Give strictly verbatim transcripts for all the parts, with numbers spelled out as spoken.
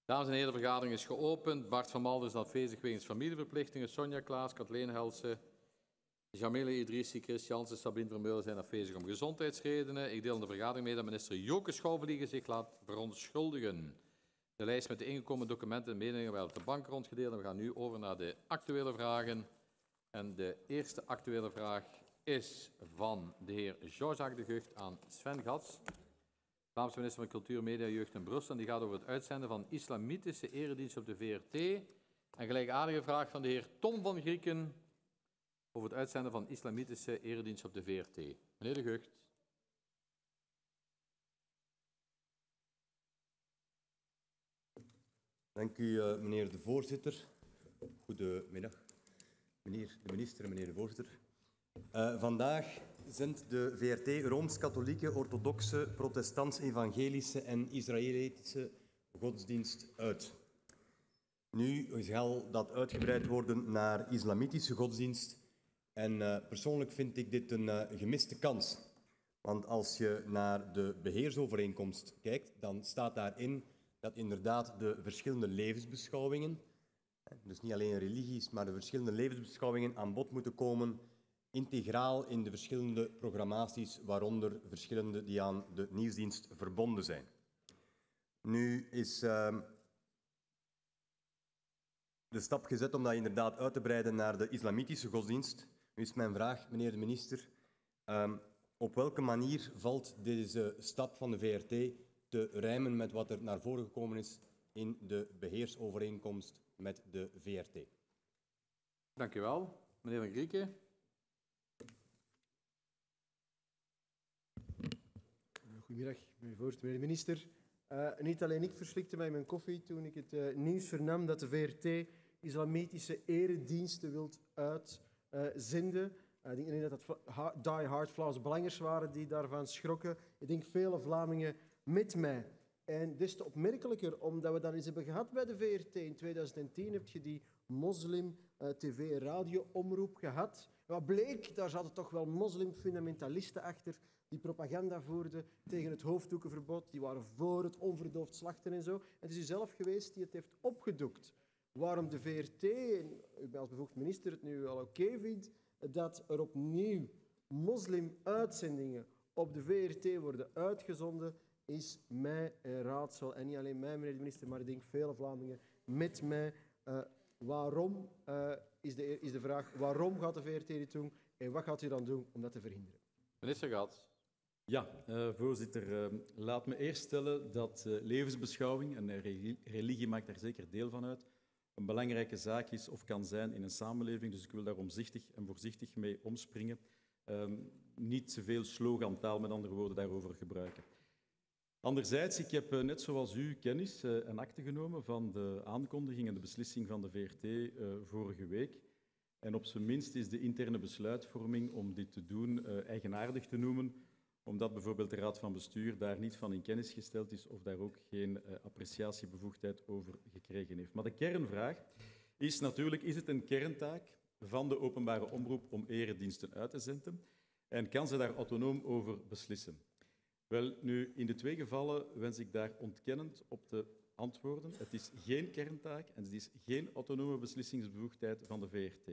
Dames en heren, de vergadering is geopend. Bart van Malden is afwezig wegens familieverplichtingen. Sonja Klaas, Kathleen Helsen, Jamile Idrissi, Chris Jansen, Sabine Vermeulen zijn afwezig om gezondheidsredenen. Ik deel in de vergadering mee dat minister Joke Schouwvliegen zich laat verontschuldigen. De lijst met de ingekomen documenten en mededelingen werd op de bank rondgedeeld. En we gaan nu over naar de actuele vragen. En de eerste actuele vraag is van de heer Georges de Gucht aan Sven Gats, Vlaamse minister van Cultuur, Media, Jeugd en Brussel. En die gaat over het uitzenden van islamitische eredienst op de V R T. Een gelijkaardige vraag van de heer Tom van Grieken over het uitzenden van islamitische eredienst op de V R T. Meneer de Gucht. Dank u, uh, meneer de voorzitter. Goedemiddag, meneer de minister en meneer de voorzitter. Uh, vandaag zendt de V R T Rooms-Katholieke, Orthodoxe, Protestants-Evangelische en Israëlitische godsdienst uit. Nu zal dat uitgebreid worden naar islamitische godsdienst. En uh, persoonlijk vind ik dit een uh, gemiste kans. Want als je naar de beheersovereenkomst kijkt, dan staat daarin dat inderdaad de verschillende levensbeschouwingen, dus niet alleen religies, maar de verschillende levensbeschouwingen aan bod moeten komen, integraal in de verschillende programmaties, waaronder verschillende die aan de nieuwsdienst verbonden zijn. Nu is uh, de stap gezet om dat inderdaad uit te breiden naar de islamitische godsdienst. Nu is mijn vraag, meneer de minister, uh, op welke manier valt deze stap van de V R T te rijmen met wat er naar voren gekomen is in de beheersovereenkomst met de V R T? Dank u wel. Meneer Van Grieken. Goedemiddag, meneer de voorzitter, meneer de minister. Uh, niet alleen ik verslikte mij mijn koffie toen ik het uh, nieuws vernam dat de V R T islamitische erediensten wilt uitzenden. Uh, ik denk dat dat die hard Vlaamse belangers waren die daarvan schrokken. Ik denk vele Vlamingen met mij. En des te opmerkelijker, omdat we dat eens hebben gehad bij de V R T. In tweeduizend tien heb je die moslim-tv- en radio-omroep gehad. Wat bleek, daar zaten toch wel moslim-fundamentalisten achter die propaganda voerden tegen het hoofddoekenverbod. Die waren voor het onverdoofd slachten en zo. En het is u zelf geweest die het heeft opgedoekt. Waarom de V R T, en u als bevoegd minister het nu al oké vindt, dat er opnieuw moslim-uitzendingen op de V R T worden uitgezonden, is mij een raadsel. En niet alleen mij, meneer de minister, maar ik denk vele Vlamingen met mij. Uh, waarom, uh, is, de, is de vraag, waarom gaat de V R T dit doen en wat gaat u dan doen om dat te verhinderen? Minister Gats. Ja, uh, voorzitter. Uh, laat me eerst stellen dat uh, levensbeschouwing, en religie maakt daar zeker deel van uit, een belangrijke zaak is of kan zijn in een samenleving. Dus ik wil daar omzichtig en voorzichtig mee omspringen. Uh, niet te veel slogantaal, met andere woorden, daarover gebruiken. Anderzijds, ik heb uh, net zoals u kennis uh, en akte genomen van de aankondiging en de beslissing van de V R T uh, vorige week. En op zijn minst is de interne besluitvorming om dit te doen uh, eigenaardig te noemen, omdat bijvoorbeeld de Raad van Bestuur daar niet van in kennis gesteld is of daar ook geen uh, appreciatiebevoegdheid over gekregen heeft. Maar de kernvraag is natuurlijk, is het een kerntaak van de openbare omroep om erediensten uit te zenden en kan ze daar autonoom over beslissen? Wel, nu, in de twee gevallen wens ik daar ontkennend op te antwoorden. Het is geen kerntaak en het is geen autonome beslissingsbevoegdheid van de V R T.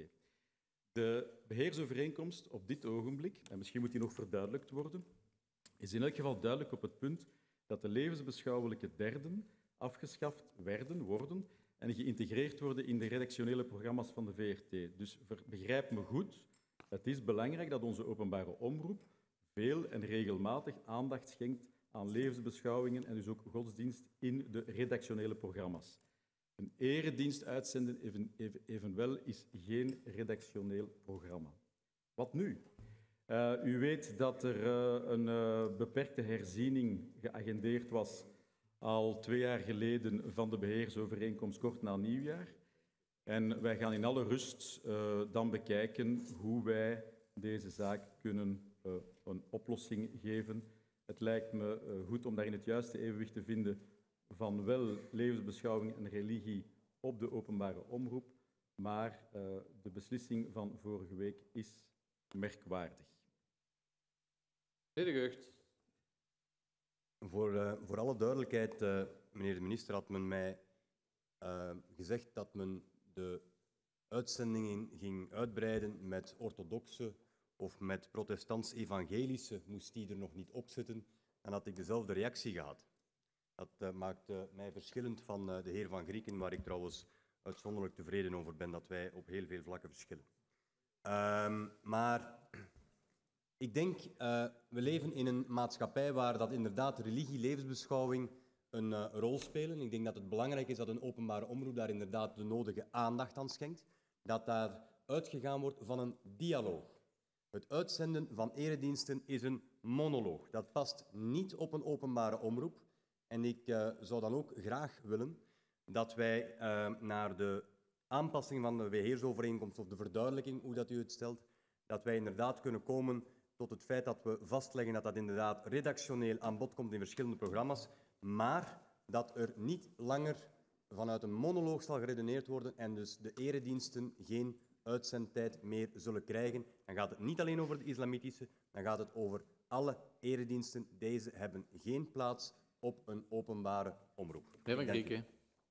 De beheersovereenkomst op dit ogenblik, en misschien moet die nog verduidelijkt worden, is in elk geval duidelijk op het punt dat de levensbeschouwelijke derden afgeschaft werden, worden en geïntegreerd worden in de redactionele programma's van de V R T. Dus begrijp me goed, het is belangrijk dat onze openbare omroep veel en regelmatig aandacht schenkt aan levensbeschouwingen en dus ook godsdienst in de redactionele programma's. Een eredienst uitzenden even, even, evenwel is geen redactioneel programma. Wat nu? Uh, u weet dat er uh, een uh, beperkte herziening geagendeerd was al twee jaar geleden van de beheersovereenkomst kort na nieuwjaar. En wij gaan in alle rust uh, dan bekijken hoe wij deze zaak kunnen uh, een oplossing geven. Het lijkt me uh, goed om daarin het juiste evenwicht te vinden van wel levensbeschouwing en religie op de openbare omroep, maar uh, de beslissing van vorige week is merkwaardig. Meneer de Gucht. Voor, uh, voor alle duidelijkheid, uh, meneer de minister, had men mij uh, gezegd dat men de uitzendingen ging uitbreiden met orthodoxe of met protestants-evangelische, moest die er nog niet op zitten, dan had ik dezelfde reactie gehad. Dat uh, maakt uh, mij verschillend van uh, de heer Van Grieken, waar ik trouwens uitzonderlijk tevreden over ben dat wij op heel veel vlakken verschillen. Um, maar ik denk, uh, we leven in een maatschappij waar dat inderdaad religie, levensbeschouwing een uh, rol spelen. Ik denk dat het belangrijk is dat een openbare omroep daar inderdaad de nodige aandacht aan schenkt. Dat daar uitgegaan wordt van een dialoog. Het uitzenden van erediensten is een monoloog. Dat past niet op een openbare omroep. En ik uh, zou dan ook graag willen dat wij uh, naar de aanpassing van de beheersovereenkomst of de verduidelijking, hoe dat u het stelt, dat wij inderdaad kunnen komen tot het feit dat we vastleggen dat dat inderdaad redactioneel aan bod komt in verschillende programma's, maar dat er niet langer vanuit een monoloog zal geredeneerd worden en dus de erediensten geen uitzendtijd meer zullen krijgen. Dan gaat het niet alleen over de islamitische, dan gaat het over alle erediensten. Deze hebben geen plaats op een openbare omroep. Meneer Van Grieken.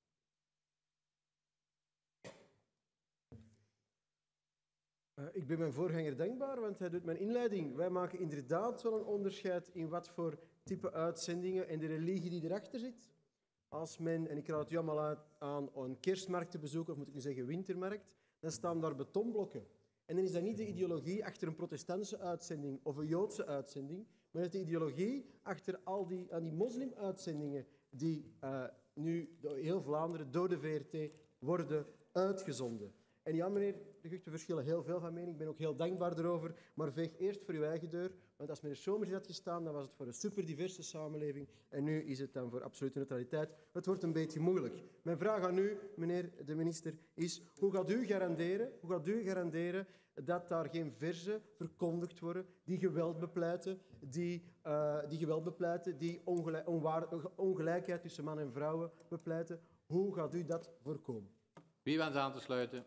Uh, ik ben mijn voorganger dankbaar, want hij doet mijn inleiding. Wij maken inderdaad wel een onderscheid in wat voor type uitzendingen en de religie die erachter zit. Als men, en ik raad u allemaal uit aan een kerstmarkt te bezoeken, of moet ik nu zeggen wintermarkt, dan staan daar betonblokken. En dan is dat niet de ideologie achter een protestantse uitzending of een Joodse uitzending, maar dat is de ideologie achter al die, aan die moslimuitzendingen die uh, nu door heel Vlaanderen door de V R T worden uitgezonden. En ja, meneer De Gucht, we verschillen heel veel van mening. Ik ben ook heel dankbaar erover. Maar veeg eerst voor uw eigen deur. Want als meneer Somers had gestaan, dan was het voor een superdiverse samenleving. En nu is het dan voor absolute neutraliteit. Het wordt een beetje moeilijk. Mijn vraag aan u, meneer de minister, is hoe gaat u garanderen, hoe gaat u garanderen dat daar geen verzen verkondigd worden die geweld bepleiten, die, uh, die, geweld bepleiten, die ongelijk, onwaar, ongelijkheid tussen man en vrouwen bepleiten? Hoe gaat u dat voorkomen? Wie wenst aan te sluiten?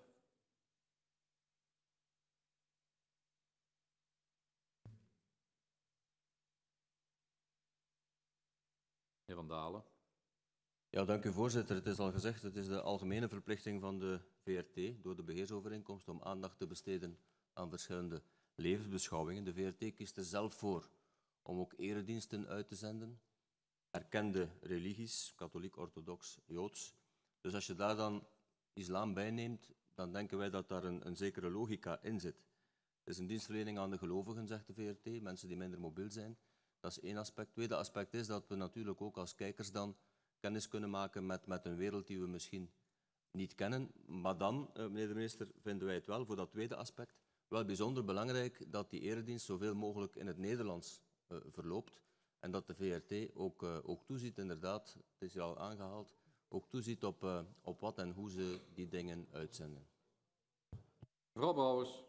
Meneer Van Dalen. Ja, dank u voorzitter. Het is al gezegd, het is de algemene verplichting van de V R T door de beheersovereenkomst om aandacht te besteden aan verschillende levensbeschouwingen. De V R T kiest er zelf voor om ook erediensten uit te zenden. Erkende religies, katholiek, orthodox, joods. Dus als je daar dan islam bij neemt, dan denken wij dat daar een, een zekere logica in zit. Het is een dienstverlening aan de gelovigen, zegt de V R T, mensen die minder mobiel zijn. Dat is één aspect. Tweede aspect is dat we natuurlijk ook als kijkers dan kennis kunnen maken met, met een wereld die we misschien niet kennen. Maar dan, uh, meneer de minister, vinden wij het wel, voor dat tweede aspect, wel bijzonder belangrijk dat die eredienst zoveel mogelijk in het Nederlands uh, verloopt. En dat de V R T ook, uh, ook toeziet, inderdaad, het is hier al aangehaald, ook toeziet op, uh, op wat en hoe ze die dingen uitzenden. Mevrouw Brouwers.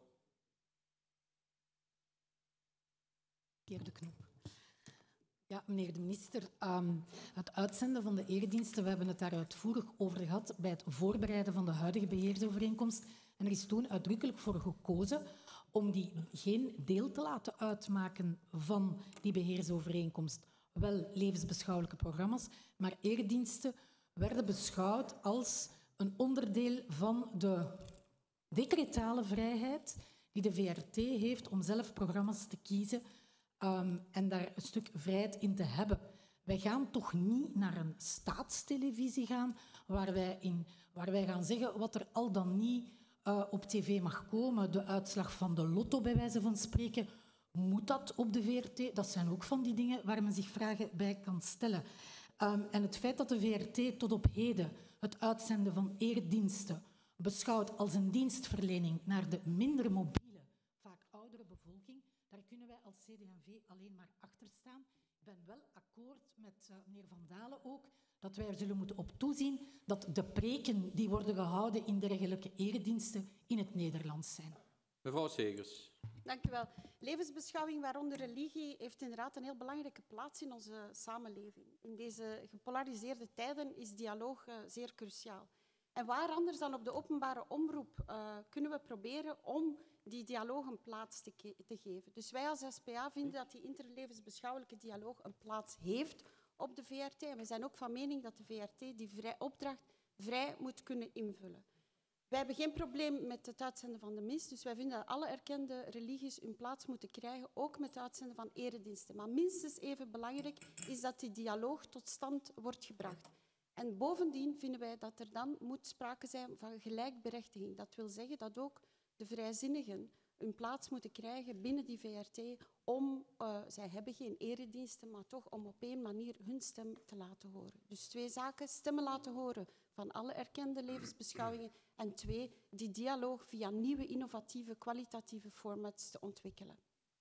Verkeerde knop. Ja, meneer de minister, um, het uitzenden van de erediensten, we hebben het daar uitvoerig over gehad bij het voorbereiden van de huidige beheersovereenkomst. En er is toen uitdrukkelijk voor gekozen om die geen deel te laten uitmaken van die beheersovereenkomst. Wel levensbeschouwelijke programma's, maar erediensten werden beschouwd als een onderdeel van de decretale vrijheid die de V R T heeft om zelf programma's te kiezen um, en daar een stuk vrijheid in te hebben. Wij gaan toch niet naar een staatstelevisie gaan waar wij, in, waar wij gaan zeggen wat er al dan niet uh, op tv mag komen. De uitslag van de lotto, bij wijze van spreken. Moet dat op de V R T? Dat zijn ook van die dingen waar men zich vragen bij kan stellen. Um, en het feit dat de V R T tot op heden het uitzenden van erediensten beschouwt als een dienstverlening naar de minder mobiele, vaak oudere bevolking, daar kunnen wij als C D en V alleen maar achter staan. Ik ben wel akkoord met uh, meneer Van Dalen ook, dat wij er zullen moeten op toezien dat de preken die worden gehouden in dergelijke erediensten in het Nederlands zijn. Mevrouw Segers. Dank u wel. Levensbeschouwing, waaronder religie, heeft inderdaad een heel belangrijke plaats in onze samenleving. In deze gepolariseerde tijden is dialoog uh, zeer cruciaal. En waar anders dan op de openbare omroep uh, kunnen we proberen om die dialoog een plaats te, te geven. Dus wij als S P A vinden dat die interlevensbeschouwelijke dialoog een plaats heeft op de V R T. En we zijn ook van mening dat de V R T die vrij opdracht vrij moet kunnen invullen. Wij hebben geen probleem met het uitzenden van de mis, dus wij vinden dat alle erkende religies hun plaats moeten krijgen, ook met het uitzenden van erediensten. Maar minstens even belangrijk is dat die dialoog tot stand wordt gebracht. En bovendien vinden wij dat er dan moet sprake zijn van gelijkberechtiging. Dat wil zeggen dat ook de vrijzinnigen een plaats moeten krijgen binnen die V R T om, uh, zij hebben geen erediensten, maar toch om op één manier hun stem te laten horen. Dus twee zaken, stemmen laten horen van alle erkende levensbeschouwingen en twee, die dialoog via nieuwe, innovatieve, kwalitatieve formats te ontwikkelen.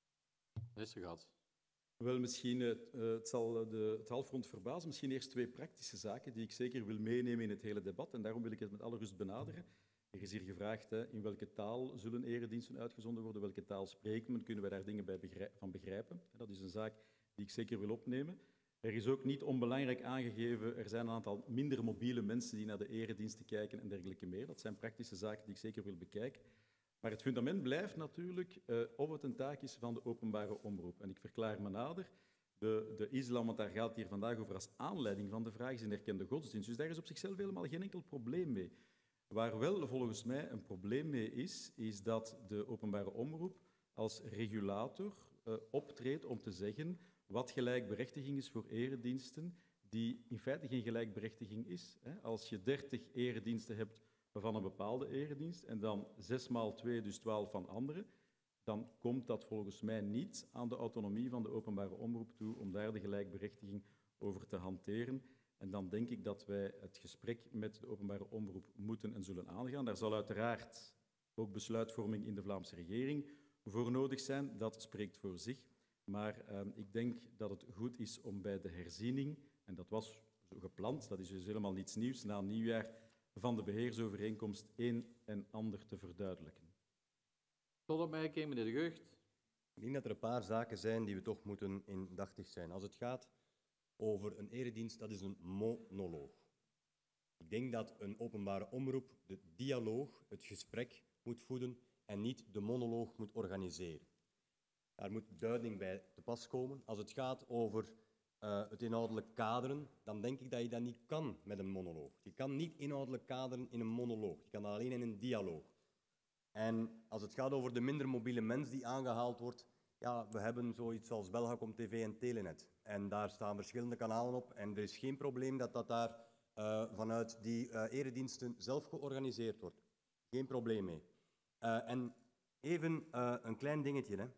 Minister Gats. Wel, misschien, uh, het zal de, het halfrond verbazen, misschien eerst twee praktische zaken die ik zeker wil meenemen in het hele debat en daarom wil ik het met alle rust benaderen. Er is hier gevraagd, hè, in welke taal zullen erediensten uitgezonden worden, welke taal spreekt men, kunnen wij daar dingen bij begrijp, van begrijpen. Dat is een zaak die ik zeker wil opnemen. Er is ook niet onbelangrijk aangegeven, er zijn een aantal minder mobiele mensen die naar de erediensten kijken en dergelijke meer. Dat zijn praktische zaken die ik zeker wil bekijken. Maar het fundament blijft natuurlijk uh, of het een taak is van de openbare omroep. En ik verklaar me nader, de, de islam, want daar gaat het hier vandaag over als aanleiding van de vraag, is een erkende godsdienst. Dus daar is op zichzelf helemaal geen enkel probleem mee. Waar wel volgens mij een probleem mee is, is dat de openbare omroep als regulator uh, optreedt om te zeggen wat gelijkberechtiging is voor erediensten, die in feite geen gelijkberechtiging is. Hè. Als je dertig erediensten hebt van een bepaalde eredienst en dan zes maal twee, dus twaalf van andere, dan komt dat volgens mij niet aan de autonomie van de openbare omroep toe om daar de gelijkberechtiging over te hanteren. En dan denk ik dat wij het gesprek met de openbare omroep moeten en zullen aangaan. Daar zal uiteraard ook besluitvorming in de Vlaamse regering voor nodig zijn. Dat spreekt voor zich. Maar uh, ik denk dat het goed is om bij de herziening, en dat was zo gepland, dat is dus helemaal niets nieuws, na nieuwjaar van de beheersovereenkomst een en ander te verduidelijken. Tot opmerking, meneer De Gucht. Ik denk dat er een paar zaken zijn die we toch moeten indachtig zijn. Als het gaat over een eredienst, dat is een monoloog. Ik denk dat een openbare omroep de dialoog, het gesprek moet voeden en niet de monoloog moet organiseren. Daar moet duiding bij te pas komen. Als het gaat over uh, het inhoudelijk kaderen, dan denk ik dat je dat niet kan met een monoloog. Je kan niet inhoudelijk kaderen in een monoloog. Je kan dat alleen in een dialoog. En als het gaat over de minder mobiele mens die aangehaald wordt, ja, we hebben zoiets als Belgacom T V en Telenet. En daar staan verschillende kanalen op en er is geen probleem dat dat daar uh, vanuit die uh, erediensten zelf georganiseerd wordt. Geen probleem mee. Uh, en even uh, een klein dingetje, hè.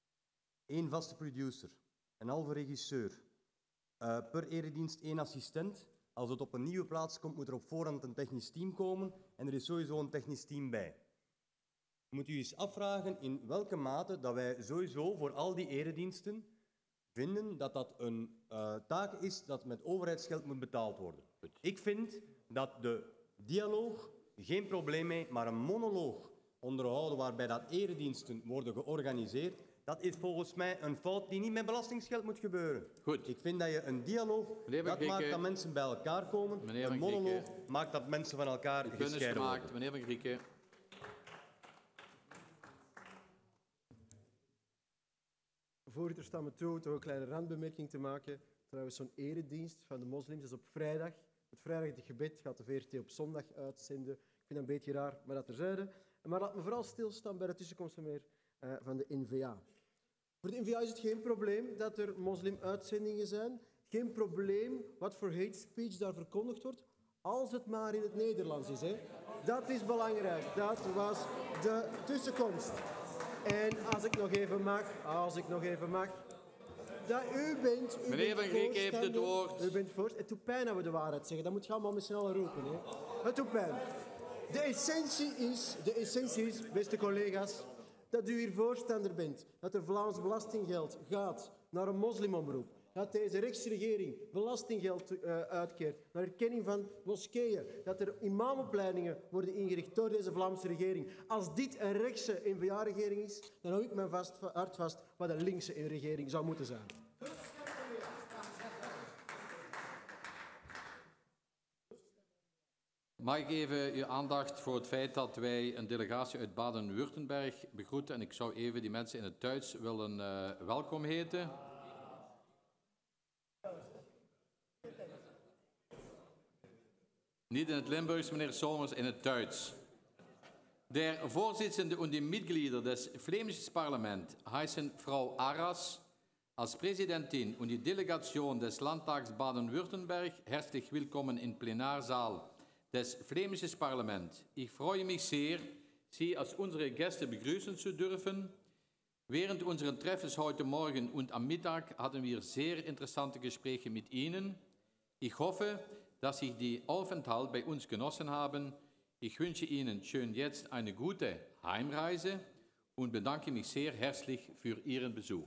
Eén vaste producer, een halve regisseur, uh, per eredienst één assistent. Als het op een nieuwe plaats komt, moet er op voorhand een technisch team komen en er is sowieso een technisch team bij. Moet u eens afvragen in welke mate dat wij sowieso voor al die erediensten vinden dat dat een uh, taak is dat met overheidsgeld moet betaald worden. Ik vind dat de dialoog, geen probleem mee, maar een monoloog onderhouden waarbij dat erediensten worden georganiseerd, dat is volgens mij een fout die niet met belastingsgeld moet gebeuren. Goed. Ik vind dat je een dialoog, Meneer dat Van Grieken, maakt dat mensen bij elkaar komen. Meneer Een Van monoloog Grieken, maakt dat mensen van elkaar uw punt is gescheiden gemaakt. worden. Meneer Van Grieken. Voorzitter, sta me toe toch een kleine randbemerking te maken. Trouwens, zo'n eredienst van de moslims is op vrijdag. Op vrijdag het gebed gaat de V R T op zondag uitzenden. Ik vind dat een beetje raar, maar dat terzijde. Maar laat me vooral stilstaan bij de tussenkomst van, meer, uh, van de N V A. Voor de N V A is het geen probleem dat er moslimuitzendingen zijn. Geen probleem wat voor hate speech daar verkondigd wordt, als het maar in het Nederlands is. Hè. Dat is belangrijk. Dat was de tussenkomst. En als ik nog even mag, als ik nog even mag, dat u bent... U Meneer bent Van Grieken heeft het woord. U bent voorst. Het doet pijn dat we de waarheid zeggen. Dat moet je allemaal met z'n allen roepen. Hè. Het doet pijn. De essentie is, de essentie is, beste collega's, dat u hier voorstander bent. Dat er Vlaams belastinggeld gaat naar een moslimomroep. Dat deze rechtsregering belastinggeld uh, uitkeert naar erkenning van moskeeën. Dat er imamopleidingen worden ingericht door deze Vlaamse regering. Als dit een rechtse N V A-regering is, dan hou ik mijn vast, hart vast wat een linkse regering zou moeten zijn. Mag ik even uw aandacht voor het feit dat wij een delegatie uit Baden-Württemberg begroeten en ik zou even die mensen in het Duits willen uh, welkom heten. Niet in het Limburgs, meneer Somers, in het Duits. Der Vorsitzende und die Mitglieder des Flämischen Parlaments heißen Frau Arras als Präsidentin und die Delegation des Landtags Baden-Württemberg herzlich willkommen im Plenarsaal des Flämischen Parlaments. Ich freue mich sehr, Sie als unsere Gäste begrüßen zu dürfen. Während unseres Treffens heute Morgen und am Mittag hatten wir sehr interessante Gespräche mit Ihnen. Ich hoffe, dass Sie die Aufenthalt bei uns genossen haben. Ich wünsche Ihnen schön jetzt eine gute Heimreise und bedanke mich sehr herzlich für Ihren Besuch.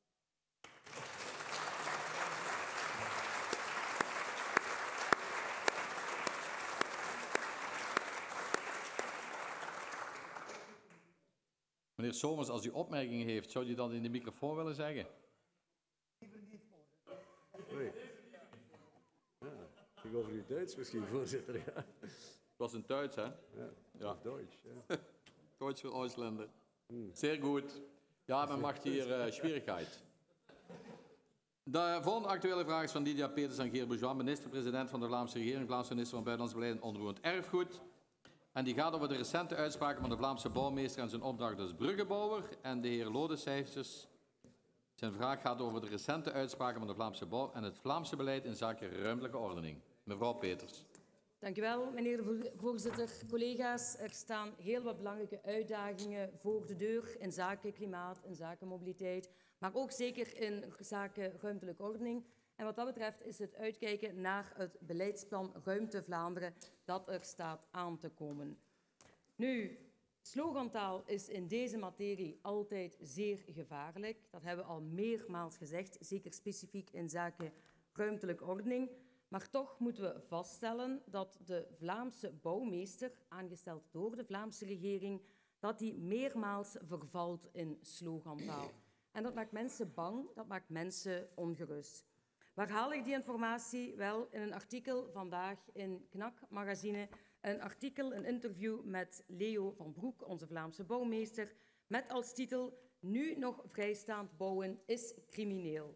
Meneer Somers, als u opmerkingen heeft, zou u dat in de microfoon willen zeggen? Nee. Ja, het ging over uw Duits misschien, voorzitter. Ja. Het was in Duits, hè? Ja, Ja. Duits. Ja. Duits voor Ausländer. Zeer goed. Ja, men macht hier uh, schwierigheid. De volgende actuele vraag is van Lydia Peters aan Geert Bourgeois, minister-president van de Vlaamse regering, Vlaamse minister van Buitenlands Beleid en Onroerend Erfgoed. En die gaat over de recente uitspraken van de Vlaamse bouwmeester en zijn opdracht als bruggenbouwer. En de heer Lodecijfers, zijn vraag gaat over de recente uitspraken van de Vlaamse bouw en het Vlaamse beleid in zaken ruimtelijke ordening. Mevrouw Peters. Dank u wel, meneer de voorzitter. Collega's, er staan heel wat belangrijke uitdagingen voor de deur in zaken klimaat, in zaken mobiliteit, maar ook zeker in zaken ruimtelijke ordening. En wat dat betreft is het uitkijken naar het beleidsplan Ruimte Vlaanderen dat er staat aan te komen. Nu, slogantaal is in deze materie altijd zeer gevaarlijk. Dat hebben we al meermaals gezegd, zeker specifiek in zaken ruimtelijke ordening. Maar toch moeten we vaststellen dat de Vlaamse bouwmeester, aangesteld door de Vlaamse regering, dat die meermaals vervalt in slogantaal. En dat maakt mensen bang, dat maakt mensen ongerust. Waar haal ik die informatie? Wel, in een artikel vandaag in Knak Magazine, een artikel, een interview met Leo van Broek, onze Vlaamse bouwmeester, met als titel "Nu nog vrijstaand bouwen is crimineel".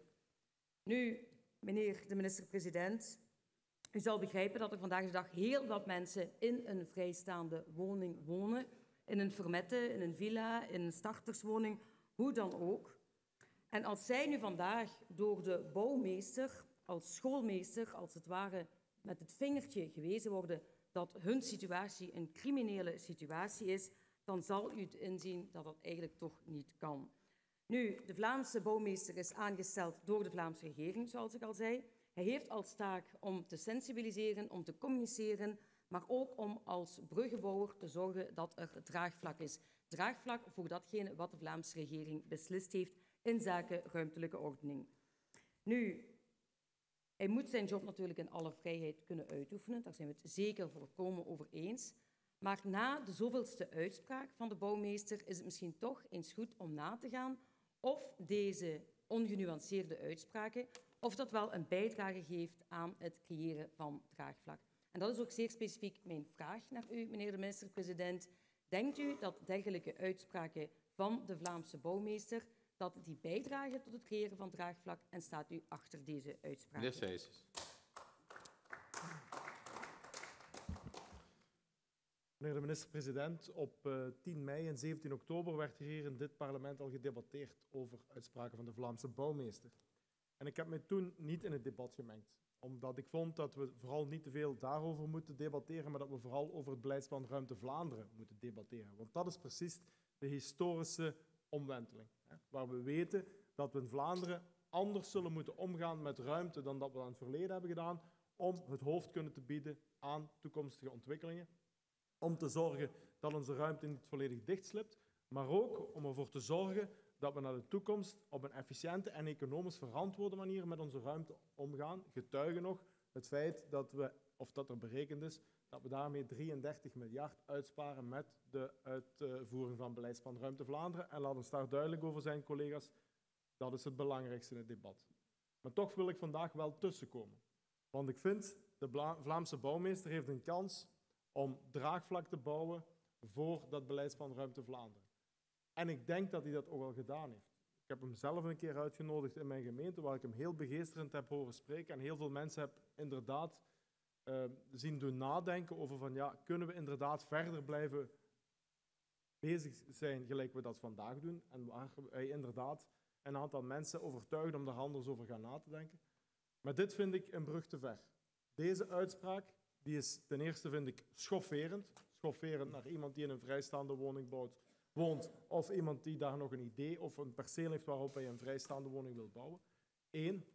Nu, meneer de minister-president, u zal begrijpen dat er vandaag de dag heel wat mensen in een vrijstaande woning wonen, in een fermette, in een villa, in een starterswoning, hoe dan ook. En als zij nu vandaag door de bouwmeester, als schoolmeester, als het ware met het vingertje gewezen worden dat hun situatie een criminele situatie is, dan zal u het inzien dat dat eigenlijk toch niet kan. Nu, de Vlaamse bouwmeester is aangesteld door de Vlaamse regering, zoals ik al zei. Hij heeft als taak om te sensibiliseren, om te communiceren, maar ook om als bruggenbouwer te zorgen dat er draagvlak is. Draagvlak voor datgene wat de Vlaamse regering beslist heeft in zaken ruimtelijke ordening. Nu, hij moet zijn job natuurlijk in alle vrijheid kunnen uitoefenen. Daar zijn we het zeker volkomen over eens. Maar na de zoveelste uitspraak van de bouwmeester is het misschien toch eens goed om na te gaan of deze ongenuanceerde uitspraken, of dat wel een bijdrage geeft aan het creëren van draagvlak. En dat is ook zeer specifiek mijn vraag naar u, meneer de minister-president. Denkt u dat dergelijke uitspraken van de Vlaamse bouwmeester dat die bijdragen tot het creëren van draagvlak en staat u achter deze uitspraak? Meneer Sijsens. Meneer de minister-president, op uh, tien mei en zeventien oktober werd hier in dit parlement al gedebatteerd over uitspraken van de Vlaamse bouwmeester. En ik heb me toen niet in het debat gemengd, omdat ik vond dat we vooral niet te veel daarover moeten debatteren, maar dat we vooral over het beleidsplan Ruimte Vlaanderen moeten debatteren. Want dat is precies de historische omwenteling, hè, waar we weten dat we in Vlaanderen anders zullen moeten omgaan met ruimte dan dat we dat in het verleden hebben gedaan, om het hoofd kunnen te bieden aan toekomstige ontwikkelingen, om te zorgen dat onze ruimte niet volledig dichtslipt, maar ook om ervoor te zorgen dat we naar de toekomst op een efficiënte en economisch verantwoorde manier met onze ruimte omgaan. Getuigen nog het feit dat we, of dat er berekend is, dat we daarmee drieëndertig miljard uitsparen met de uitvoering van beleidsplan Ruimte Vlaanderen. En laat ons daar duidelijk over zijn, collega's, dat is het belangrijkste in het debat. Maar toch wil ik vandaag wel tussenkomen. Want ik vind, de Vlaamse bouwmeester heeft een kans om draagvlak te bouwen voor dat beleidsplan Ruimte Vlaanderen. En ik denk dat hij dat ook al gedaan heeft. Ik heb hem zelf een keer uitgenodigd in mijn gemeente, waar ik hem heel begeesterend heb horen spreken. En heel veel mensen heb inderdaad uh, zien doen nadenken over van ja, kunnen we inderdaad verder blijven bezig zijn gelijk we dat vandaag doen en waar wij inderdaad een aantal mensen overtuigen om daar anders over gaan na te denken. Maar dit vind ik een brug te ver. Deze uitspraak die is ten eerste vind ik schofferend. Schofferend naar iemand die in een vrijstaande woning bouwt, woont of iemand die daar nog een idee of een perceel heeft waarop hij een vrijstaande woning wil bouwen. Eén.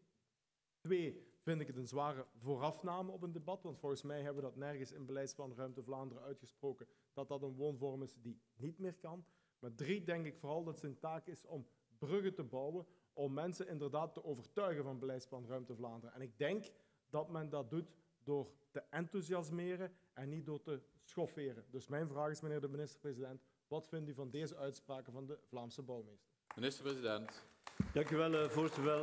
Twee, vind ik het een zware voorafname op een debat, want volgens mij hebben we dat nergens in beleidsplan Ruimte Vlaanderen uitgesproken, dat dat een woonvorm is die niet meer kan. Maar drie, denk ik vooral dat zijn taak is om bruggen te bouwen, om mensen inderdaad te overtuigen van beleidsplan Ruimte Vlaanderen. En ik denk dat men dat doet door te enthousiasmeren en niet door te schofferen. Dus mijn vraag is, meneer de minister-president, wat vindt u van deze uitspraken van de Vlaamse bouwmeester? Minister-president. Dank u wel, voorzitter. Wel,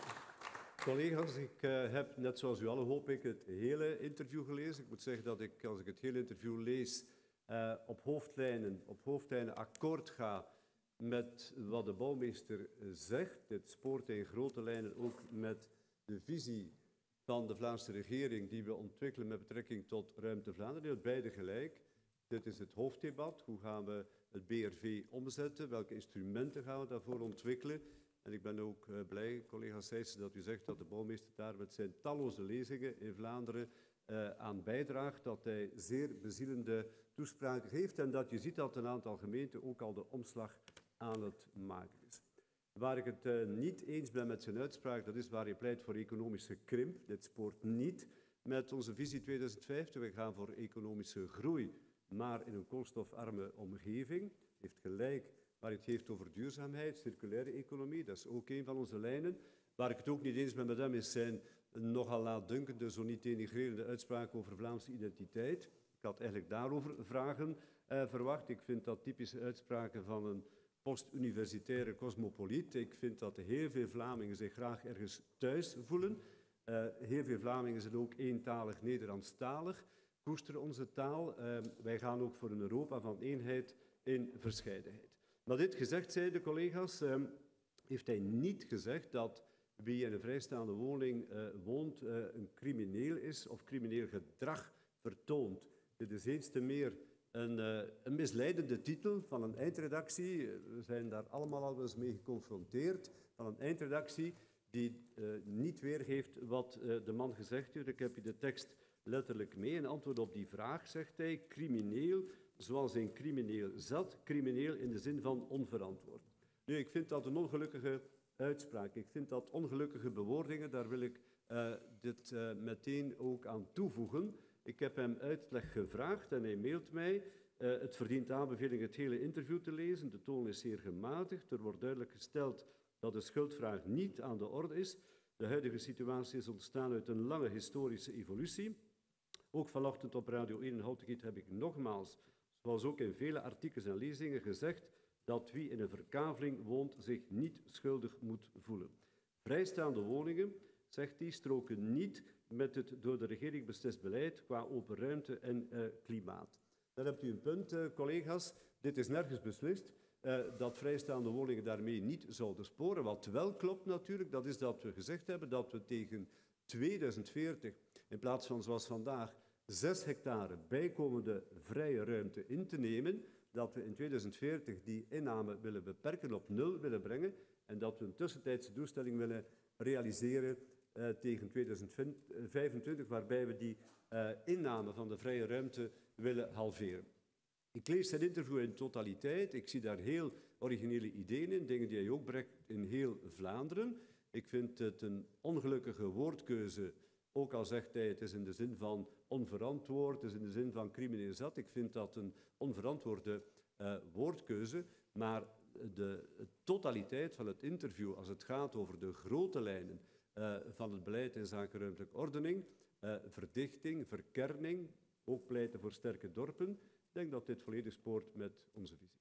collega's, ik uh, heb net zoals u allen hoop ik het hele interview gelezen. Ik moet zeggen dat ik, als ik het hele interview lees, uh, op hoofdlijnen, op hoofdlijnen akkoord ga met wat de bouwmeester zegt. Dit spoort in grote lijnen ook met de visie van de Vlaamse regering die we ontwikkelen met betrekking tot Ruimte Vlaanderen. Die heeft beide gelijk. Dit is het hoofddebat. Hoe gaan we het B R V omzetten? Welke instrumenten gaan we daarvoor ontwikkelen? En ik ben ook uh, blij, collega Sijssen, dat u zegt dat de bouwmeester daar met zijn talloze lezingen in Vlaanderen uh, aan bijdraagt. Dat hij zeer bezielende toespraken geeft en dat je ziet dat een aantal gemeenten ook al de omslag aan het maken is. Waar ik het uh, niet eens ben met zijn uitspraak, dat is waar hij pleit voor economische krimp. Dit spoort niet met onze visie tweeduizend vijftig. We gaan voor economische groei, maar in een koolstofarme omgeving. Hij heeft gelijk waar het heeft over duurzaamheid, circulaire economie. Dat is ook een van onze lijnen. Waar ik het ook niet eens ben met hem is zijn nogal laatdunkende, zo niet denigrerende uitspraak over Vlaamse identiteit. Ik had eigenlijk daarover vragen uh, verwacht. Ik vind dat typische uitspraken van een post-universitaire cosmopoliet. Ik vind dat heel veel Vlamingen zich graag ergens thuis voelen. Uh, heel veel Vlamingen zijn ook eentalig Nederlandstalig. Koesteren onze taal. Uh, wij gaan ook voor een Europa van eenheid in verscheidenheid. Maar dit gezegd zijnde, collega's, uh, heeft hij niet gezegd dat wie in een vrijstaande woning uh, woont uh, een crimineel is of crimineel gedrag vertoont. Dit is eens te meer Een, uh, een misleidende titel van een eindredactie, we zijn daar allemaal al eens mee geconfronteerd, van een eindredactie die uh, niet weergeeft wat uh, de man gezegd heeft. Ik heb hier de tekst letterlijk mee. In antwoord op die vraag zegt hij, crimineel zoals een crimineel zat, crimineel in de zin van onverantwoord. Nu, ik vind dat een ongelukkige uitspraak. Ik vind dat ongelukkige bewoordingen, daar wil ik uh, dit uh, meteen ook aan toevoegen. Ik heb hem uitleg gevraagd en hij mailt mij. Uh, het verdient aanbeveling het hele interview te lezen. De toon is zeer gematigd. Er wordt duidelijk gesteld dat de schuldvraag niet aan de orde is. De huidige situatie is ontstaan uit een lange historische evolutie. Ook vanochtend op Radio één in Houtekiet heb ik nogmaals, zoals ook in vele artikels en lezingen, gezegd dat wie in een verkaveling woont zich niet schuldig moet voelen. Vrijstaande woningen, zegt hij, stroken niet met het door de regering beslist beleid qua open ruimte en uh, klimaat. Dan hebt u een punt, uh, collega's. Dit is nergens beslist uh, dat vrijstaande woningen daarmee niet zouden sporen. Wat wel klopt natuurlijk, dat is dat we gezegd hebben dat we tegen tweeduizend veertig, in plaats van zoals vandaag, zes hectare bijkomende vrije ruimte in te nemen, dat we in tweeduizend veertig die inname willen beperken, op nul willen brengen en dat we een tussentijdse doelstelling willen realiseren uh, tegen tweeduizend vijfentwintig, waarbij we die uh, inname van de vrije ruimte willen halveren. Ik lees zijn interview in totaliteit. Ik zie daar heel originele ideeën in, dingen die hij ook brengt in heel Vlaanderen. Ik vind het een ongelukkige woordkeuze, ook al zegt hij het is in de zin van onverantwoord, het is in de zin van crimineel zat. Ik vind dat een onverantwoorde uh, woordkeuze, maar de totaliteit van het interview, als het gaat over de grote lijnen uh, van het beleid in zaken ruimtelijke ordening, uh, verdichting, verkerning, ook pleiten voor sterke dorpen, ik denk dat dit volledig spoort met onze visie.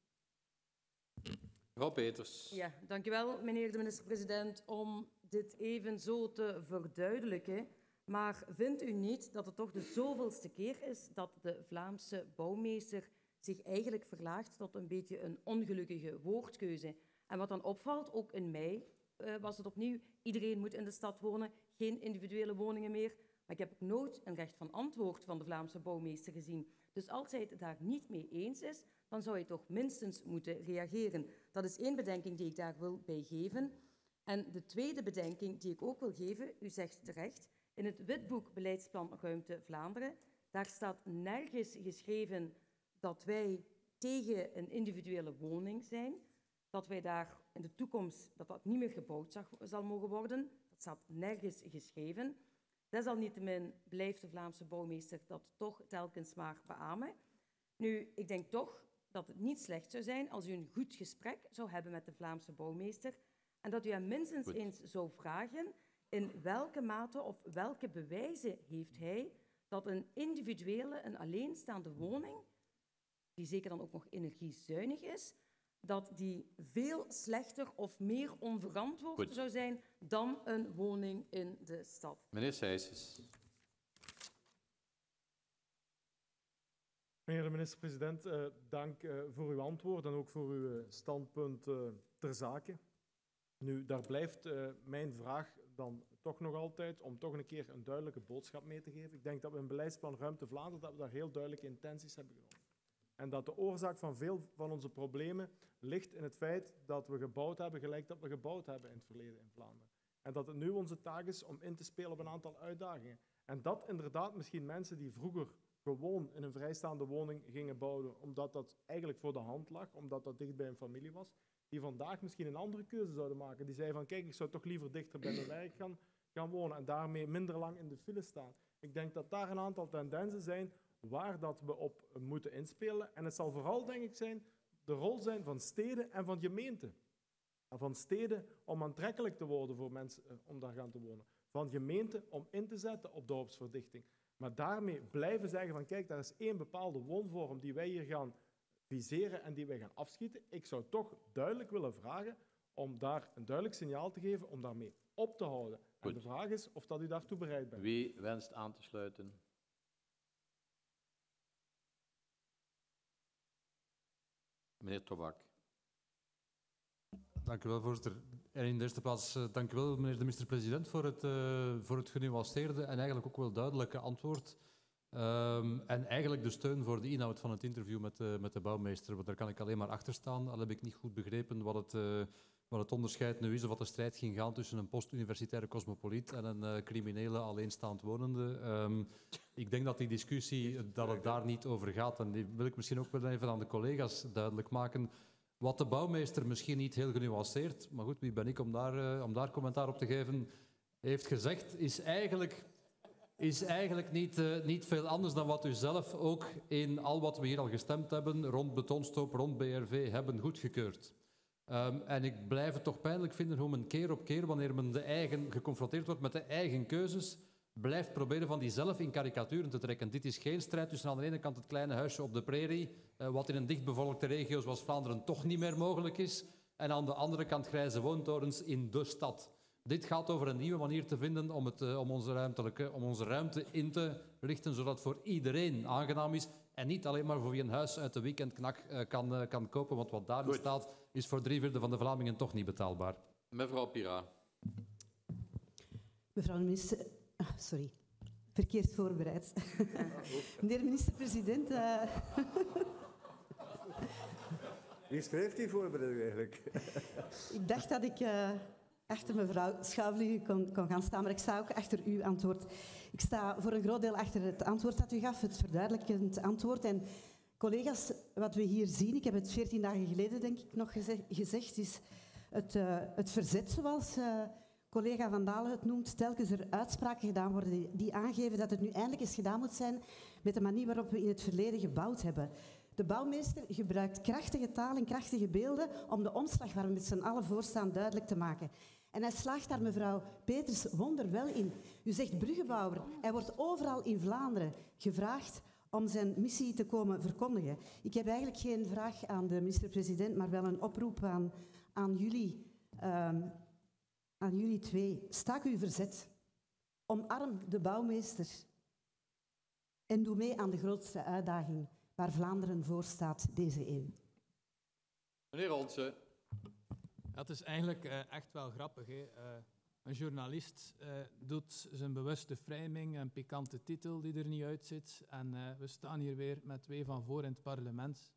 Mevrouw Peters. Ja, dank u wel, meneer de minister-president, om dit even zo te verduidelijken. Maar vindt u niet dat het toch de zoveelste keer is dat de Vlaamse bouwmeester zich eigenlijk verlaagt tot een beetje een ongelukkige woordkeuze? En wat dan opvalt, ook in mei uh, was het opnieuw, iedereen moet in de stad wonen, geen individuele woningen meer. Maar ik heb ook nooit een recht van antwoord van de Vlaamse bouwmeester gezien. Dus als hij het daar niet mee eens is, dan zou hij toch minstens moeten reageren. Dat is één bedenking die ik daar wil bij geven. En de tweede bedenking die ik ook wil geven, u zegt terecht, in het witboek Beleidsplan Ruimte Vlaanderen, daar staat nergens geschreven dat wij tegen een individuele woning zijn, dat wij daar in de toekomst dat dat niet meer gebouwd zal, zal mogen worden. Dat staat nergens geschreven. Desalniettemin blijft de Vlaamse bouwmeester dat toch telkens maar beamen. Nu, ik denk toch dat het niet slecht zou zijn als u een goed gesprek zou hebben met de Vlaamse bouwmeester en dat u hem minstens goed. eens zou vragen in welke mate of welke bewijzen heeft hij dat een individuele, een alleenstaande woning, die zeker dan ook nog energiezuinig is, dat die veel slechter of meer onverantwoord goed. zou zijn dan een woning in de stad. Meneer Sijsens. Meneer de minister-president, uh, dank uh, voor uw antwoord en ook voor uw standpunt uh, ter zake. Nu, daar blijft uh, mijn vraag dan toch nog altijd om toch een keer een duidelijke boodschap mee te geven. Ik denk dat we in Beleidsplan Ruimte Vlaanderen dat we daar heel duidelijke intenties hebben genomen. En dat de oorzaak van veel van onze problemen ligt in het feit dat we gebouwd hebben gelijk dat we gebouwd hebben in het verleden in Vlaanderen. En dat het nu onze taak is om in te spelen op een aantal uitdagingen. En dat inderdaad misschien mensen die vroeger gewoon in een vrijstaande woning gingen bouwen, omdat dat eigenlijk voor de hand lag, omdat dat dicht bij hun familie was, die vandaag misschien een andere keuze zouden maken. Die zeiden van, kijk, ik zou toch liever dichter bij mijn werk gaan, gaan wonen en daarmee minder lang in de file staan. Ik denk dat daar een aantal tendensen zijn waar dat we op moeten inspelen. En het zal vooral, denk ik, zijn, de rol zijn van steden en van gemeenten. Van steden om aantrekkelijk te worden voor mensen om daar gaan te wonen. Van gemeenten om in te zetten op dorpsverdichting. Maar daarmee blijven zeggen van, kijk, daar is één bepaalde woonvorm die wij hier gaan viseren en die wij gaan afschieten. Ik zou toch duidelijk willen vragen om daar een duidelijk signaal te geven, om daarmee op te houden. Goed. En de vraag is of dat u daartoe bereid bent. Wie wenst aan te sluiten? Meneer Tobak. Dank u wel, voorzitter. En in de eerste plaats, uh, dank u wel, meneer de minister-president, voor het, uh, voor het genuanceerde en eigenlijk ook wel duidelijke antwoord. Um, en eigenlijk de steun voor de inhoud van het interview met de, met de bouwmeester. Want daar kan ik alleen maar achter staan. Al heb ik niet goed begrepen wat het, uh, wat het onderscheid nu is, of wat de strijd ging gaan tussen een post-universitaire cosmopoliet en een uh, criminele alleenstaand wonende. Um, ik denk dat die discussie, dat het daar niet over gaat. En die wil ik misschien ook wel even aan de collega's duidelijk maken. Wat de bouwmeester misschien niet heel genuanceerd, maar goed, wie ben ik om daar, uh, om daar commentaar op te geven, heeft gezegd, is eigenlijk, is eigenlijk niet, uh, niet veel anders dan wat u zelf ook in al wat we hier al gestemd hebben, rond betonstoop, rond B R V, hebben goedgekeurd. Um, en ik blijf het toch pijnlijk vinden hoe men keer op keer, wanneer men de eigen, geconfronteerd wordt met de eigen keuzes, blijft proberen van die zelf in karikaturen te trekken. Dit is geen strijd tussen aan de ene kant het kleine huisje op de prairie, uh, wat in een dichtbevolkte regio zoals Vlaanderen toch niet meer mogelijk is, en aan de andere kant grijze woontorens in de stad. Dit gaat over een nieuwe manier te vinden om, het, uh, om, onze, ruimtelijke, om onze ruimte in te richten, zodat het voor iedereen aangenaam is en niet alleen maar voor wie een huis uit de weekendknak uh, kan, uh, kan kopen, want wat daarin staat is voor drie vierde van de Vlamingen toch niet betaalbaar. Mevrouw Pira. Mevrouw de minister... Ah, sorry, verkeerd voorbereid. Meneer de minister-president... Uh... Wie schreef die voorbereiding eigenlijk? Ik dacht dat ik uh, achter mevrouw Schouwvliegen kon, kon gaan staan, maar ik sta ook achter uw antwoord. Ik sta voor een groot deel achter het antwoord dat u gaf, het verduidelijkend antwoord. En collega's, wat we hier zien, ik heb het veertien dagen geleden denk ik nog gezegd, gezegd is het, uh, het verzet zoals... Uh, collega Van Dalen het noemt, telkens er uitspraken gedaan worden die, die aangeven dat het nu eindelijk eens gedaan moet zijn met de manier waarop we in het verleden gebouwd hebben. De bouwmeester gebruikt krachtige taal en krachtige beelden om de omslag waar we met z'n allen voor staan duidelijk te maken. En hij slaagt daar mevrouw Peters wonderwel in. U zegt bruggenbouwer. Hij wordt overal in Vlaanderen gevraagd om zijn missie te komen verkondigen. Ik heb eigenlijk geen vraag aan de minister-president, maar wel een oproep aan, aan jullie... Um, Aan jullie twee, staak uw verzet. Omarm de bouwmeester. En doe mee aan de grootste uitdaging waar Vlaanderen voor staat deze eeuw. Meneer Ronsen. Ja, het is eigenlijk uh, echt wel grappig. Hè? Uh, Een journalist uh, doet zijn bewuste framing, een pikante titel die er niet uitzit. En uh, we staan hier weer met twee van voor in het parlement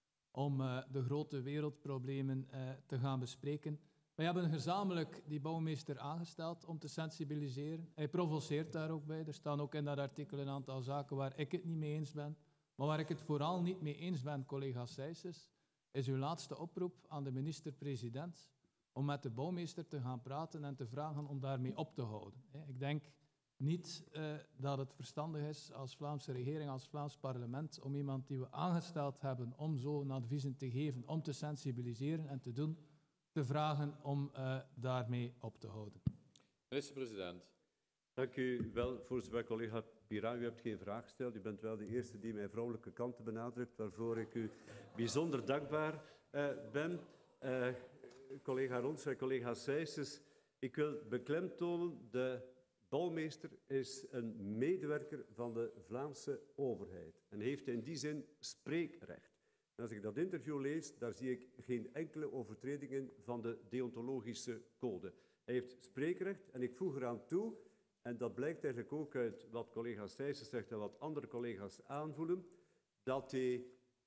om uh, de grote wereldproblemen uh, te gaan bespreken. Wij hebben gezamenlijk die bouwmeester aangesteld om te sensibiliseren. Hij provoceert daar ook bij. Er staan ook in dat artikel een aantal zaken waar ik het niet mee eens ben. Maar waar ik het vooral niet mee eens ben, collega Sijsses, is uw laatste oproep aan de minister-president om met de bouwmeester te gaan praten en te vragen om daarmee op te houden. Ik denk niet uh, dat het verstandig is als Vlaamse regering, als Vlaams parlement, om iemand die we aangesteld hebben om zo'n adviezen te geven, om te sensibiliseren en te doen, te vragen om uh, daarmee op te houden. Minister-president. Dank u wel, voorzitter. Collega Pira, u hebt geen vraag gesteld. U bent wel de eerste die mijn vrouwelijke kanten benadrukt, waarvoor ik u bijzonder dankbaar uh, ben. Uh, collega Rons en collega Sijsses, ik wil beklemtonen, de bouwmeester is een medewerker van de Vlaamse overheid en heeft in die zin spreekrecht. En als ik dat interview lees, daar zie ik geen enkele overtredingen van de deontologische code. Hij heeft spreekrecht en ik voeg eraan toe, en dat blijkt eigenlijk ook uit wat collega Sijsses zegt en wat andere collega's aanvoelen, dat hij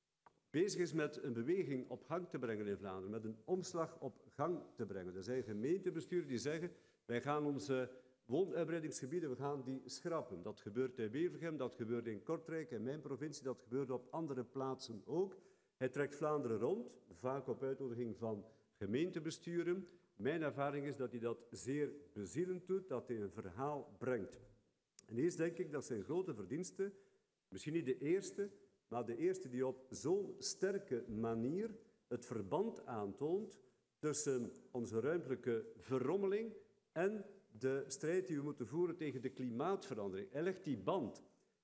bezig is met een beweging op gang te brengen in Vlaanderen, met een omslag op gang te brengen. Er zijn gemeentebesturen die zeggen, wij gaan onze woonuitbreidingsgebieden, we gaan die schrappen. Dat gebeurt in Wevelgem, dat gebeurt in Kortrijk, in mijn provincie, dat gebeurt op andere plaatsen ook. Hij trekt Vlaanderen rond, vaak op uitnodiging van gemeentebesturen. Mijn ervaring is dat hij dat zeer bezielend doet, dat hij een verhaal brengt. En eerst denk ik dat zijn grote verdienste, misschien niet de eerste, maar de eerste die op zo'n sterke manier het verband aantoont tussen onze ruimtelijke verrommeling en de strijd die we moeten voeren tegen de klimaatverandering. Hij legt die band.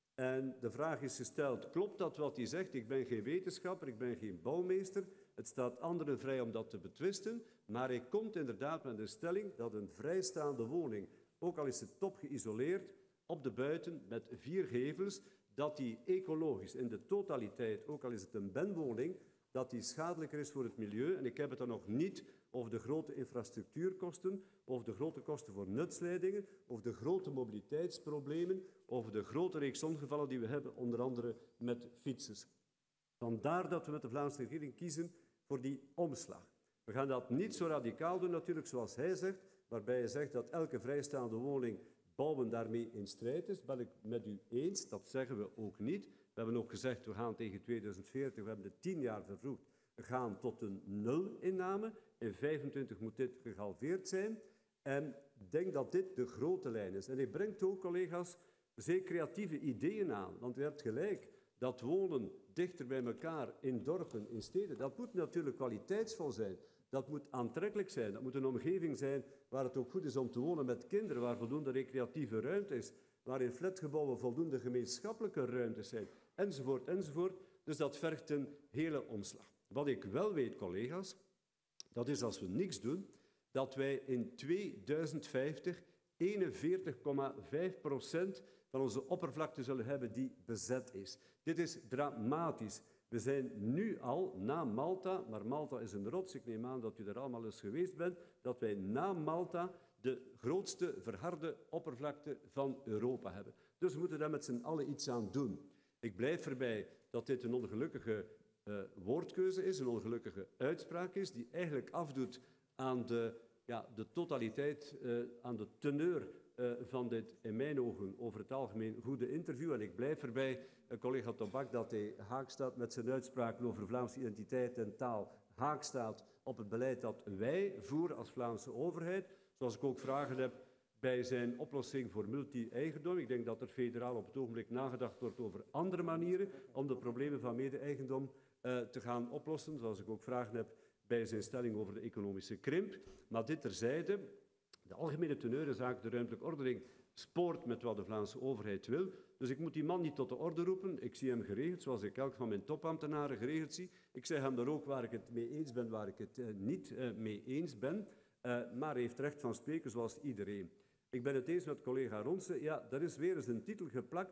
En de vraag is gesteld, klopt dat wat hij zegt? Ik ben geen wetenschapper, ik ben geen bouwmeester. Het staat anderen vrij om dat te betwisten. Maar hij komt inderdaad met de stelling dat een vrijstaande woning, ook al is het top geïsoleerd, op de buiten met vier gevels, dat die ecologisch in de totaliteit, ook al is het een benwoning, dat die schadelijker is voor het milieu. En ik heb het dan nog niet over de grote infrastructuurkosten, over de grote kosten voor nutsleidingen, over de grote mobiliteitsproblemen, over de grote reeks ongevallen die we hebben, onder andere met fietsers. Vandaar dat we met de Vlaamse regering kiezen voor die omslag. We gaan dat niet zo radicaal doen natuurlijk, zoals hij zegt, waarbij hij zegt dat elke vrijstaande woning bouwen daarmee in strijd is. Ben ik met u eens, dat zeggen we ook niet. We hebben ook gezegd, we gaan tegen tweeduizend veertig, we hebben het tien jaar vervroegd, we gaan tot een nul-inname. In vijfentwintig moet dit gehalveerd zijn. En ik denk dat dit de grote lijn is. En hij brengt ook, collega's, zeer creatieve ideeën aan. Want u hebt gelijk, dat wonen dichter bij elkaar in dorpen, in steden, dat moet natuurlijk kwaliteitsvol zijn. Dat moet aantrekkelijk zijn. Dat moet een omgeving zijn waar het ook goed is om te wonen met kinderen, waar voldoende recreatieve ruimte is, waar in flatgebouwen voldoende gemeenschappelijke ruimtes zijn, enzovoort, enzovoort. Dus dat vergt een hele omslag. Wat ik wel weet, collega's, dat is als we niks doen, dat wij in tweeduizend vijftig eenenveertig komma vijf procent van onze oppervlakte zullen hebben die bezet is. Dit is dramatisch. We zijn nu al, na Malta, maar Malta is een rots, ik neem aan dat u er allemaal eens geweest bent, dat wij na Malta de grootste verharde oppervlakte van Europa hebben. Dus we moeten daar met z'n allen iets aan doen. Ik blijf erbij dat dit een ongelukkige uh, woordkeuze is, een ongelukkige uitspraak is, die eigenlijk afdoet aan de, ja, de totaliteit, uh, aan de teneur uh, van dit, in mijn ogen, over het algemeen goede interview. En ik blijf erbij, uh, collega Tobak, dat hij haak staat met zijn uitspraken over Vlaamse identiteit en taal, haak staat op het beleid dat wij voeren als Vlaamse overheid, zoals ik ook vragen heb bij zijn oplossing voor multi-eigendom. Ik denk dat er federaal op het ogenblik nagedacht wordt over andere manieren om de problemen van mede-eigendom uh, te gaan oplossen, zoals ik ook vragen heb bij zijn stelling over de economische krimp. Maar dit terzijde, de algemene teneur in zaken de ruimtelijke ordening spoort met wat de Vlaamse overheid wil. Dus ik moet die man niet tot de orde roepen. Ik zie hem geregeld, zoals ik elk van mijn topambtenaren geregeld zie. Ik zeg hem daar ook waar ik het mee eens ben, waar ik het uh, niet uh, mee eens ben. Uh, maar hij heeft recht van spreken, zoals iedereen. Ik ben het eens met collega Ronse. Ja, daar is weer eens een titel geplakt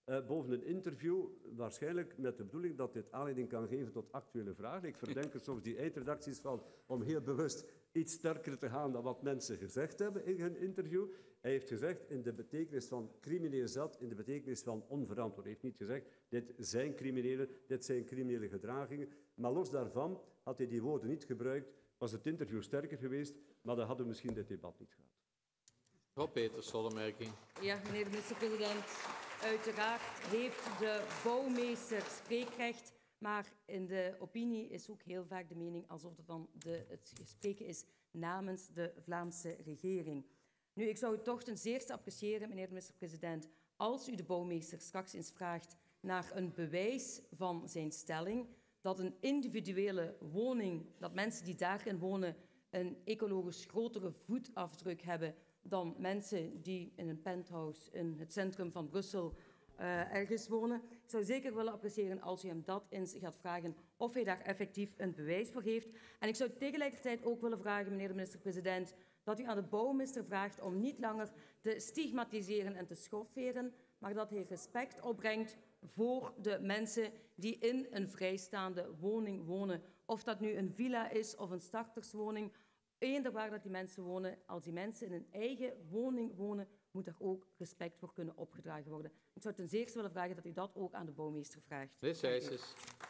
Uh, boven een interview, waarschijnlijk met de bedoeling dat dit aanleiding kan geven tot actuele vragen. Ik verdenk er soms die eindredacties van om heel bewust iets sterker te gaan dan wat mensen gezegd hebben in hun interview. Hij heeft gezegd in de betekenis van crimineel zat, in de betekenis van onverantwoord. Hij heeft niet gezegd, dit zijn criminelen, dit zijn criminele gedragingen. Maar los daarvan had hij die woorden niet gebruikt, was het interview sterker geweest, maar dan hadden we misschien dit debat niet gehad. Mevrouw Peters, slotopmerking. Ja, meneer de minister-president. Uiteraard heeft de bouwmeester spreekrecht, maar in de opinie is ook heel vaak de mening alsof het dan de, het spreken is namens de Vlaamse regering. Nu, ik zou het toch ten zeerste appreciëren, meneer de minister-president, als u de bouwmeester straks eens vraagt naar een bewijs van zijn stelling dat een individuele woning, dat mensen die daarin wonen, een ecologisch grotere voetafdruk hebben dan mensen die in een penthouse in het centrum van Brussel uh, ergens wonen. Ik zou zeker willen appreciëren als u hem dat eens gaat vragen of hij daar effectief een bewijs voor heeft. En ik zou tegelijkertijd ook willen vragen, meneer de minister-president, dat u aan de bouwmeester vraagt om niet langer te stigmatiseren en te schofferen, maar dat hij respect opbrengt voor de mensen die in een vrijstaande woning wonen. Of dat nu een villa is of een starterswoning, eender waar dat die mensen wonen, als die mensen in een eigen woning wonen, moet daar ook respect voor kunnen opgedragen worden. Ik zou ten zeerste willen vragen dat u dat ook aan de bouwmeester vraagt. Meneer Sijsens.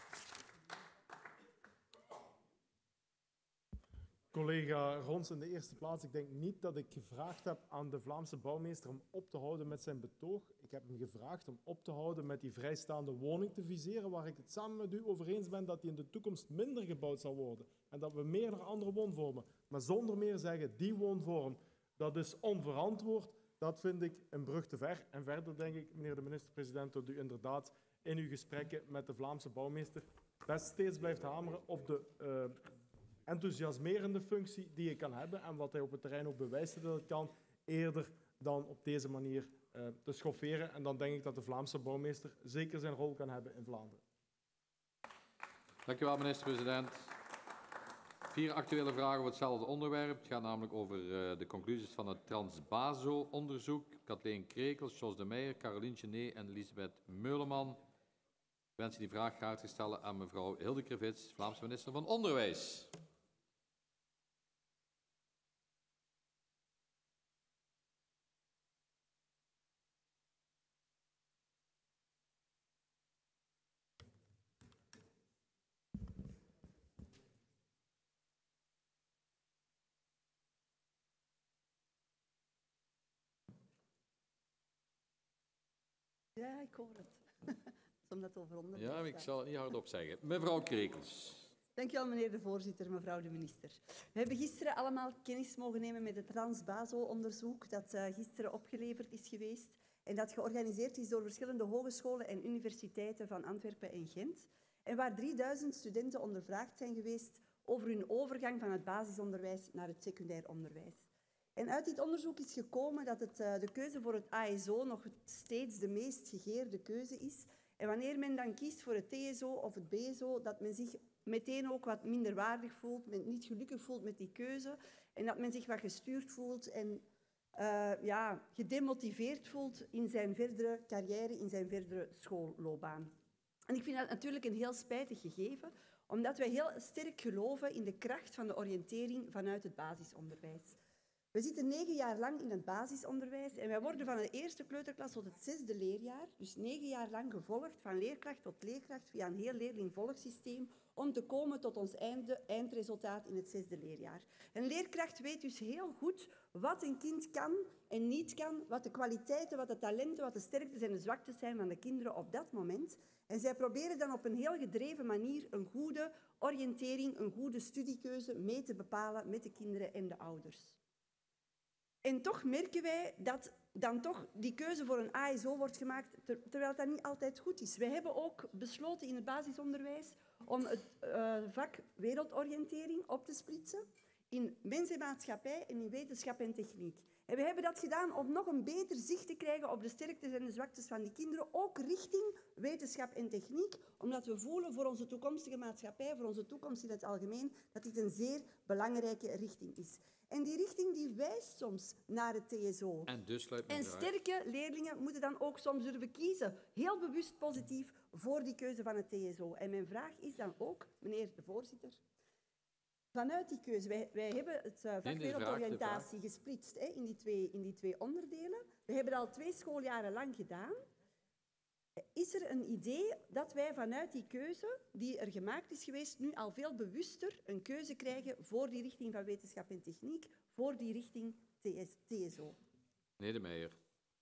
Collega Rons, in de eerste plaats, ik denk niet dat ik gevraagd heb aan de Vlaamse bouwmeester om op te houden met zijn betoog. Ik heb hem gevraagd om op te houden met die vrijstaande woning te viseren, waar ik het samen met u over eens ben dat die in de toekomst minder gebouwd zal worden. En dat we meerdere andere woonvormen, maar zonder meer zeggen, die woonvorm, dat is onverantwoord, dat vind ik een brug te ver. En verder denk ik, meneer de minister-president, dat u inderdaad in uw gesprekken met de Vlaamse bouwmeester best steeds blijft hameren op de uh, enthousiasmerende functie die je kan hebben en wat hij op het terrein ook bewijst dat het kan, eerder dan op deze manier uh, te schofferen. En dan denk ik dat de Vlaamse bouwmeester zeker zijn rol kan hebben in Vlaanderen. Dank u wel, minister-president. Vier actuele vragen over hetzelfde onderwerp. Het gaat namelijk over uh, de conclusies van het Transbazo-onderzoek. Kathleen Krekels, Jos de Meijer, Caroline Gené en Elisabeth Meuleman. Ik wens die vraag graag te stellen aan mevrouw Hilde Krevits, Vlaamse minister van Onderwijs. Ja, ik hoor het. Omdat het over onderwijs Ja, gaat. ik zal het niet hardop zeggen. Mevrouw Krekels. Dank u wel, meneer de voorzitter, mevrouw de minister. We hebben gisteren allemaal kennis mogen nemen met het Transbazo-onderzoek dat uh, gisteren opgeleverd is geweest en dat georganiseerd is door verschillende hogescholen en universiteiten van Antwerpen en Gent en waar drieduizend studenten ondervraagd zijn geweest over hun overgang van het basisonderwijs naar het secundair onderwijs. En uit dit onderzoek is gekomen dat het, uh, de keuze voor het A S O nog steeds de meest gegeerde keuze is. En wanneer men dan kiest voor het T S O of het B S O, dat men zich meteen ook wat minder waardig voelt, men niet gelukkig voelt met die keuze en dat men zich wat gestuurd voelt en uh, ja, gedemotiveerd voelt in zijn verdere carrière, in zijn verdere schoolloopbaan. En ik vind dat natuurlijk een heel spijtig gegeven, omdat wij heel sterk geloven in de kracht van de oriëntering vanuit het basisonderwijs. We zitten negen jaar lang in het basisonderwijs en wij worden van de eerste kleuterklas tot het zesde leerjaar, dus negen jaar lang gevolgd van leerkracht tot leerkracht via een heel leerlingvolgsysteem om te komen tot ons einde, eindresultaat in het zesde leerjaar. Een leerkracht weet dus heel goed wat een kind kan en niet kan, wat de kwaliteiten, wat de talenten, wat de sterktes en de zwaktes zijn van de kinderen op dat moment. En zij proberen dan op een heel gedreven manier een goede oriëntering, een goede studiekeuze mee te bepalen met de kinderen en de ouders. En toch merken wij dat dan toch die keuze voor een A S O wordt gemaakt, ter, terwijl dat niet altijd goed is. Wij hebben ook besloten in het basisonderwijs om het uh, vak wereldoriëntering op te splitsen in mens en maatschappij en in wetenschap en techniek. En we hebben dat gedaan om nog een beter zicht te krijgen op de sterktes en de zwaktes van die kinderen, ook richting wetenschap en techniek, omdat we voelen voor onze toekomstige maatschappij, voor onze toekomst in het algemeen, dat dit een zeer belangrijke richting is. En die richting die wijst soms naar het T S O. En dus sluit men En eruit. sterke leerlingen moeten dan ook soms durven kiezen, heel bewust positief, voor die keuze van het T S O. En mijn vraag is dan ook, meneer de voorzitter, vanuit die keuze, wij, wij hebben het uh, vak Nee, de vraag, de wereldoriëntatie gesplitst hè, in, die twee, in die twee onderdelen. We hebben dat al twee schooljaren lang gedaan. Is er een idee dat wij vanuit die keuze die er gemaakt is geweest, nu al veel bewuster een keuze krijgen voor die richting van wetenschap en techniek, voor die richting T S O? Meneer De Meijer.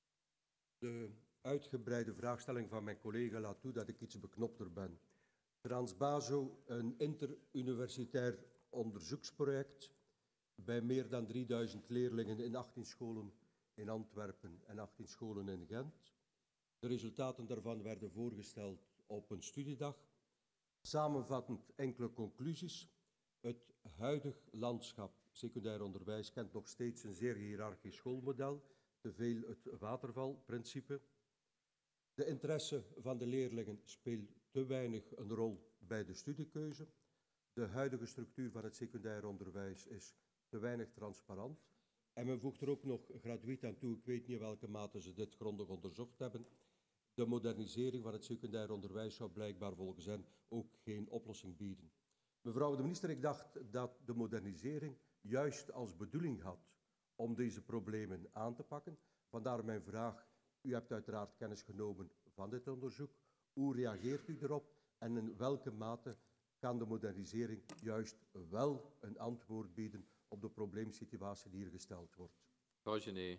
De uitgebreide vraagstelling van mijn collega laat toe dat ik iets beknopter ben. Transbaso, een interuniversitair onderzoeksproject bij meer dan drieduizend leerlingen in achttien scholen in Antwerpen en achttien scholen in Gent. De resultaten daarvan werden voorgesteld op een studiedag. Samenvattend enkele conclusies. Het huidig landschap secundair onderwijs kent nog steeds een zeer hiërarchisch schoolmodel, te veel het watervalprincipe. De interesse van de leerlingen speelt te weinig een rol bij de studiekeuze. De huidige structuur van het secundair onderwijs is te weinig transparant. En men voegt er ook nog gratuit aan toe, ik weet niet in welke mate ze dit grondig onderzocht hebben. De modernisering van het secundair onderwijs zou blijkbaar volgens hen ook geen oplossing bieden. Mevrouw de minister, ik dacht dat de modernisering juist als bedoeling had om deze problemen aan te pakken. Vandaar mijn vraag, u hebt uiteraard kennis genomen van dit onderzoek. Hoe reageert u erop en in welke mate kan de modernisering juist wel een antwoord bieden op de probleemsituatie die hier gesteld wordt? Mevrouw Genet.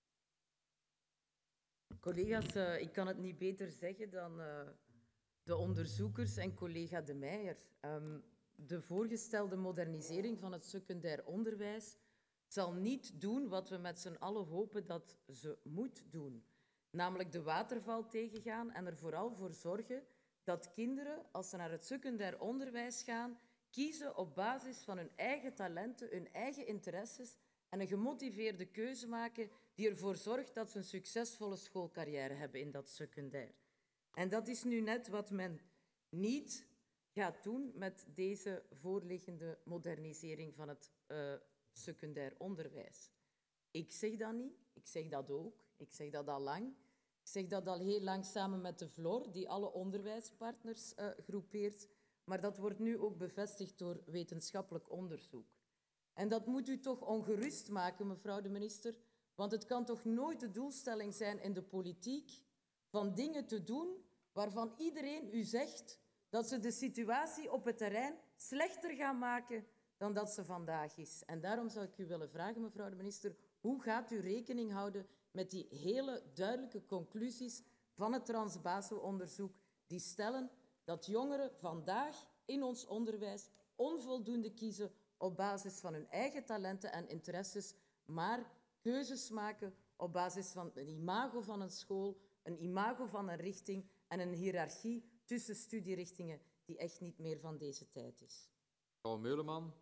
Collega's, uh, ik kan het niet beter zeggen dan uh, de onderzoekers en collega De Meijer. Um, de voorgestelde modernisering van het secundair onderwijs zal niet doen wat we met z'n allen hopen dat ze moet doen. Namelijk de waterval tegengaan en er vooral voor zorgen dat kinderen, als ze naar het secundair onderwijs gaan, kiezen op basis van hun eigen talenten, hun eigen interesses en een gemotiveerde keuze maken die ervoor zorgt dat ze een succesvolle schoolcarrière hebben in dat secundair. En dat is nu net wat men niet gaat doen met deze voorliggende modernisering van het uh, secundair onderwijs. Ik zeg dat niet, ik zeg dat ook, ik zeg dat al lang. Ik zeg dat al heel lang samen met de V L O R, die alle onderwijspartners uh, groepeert, maar dat wordt nu ook bevestigd door wetenschappelijk onderzoek. En dat moet u toch ongerust maken, mevrouw de minister, want het kan toch nooit de doelstelling zijn in de politiek van dingen te doen waarvan iedereen u zegt dat ze de situatie op het terrein slechter gaan maken dan dat ze vandaag is. En daarom zou ik u willen vragen, mevrouw de minister, hoe gaat u rekening houden met die hele duidelijke conclusies van het Transbaso-onderzoek die stellen dat jongeren vandaag in ons onderwijs onvoldoende kiezen op basis van hun eigen talenten en interesses, maar keuzes maken op basis van een imago van een school, een imago van een richting en een hiërarchie tussen studierichtingen die echt niet meer van deze tijd is. Mevrouw Meuleman.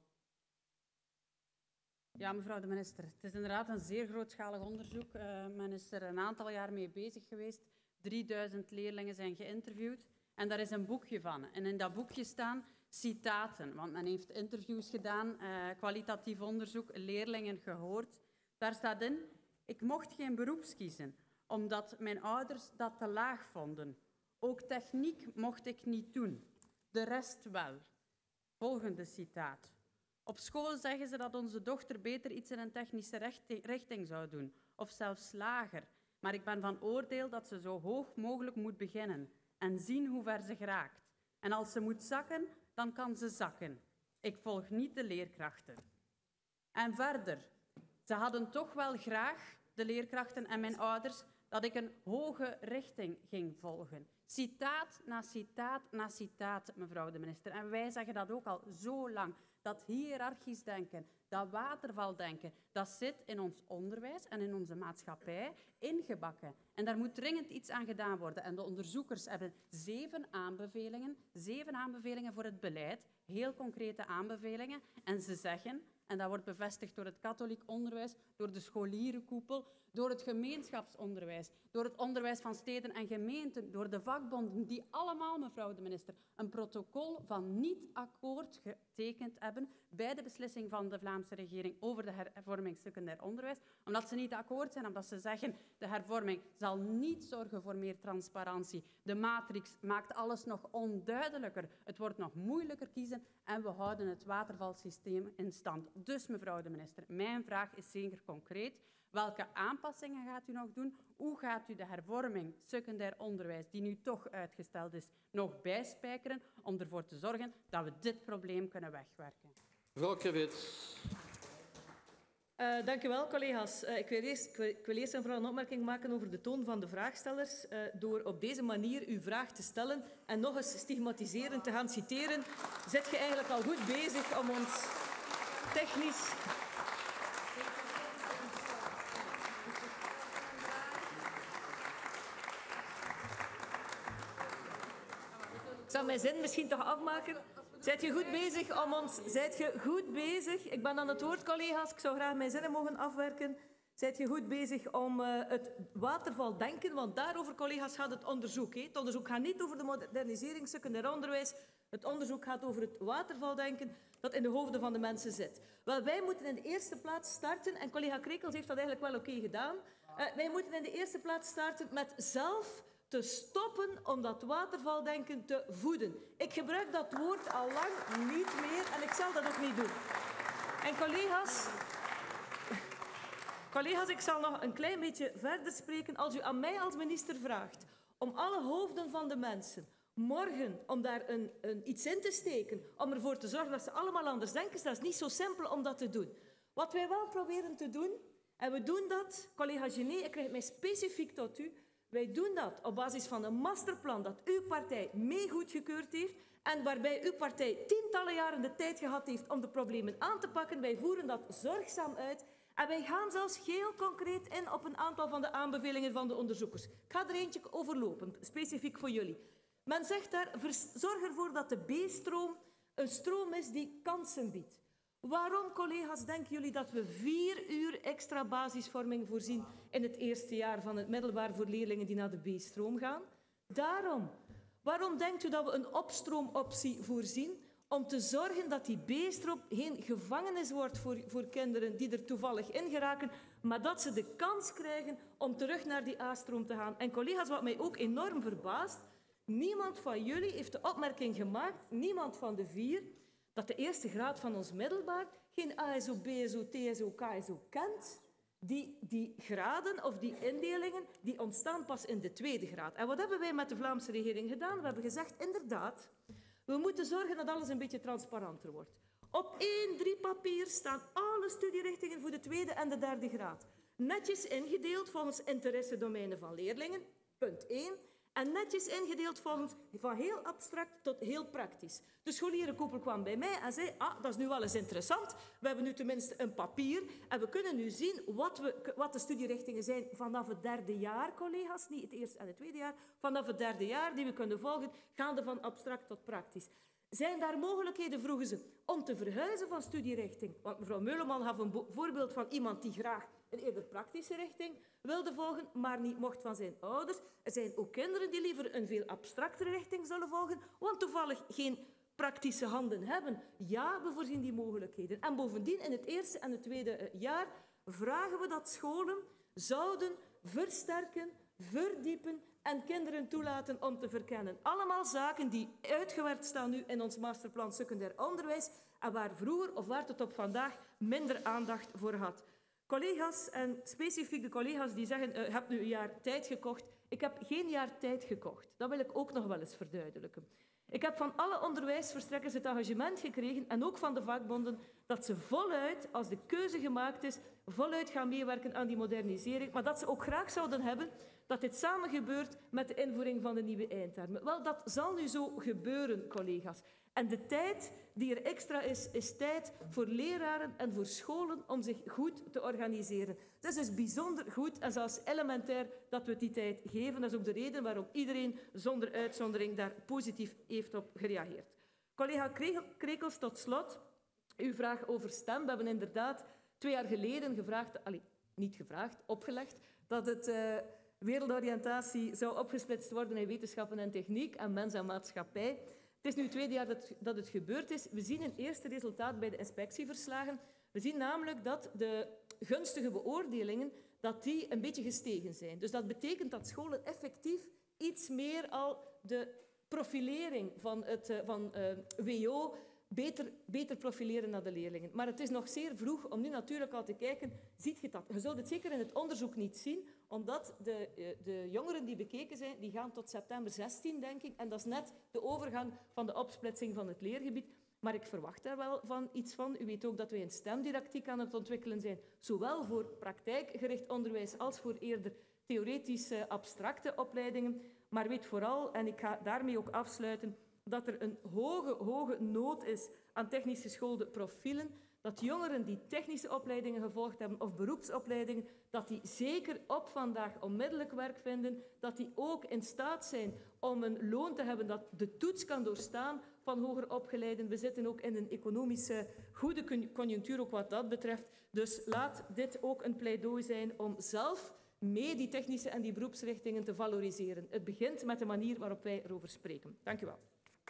Ja, mevrouw de minister. Het is inderdaad een zeer grootschalig onderzoek. Uh, men is er een aantal jaar mee bezig geweest. drieduizend leerlingen zijn geïnterviewd. En daar is een boekje van. En in dat boekje staan citaten. Want men heeft interviews gedaan, uh, kwalitatief onderzoek, leerlingen gehoord. Daar staat in, ik mocht geen beroeps kiezen, omdat mijn ouders dat te laag vonden. Ook techniek mocht ik niet doen. De rest wel. Volgende citaat. Op school zeggen ze dat onze dochter beter iets in een technische richting zou doen, of zelfs lager. Maar ik ben van oordeel dat ze zo hoog mogelijk moet beginnen en zien hoe ver ze geraakt. En als ze moet zakken, dan kan ze zakken. Ik volg niet de leerkrachten. En verder, ze hadden toch wel graag, de leerkrachten en mijn ouders, dat ik een hoge richting ging volgen. Citaat na citaat na citaat, mevrouw de minister. En wij zeggen dat ook al zo lang. Dat hiërarchisch denken, dat watervaldenken, dat zit in ons onderwijs en in onze maatschappij ingebakken. En daar moet dringend iets aan gedaan worden. En de onderzoekers hebben zeven aanbevelingen, zeven aanbevelingen voor het beleid, heel concrete aanbevelingen. En ze zeggen, En dat wordt bevestigd door het katholiek onderwijs, door de scholierenkoepel, door het gemeenschapsonderwijs, door het onderwijs van steden en gemeenten, door de vakbonden, die allemaal, mevrouw de minister, een protocol van niet-akkoord getekend hebben bij de beslissing van de Vlaamse regering over de hervorming secundair onderwijs, omdat ze niet akkoord zijn, omdat ze zeggen de hervorming zal niet zorgen voor meer transparantie. De matrix maakt alles nog onduidelijker. Het wordt nog moeilijker kiezen en we houden het watervalsysteem in stand. Dus, mevrouw de minister, mijn vraag is zeker concreet. Welke aanpassingen gaat u nog doen? Hoe gaat u de hervorming secundair onderwijs, die nu toch uitgesteld is, nog bijspijkeren om ervoor te zorgen dat we dit probleem kunnen wegwerken? Mevrouw Krivits. Uh, dank u wel, collega's. Uh, ik, wil eerst, ik, wil, ik wil eerst en vooral een opmerking maken over de toon van de vraagstellers. Uh, door op deze manier uw vraag te stellen en nog eens stigmatiserend te gaan citeren, zit je eigenlijk al goed bezig om ons technisch... Ik zal mijn zin misschien toch afmaken. Zijt je goed bezig om ons... Zijt je goed bezig... Ik ben aan het woord, collega's. Ik zou graag mijn zinnen mogen afwerken. Zijt je goed bezig om uh, het watervaldenken, want daarover, collega's, gaat het onderzoek. He. Het onderzoek gaat niet over de modernisering secundair onderwijs. Het onderzoek gaat over het watervaldenken dat in de hoofden van de mensen zit. Wel, wij moeten in de eerste plaats starten, en collega Krekels heeft dat eigenlijk wel oké okay gedaan. Uh, wij moeten in de eerste plaats starten met zelf te stoppen om dat watervaldenken te voeden. Ik gebruik dat woord al lang niet meer en ik zal dat ook niet doen. En collega's, collega's, ik zal nog een klein beetje verder spreken. Als u aan mij als minister vraagt om alle hoofden van de mensen morgen om daar een, een, iets in te steken, om ervoor te zorgen dat ze allemaal anders denken, dat is niet zo simpel om dat te doen. Wat wij wel proberen te doen, en we doen dat, collega Genet, ik richt mij specifiek tot u, wij doen dat op basis van een masterplan dat uw partij mee goedgekeurd heeft en waarbij uw partij tientallen jaren de tijd gehad heeft om de problemen aan te pakken. Wij voeren dat zorgzaam uit en wij gaan zelfs heel concreet in op een aantal van de aanbevelingen van de onderzoekers. Ik ga er eentje overlopen, specifiek voor jullie. Men zegt daar, zorg ervoor dat de B-stroom een stroom is die kansen biedt. Waarom, collega's, denken jullie dat we vier uur extra basisvorming voorzien in het eerste jaar van het middelbaar voor leerlingen die naar de B-stroom gaan? Daarom. Waarom denkt u dat we een opstroomoptie voorzien om te zorgen dat die B-stroom geen gevangenis wordt voor, voor kinderen die er toevallig in geraken, maar dat ze de kans krijgen om terug naar die A-stroom te gaan? En collega's, wat mij ook enorm verbaast, niemand van jullie heeft de opmerking gemaakt, niemand van de vier, dat de eerste graad van ons middelbaar geen A S O, B S O, T S O, K S O kent. Die, die graden of die indelingen die ontstaan pas in de tweede graad. En wat hebben wij met de Vlaamse regering gedaan? We hebben gezegd, inderdaad, we moeten zorgen dat alles een beetje transparanter wordt. Op één drie papier staan alle studierichtingen voor de tweede en de derde graad. Netjes ingedeeld volgens interessedomeinen van leerlingen, punt één. En netjes ingedeeld volgens van heel abstract tot heel praktisch. De scholierenkoepel kwam bij mij en zei, ah, dat is nu wel eens interessant. We hebben nu tenminste een papier en we kunnen nu zien wat, we, wat de studierichtingen zijn vanaf het derde jaar, collega's. Niet het eerste en het tweede jaar. Vanaf het derde jaar die we kunnen volgen, gaande van abstract tot praktisch. Zijn daar mogelijkheden, vroegen ze, om te verhuizen van studierichting? Want mevrouw Meuleman gaf een voorbeeld van iemand die graag een eerder praktische richting wilde volgen, maar niet mocht van zijn ouders. Er zijn ook kinderen die liever een veel abstractere richting zullen volgen, want toevallig geen praktische handen hebben. Ja, we voorzien die mogelijkheden. En bovendien, in het eerste en het tweede jaar vragen we dat scholen zouden versterken, verdiepen en kinderen toelaten om te verkennen. Allemaal zaken die uitgewerkt staan nu in ons masterplan secundair onderwijs en waar vroeger of waar tot op vandaag minder aandacht voor had. Collega's, en specifiek de collega's die zeggen, uh, je hebt nu een jaar tijd gekocht. Ik heb geen jaar tijd gekocht. Dat wil ik ook nog wel eens verduidelijken. Ik heb van alle onderwijsverstrekkers het engagement gekregen, en ook van de vakbonden, dat ze voluit, als de keuze gemaakt is, voluit gaan meewerken aan die modernisering, maar dat ze ook graag zouden hebben dat dit samen gebeurt met de invoering van de nieuwe eindtermen. Wel, dat zal nu zo gebeuren, collega's. En de tijd die er extra is, is tijd voor leraren en voor scholen om zich goed te organiseren. Het is dus bijzonder goed en zelfs elementair dat we die tijd geven. Dat is ook de reden waarom iedereen zonder uitzondering daar positief heeft op gereageerd. Collega Krekels, tot slot. Uw vraag over STEM. We hebben inderdaad twee jaar geleden gevraagd, allee, niet gevraagd, opgelegd, dat het uh, wereldoriëntatie zou opgesplitst worden in wetenschappen en techniek en mens en maatschappij. Het is nu het tweede jaar dat, dat het gebeurd is. We zien een eerste resultaat bij de inspectieverslagen. We zien namelijk dat de gunstige beoordelingen dat die een beetje gestegen zijn. Dus dat betekent dat scholen effectief iets meer al de profilering van, het, van uh, W O beter, beter profileren naar de leerlingen. Maar het is nog zeer vroeg om nu natuurlijk al te kijken, ziet je dat? Je zult het zeker in het onderzoek niet zien, omdat de, de jongeren die bekeken zijn, die gaan tot september zestien, denk ik. En dat is net de overgang van de opsplitsing van het leergebied. Maar ik verwacht daar wel van iets van. U weet ook dat wij een stemdidactiek aan het ontwikkelen zijn, zowel voor praktijkgericht onderwijs als voor eerder theoretische, abstracte opleidingen. Maar weet vooral, en ik ga daarmee ook afsluiten, dat er een hoge, hoge nood is aan technisch geschoolde profielen, dat jongeren die technische opleidingen gevolgd hebben of beroepsopleidingen, dat die zeker op vandaag onmiddellijk werk vinden, dat die ook in staat zijn om een loon te hebben dat de toets kan doorstaan van hoger opgeleiden. We zitten ook in een economische goede conjunctuur, ook wat dat betreft. Dus laat dit ook een pleidooi zijn om zelf mee die technische en die beroepsrichtingen te valoriseren. Het begint met de manier waarop wij erover spreken. Dank u wel.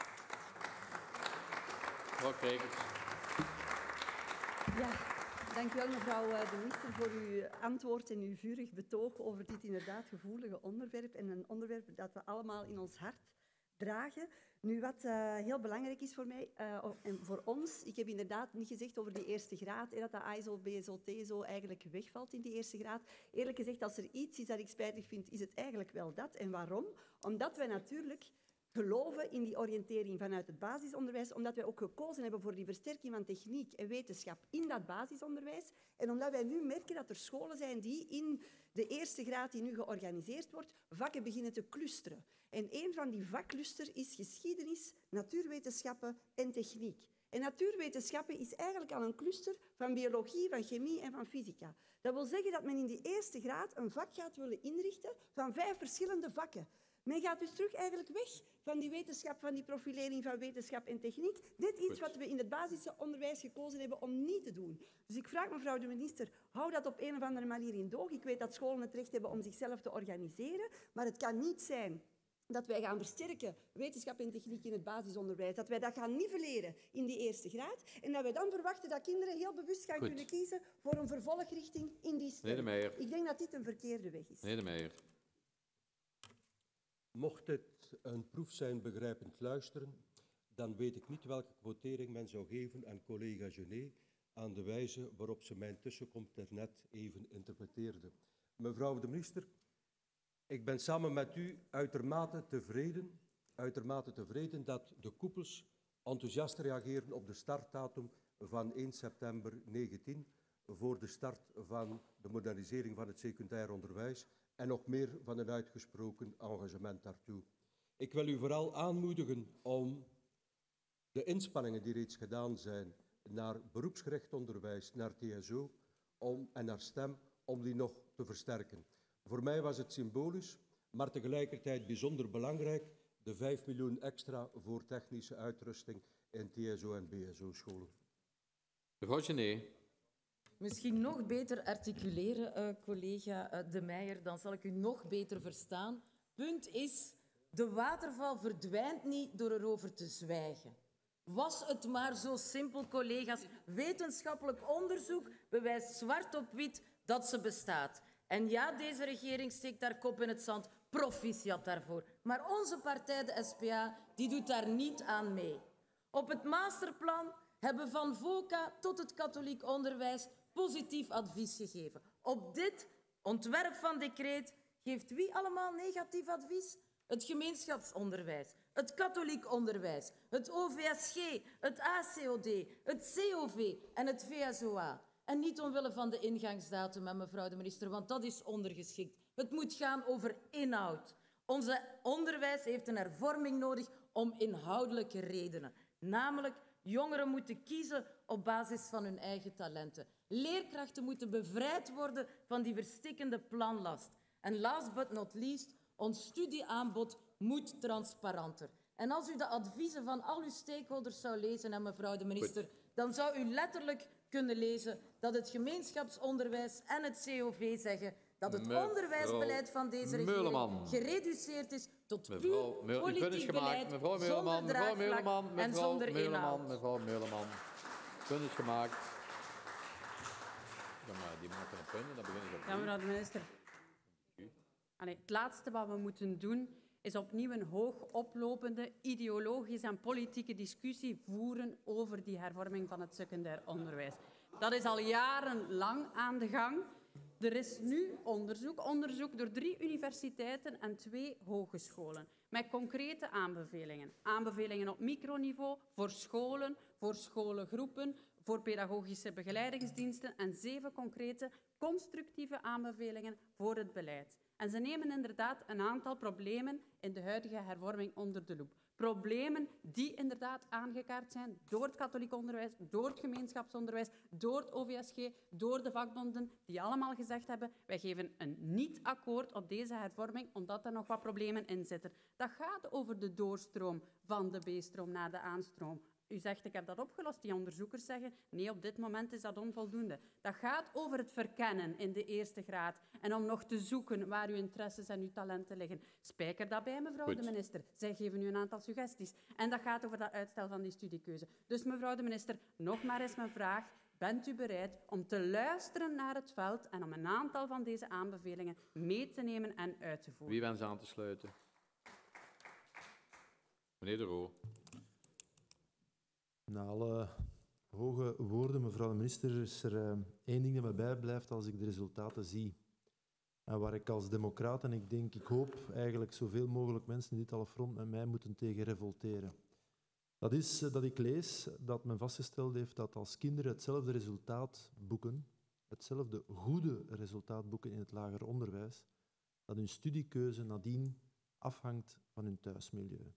Ja, dank u wel, mevrouw de minister, voor uw antwoord en uw vurig betoog over dit inderdaad gevoelige onderwerp en een onderwerp dat we allemaal in ons hart dragen. Nu, wat uh, heel belangrijk is voor mij uh, en voor ons, ik heb inderdaad niet gezegd over die eerste graad, hè, dat de A S O, B S O, T S O eigenlijk wegvalt in die eerste graad. Eerlijk gezegd, als er iets is dat ik spijtig vind, is het eigenlijk wel dat. En waarom? Omdat wij natuurlijk geloven in die oriëntering vanuit het basisonderwijs, omdat wij ook gekozen hebben voor die versterking van techniek en wetenschap in dat basisonderwijs. En omdat wij nu merken dat er scholen zijn die in de eerste graad die nu georganiseerd wordt, vakken beginnen te clusteren. En een van die vakclusters is geschiedenis, natuurwetenschappen en techniek. En natuurwetenschappen is eigenlijk al een cluster van biologie, van chemie en van fysica. Dat wil zeggen dat men in die eerste graad een vak gaat willen inrichten van vijf verschillende vakken. Men gaat dus terug eigenlijk weg van die wetenschap, van die profilering van wetenschap en techniek. Dit is iets wat we in het basisonderwijs gekozen hebben om niet te doen. Dus ik vraag mevrouw de minister, hou dat op een of andere manier in doog. Ik weet dat scholen het recht hebben om zichzelf te organiseren, maar het kan niet zijn dat wij gaan versterken wetenschap en techniek in het basisonderwijs, dat wij dat gaan nivelleren in die eerste graad en dat wij dan verwachten dat kinderen heel bewust gaan Goed. kunnen kiezen voor een vervolgrichting in die stem. Meneer De Meijer. Ik denk dat dit een verkeerde weg is. Meneer De Meijer. Mocht het een proef zijn begrijpend luisteren, dan weet ik niet welke quotering men zou geven aan collega Genet aan de wijze waarop ze mijn tussenkomst daarnet even interpreteerde. Mevrouw de minister, ik ben samen met u uitermate tevreden, uitermate tevreden dat de koepels enthousiast reageren op de startdatum van één september negentien voor de start van de modernisering van het secundair onderwijs en nog meer van een uitgesproken engagement daartoe. Ik wil u vooral aanmoedigen om de inspanningen die reeds gedaan zijn naar beroepsgericht onderwijs, naar T S O om, en naar STEM, om die nog te versterken. Voor mij was het symbolisch, maar tegelijkertijd bijzonder belangrijk, de vijf miljoen extra voor technische uitrusting in T S O en B S O-scholen. Mevrouw Genet. Misschien nog beter articuleren, uh, collega uh, De Meijer, dan zal ik u nog beter verstaan. Punt is, de waterval verdwijnt niet door erover te zwijgen. Was het maar zo simpel, collega's. Wetenschappelijk onderzoek bewijst zwart op wit dat ze bestaat. En ja, deze regering steekt haar kop in het zand, proficiat daarvoor. Maar onze partij, de S P A, die doet daar niet aan mee. Op het masterplan hebben van VOCA tot het katholiek onderwijs positief advies gegeven. Op dit ontwerp van decreet geeft wie allemaal negatief advies? Het gemeenschapsonderwijs, het katholiek onderwijs, het O V S G, het A C O D, het C O V en het V S O A. En niet omwille van de ingangsdatum, mevrouw de minister, want dat is ondergeschikt. Het moet gaan over inhoud. Onze onderwijs heeft een hervorming nodig om inhoudelijke redenen. Namelijk, jongeren moeten kiezen op basis van hun eigen talenten. Leerkrachten moeten bevrijd worden van die verstikkende planlast. En last but not least, ons studieaanbod moet transparanter. En als u de adviezen van al uw stakeholders zou lezen, en mevrouw de minister, Goed. dan zou u letterlijk kunnen lezen dat het gemeenschapsonderwijs en het C O V zeggen dat het Mevrouw onderwijsbeleid van deze regering Meuleman. gereduceerd is tot Mevrouw puur Meul- uw punt is politiek gemaakt. beleid Mevrouw zonder Meuleman, mevrouw draagvlak Meuleman, en mevrouw zonder Meuleman, inhoud. mevrouw Meuleman. Punt is gemaakt. Ja, maar die maken een punt en dan begin ik opnieuw. Ja, mevrouw de minister. Allee, het laatste wat we moeten doen is opnieuw een hoog oplopende ideologische en politieke discussie voeren over die hervorming van het secundair onderwijs. Dat is al jarenlang aan de gang. Er is nu onderzoek, onderzoek door drie universiteiten en twee hogescholen, met concrete aanbevelingen. Aanbevelingen op microniveau voor scholen, voor scholengroepen, voor pedagogische begeleidingsdiensten en zeven concrete constructieve aanbevelingen voor het beleid. En ze nemen inderdaad een aantal problemen in de huidige hervorming onder de loep. Problemen die inderdaad aangekaart zijn door het katholiek onderwijs, door het gemeenschapsonderwijs, door het O V S G, door de vakbonden, die allemaal gezegd hebben, wij geven een niet-akkoord op deze hervorming, omdat er nog wat problemen in zitten. Dat gaat over de doorstroom van de B-stroom naar de aanstroom. U zegt, ik heb dat opgelost. Die onderzoekers zeggen, nee, op dit moment is dat onvoldoende. Dat gaat over het verkennen in de eerste graad en om nog te zoeken waar uw interesses en uw talenten liggen. Spijker dat bij, mevrouw Goed. de minister. Zij geven u een aantal suggesties. En dat gaat over dat uitstel van die studiekeuze. Dus, mevrouw de minister, nog maar eens mijn vraag. Bent u bereid om te luisteren naar het veld en om een aantal van deze aanbevelingen mee te nemen en uit te voeren? Wie wenst aan te sluiten? Meneer De Roo. Na alle hoge woorden, mevrouw de minister, is er uh, één ding dat me bijblijft als ik de resultaten zie. En waar ik als democraat, en ik denk, ik hoop eigenlijk zoveel mogelijk mensen in dit alle front met mij moeten tegen revolteren. Dat is uh, dat ik lees dat men vastgesteld heeft dat als kinderen hetzelfde resultaat boeken, hetzelfde goede resultaat boeken in het lager onderwijs, dat hun studiekeuze nadien afhangt van hun thuismilieu.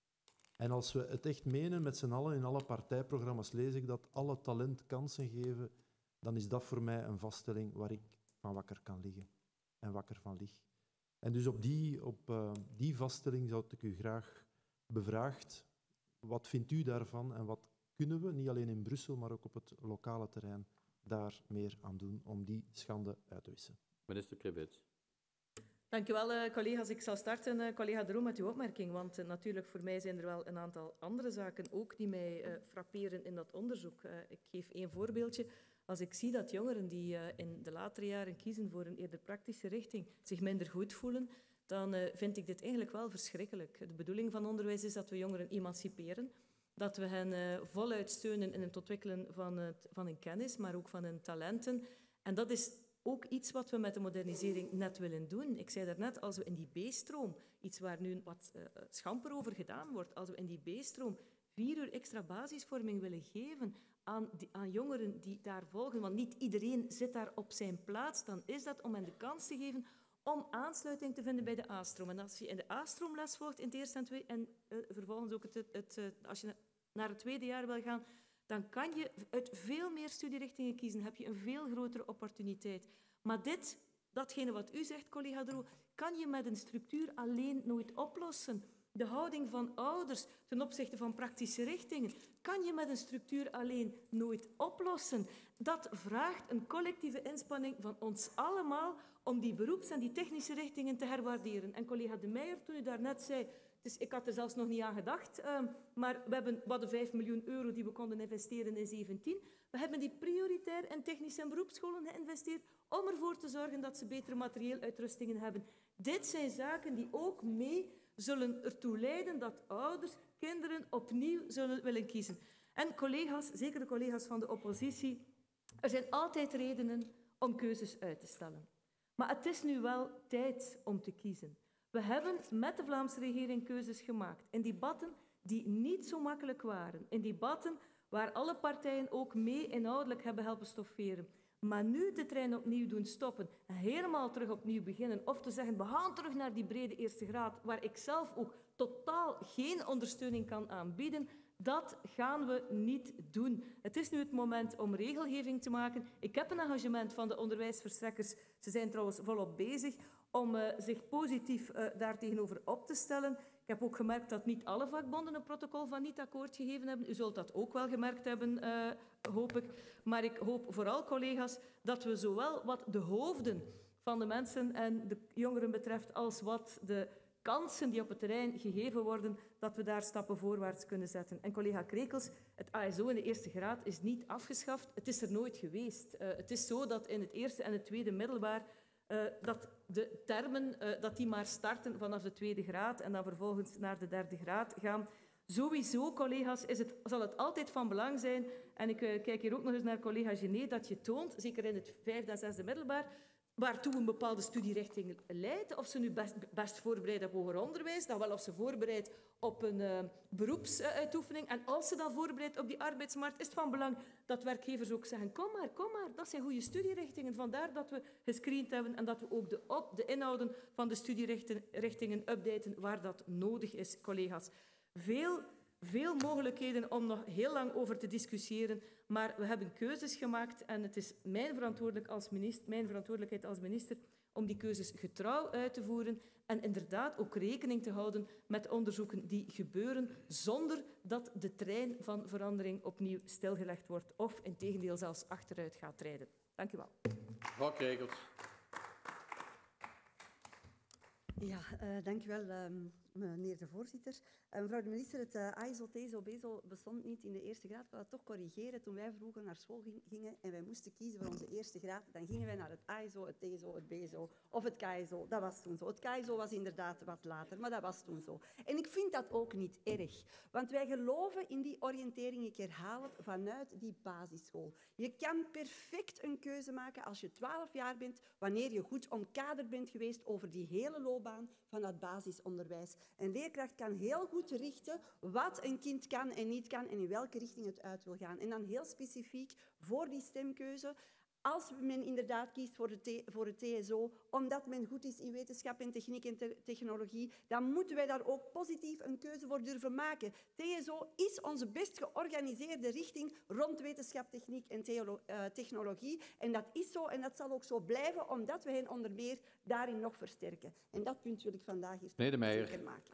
En als we het echt menen met z'n allen, in alle partijprogramma's lees ik dat alle talent kansen geven, dan is dat voor mij een vaststelling waar ik van wakker kan liggen en wakker van lig. En dus op die, op, uh, die vaststelling zou ik u graag bevraagd. Wat vindt u daarvan en wat kunnen we, niet alleen in Brussel, maar ook op het lokale terrein, daar meer aan doen om die schande uit te wissen? Minister Krivits. Dank u wel, uh, collega's. Ik zal starten, uh, collega De Roo, met uw opmerking. Want uh, natuurlijk, voor mij zijn er wel een aantal andere zaken ook die mij uh, frapperen in dat onderzoek. Uh, ik geef één voorbeeldje. Als ik zie dat jongeren die uh, in de latere jaren kiezen voor een eerder praktische richting zich minder goed voelen, dan uh, vind ik dit eigenlijk wel verschrikkelijk. De bedoeling van onderwijs is dat we jongeren emanciperen, dat we hen uh, voluit steunen in het ontwikkelen van, het, van hun kennis, maar ook van hun talenten. En dat is ook iets wat we met de modernisering net willen doen. Ik zei daarnet, als we in die B-stroom, iets waar nu wat uh, schamper over gedaan wordt, als we in die B-stroom vier uur extra basisvorming willen geven aan, die, aan jongeren die daar volgen, want niet iedereen zit daar op zijn plaats, dan is dat om hen de kans te geven om aansluiting te vinden bij de A-stroom. En als je in de A-stroom les volgt in het eerste en, twee, en uh, vervolgens ook het, het, het, uh, als je naar het tweede jaar wil gaan, dan kan je uit veel meer studierichtingen kiezen, heb je een veel grotere opportuniteit. Maar dit, datgene wat u zegt, collega De Roo, kan je met een structuur alleen nooit oplossen. De houding van ouders ten opzichte van praktische richtingen kan je met een structuur alleen nooit oplossen. Dat vraagt een collectieve inspanning van ons allemaal om die beroeps- en die technische richtingen te herwaarderen. En collega De Meijer, toen u daarnet zei, dus ik had er zelfs nog niet aan gedacht, uh, maar we hebben wat de vijf miljoen euro die we konden investeren in zeventien. We hebben die prioritair in technische en beroepsscholen geïnvesteerd om ervoor te zorgen dat ze betere materieeluitrustingen hebben. Dit zijn zaken die ook mee zullen ertoe leiden dat ouders kinderen opnieuw zullen willen kiezen. En collega's, zeker de collega's van de oppositie, er zijn altijd redenen om keuzes uit te stellen. Maar het is nu wel tijd om te kiezen. We hebben met de Vlaamse regering keuzes gemaakt in debatten die niet zo makkelijk waren. In debatten waar alle partijen ook mee inhoudelijk hebben helpen stofferen. Maar nu de trein opnieuw doen stoppen en helemaal terug opnieuw beginnen, of te zeggen, we gaan terug naar die brede eerste graad, waar ik zelf ook totaal geen ondersteuning kan aanbieden, dat gaan we niet doen. Het is nu het moment om regelgeving te maken. Ik heb een engagement van de onderwijsverstrekkers, ze zijn trouwens volop bezig, om uh, zich positief uh, daartegenover op te stellen. Ik heb ook gemerkt dat niet alle vakbonden een protocol van niet-akkoord gegeven hebben. U zult dat ook wel gemerkt hebben, uh, hoop ik. Maar ik hoop vooral, collega's, dat we zowel wat de hoofden van de mensen en de jongeren betreft, als wat de kansen die op het terrein gegeven worden, dat we daar stappen voorwaarts kunnen zetten. En collega Krekels, het A S O in de eerste graad is niet afgeschaft. Het is er nooit geweest. Uh, het is zo dat in het eerste en het tweede middelbaar uh, dat de termen uh, dat die maar starten vanaf de tweede graad en dan vervolgens naar de derde graad gaan. Sowieso, collega's, is het, zal het altijd van belang zijn, en ik uh, kijk hier ook nog eens naar collega Genet, dat je toont, zeker in het vijfde en zesde middelbaar, waartoe een bepaalde studierichting leidt, of ze nu best, best voorbereid op hoger onderwijs, dan wel of ze voorbereid op een uh, beroepsuitoefening. En als ze dan voorbereid op die arbeidsmarkt, is het van belang dat werkgevers ook zeggen, kom maar, kom maar, dat zijn goede studierichtingen. Vandaar dat we gescreend hebben en dat we ook de, op, de inhouden van de studierichtingen updaten waar dat nodig is, collega's. Veel, veel mogelijkheden om nog heel lang over te discussiëren, maar we hebben keuzes gemaakt en het is mijn, verantwoordelijk als minister, mijn verantwoordelijkheid als minister om die keuzes getrouw uit te voeren en inderdaad ook rekening te houden met onderzoeken die gebeuren zonder dat de trein van verandering opnieuw stilgelegd wordt of integendeel zelfs achteruit gaat rijden. Dank u wel. Mevrouw Krekels. Ja, uh, dank u wel, uh, meneer de voorzitter. Uh, mevrouw de minister, het uh, A S O, T S O, B S O bestond niet in de eerste graad. Ik wil dat toch corrigeren. Toen wij vroeger naar school ging, gingen en wij moesten kiezen voor onze eerste graad, dan gingen wij naar het A S O, het T S O, het B S O of het K S O. Dat was toen zo. Het K S O was inderdaad wat later, maar dat was toen zo. En ik vind dat ook niet erg, want wij geloven in die oriëntering, ik herhaal het, vanuit die basisschool. Je kan perfect een keuze maken als je twaalf jaar bent, wanneer je goed omkaderd bent geweest over die hele loopbaan van het basisonderwijs. Een leerkracht kan heel goed richten wat een kind kan en niet kan en in welke richting het uit wil gaan. En dan heel specifiek voor die stemkeuze. Als men inderdaad kiest voor het, T, voor het T S O, omdat men goed is in wetenschap en techniek en te technologie, dan moeten wij daar ook positief een keuze voor durven maken. T S O is onze best georganiseerde richting rond wetenschap, techniek en uh, technologie. En dat is zo en dat zal ook zo blijven, omdat we hen onder meer daarin nog versterken. En dat punt wil ik vandaag hier zeker maken.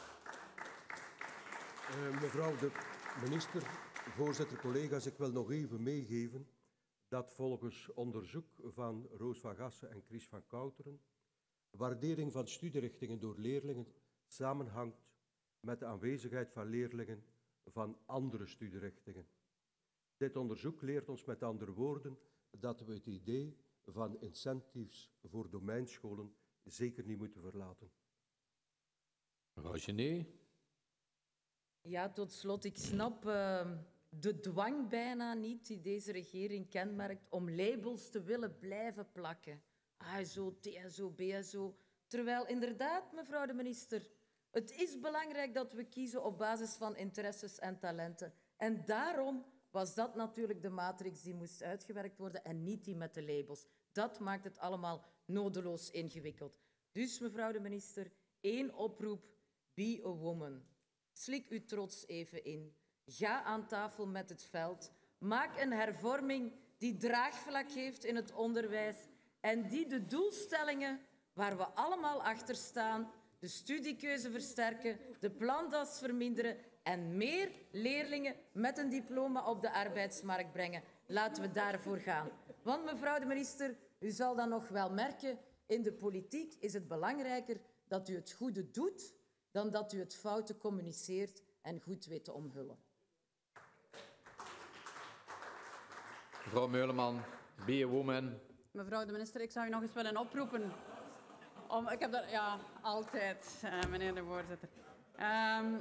Uh, mevrouw de minister, voorzitter, collega's, ik wil nog even meegeven dat volgens onderzoek van Roos van Gassen en Chris van Kouteren waardering van studierichtingen door leerlingen samenhangt met de aanwezigheid van leerlingen van andere studierichtingen. Dit onderzoek leert ons met andere woorden dat we het idee van incentives voor domeinscholen zeker niet moeten verlaten. Mevrouw Genet. Ja, tot slot, ik snap uh, de dwang bijna niet die deze regering kenmerkt om labels te willen blijven plakken. A S O, T S O, B S O. Terwijl inderdaad, mevrouw de minister, het is belangrijk dat we kiezen op basis van interesses en talenten. En daarom was dat natuurlijk de matrix die moest uitgewerkt worden en niet die met de labels. Dat maakt het allemaal nodeloos ingewikkeld. Dus, mevrouw de minister, één oproep, be a woman. Slik uw trots even in. Ga aan tafel met het veld. Maak een hervorming die draagvlak heeft in het onderwijs en die de doelstellingen waar we allemaal achter staan, de studiekeuze versterken, de plandas verminderen en meer leerlingen met een diploma op de arbeidsmarkt brengen. Laten we daarvoor gaan. Want mevrouw de minister, u zal dan nog wel merken, in de politiek is het belangrijker dat u het goede doet dan dat u het foute communiceert en goed weet te omhullen. Mevrouw Meuleman, be a woman. Mevrouw de minister, ik zou u nog eens willen oproepen. Om, ik heb dat, ja, altijd, uh, meneer de voorzitter. Um,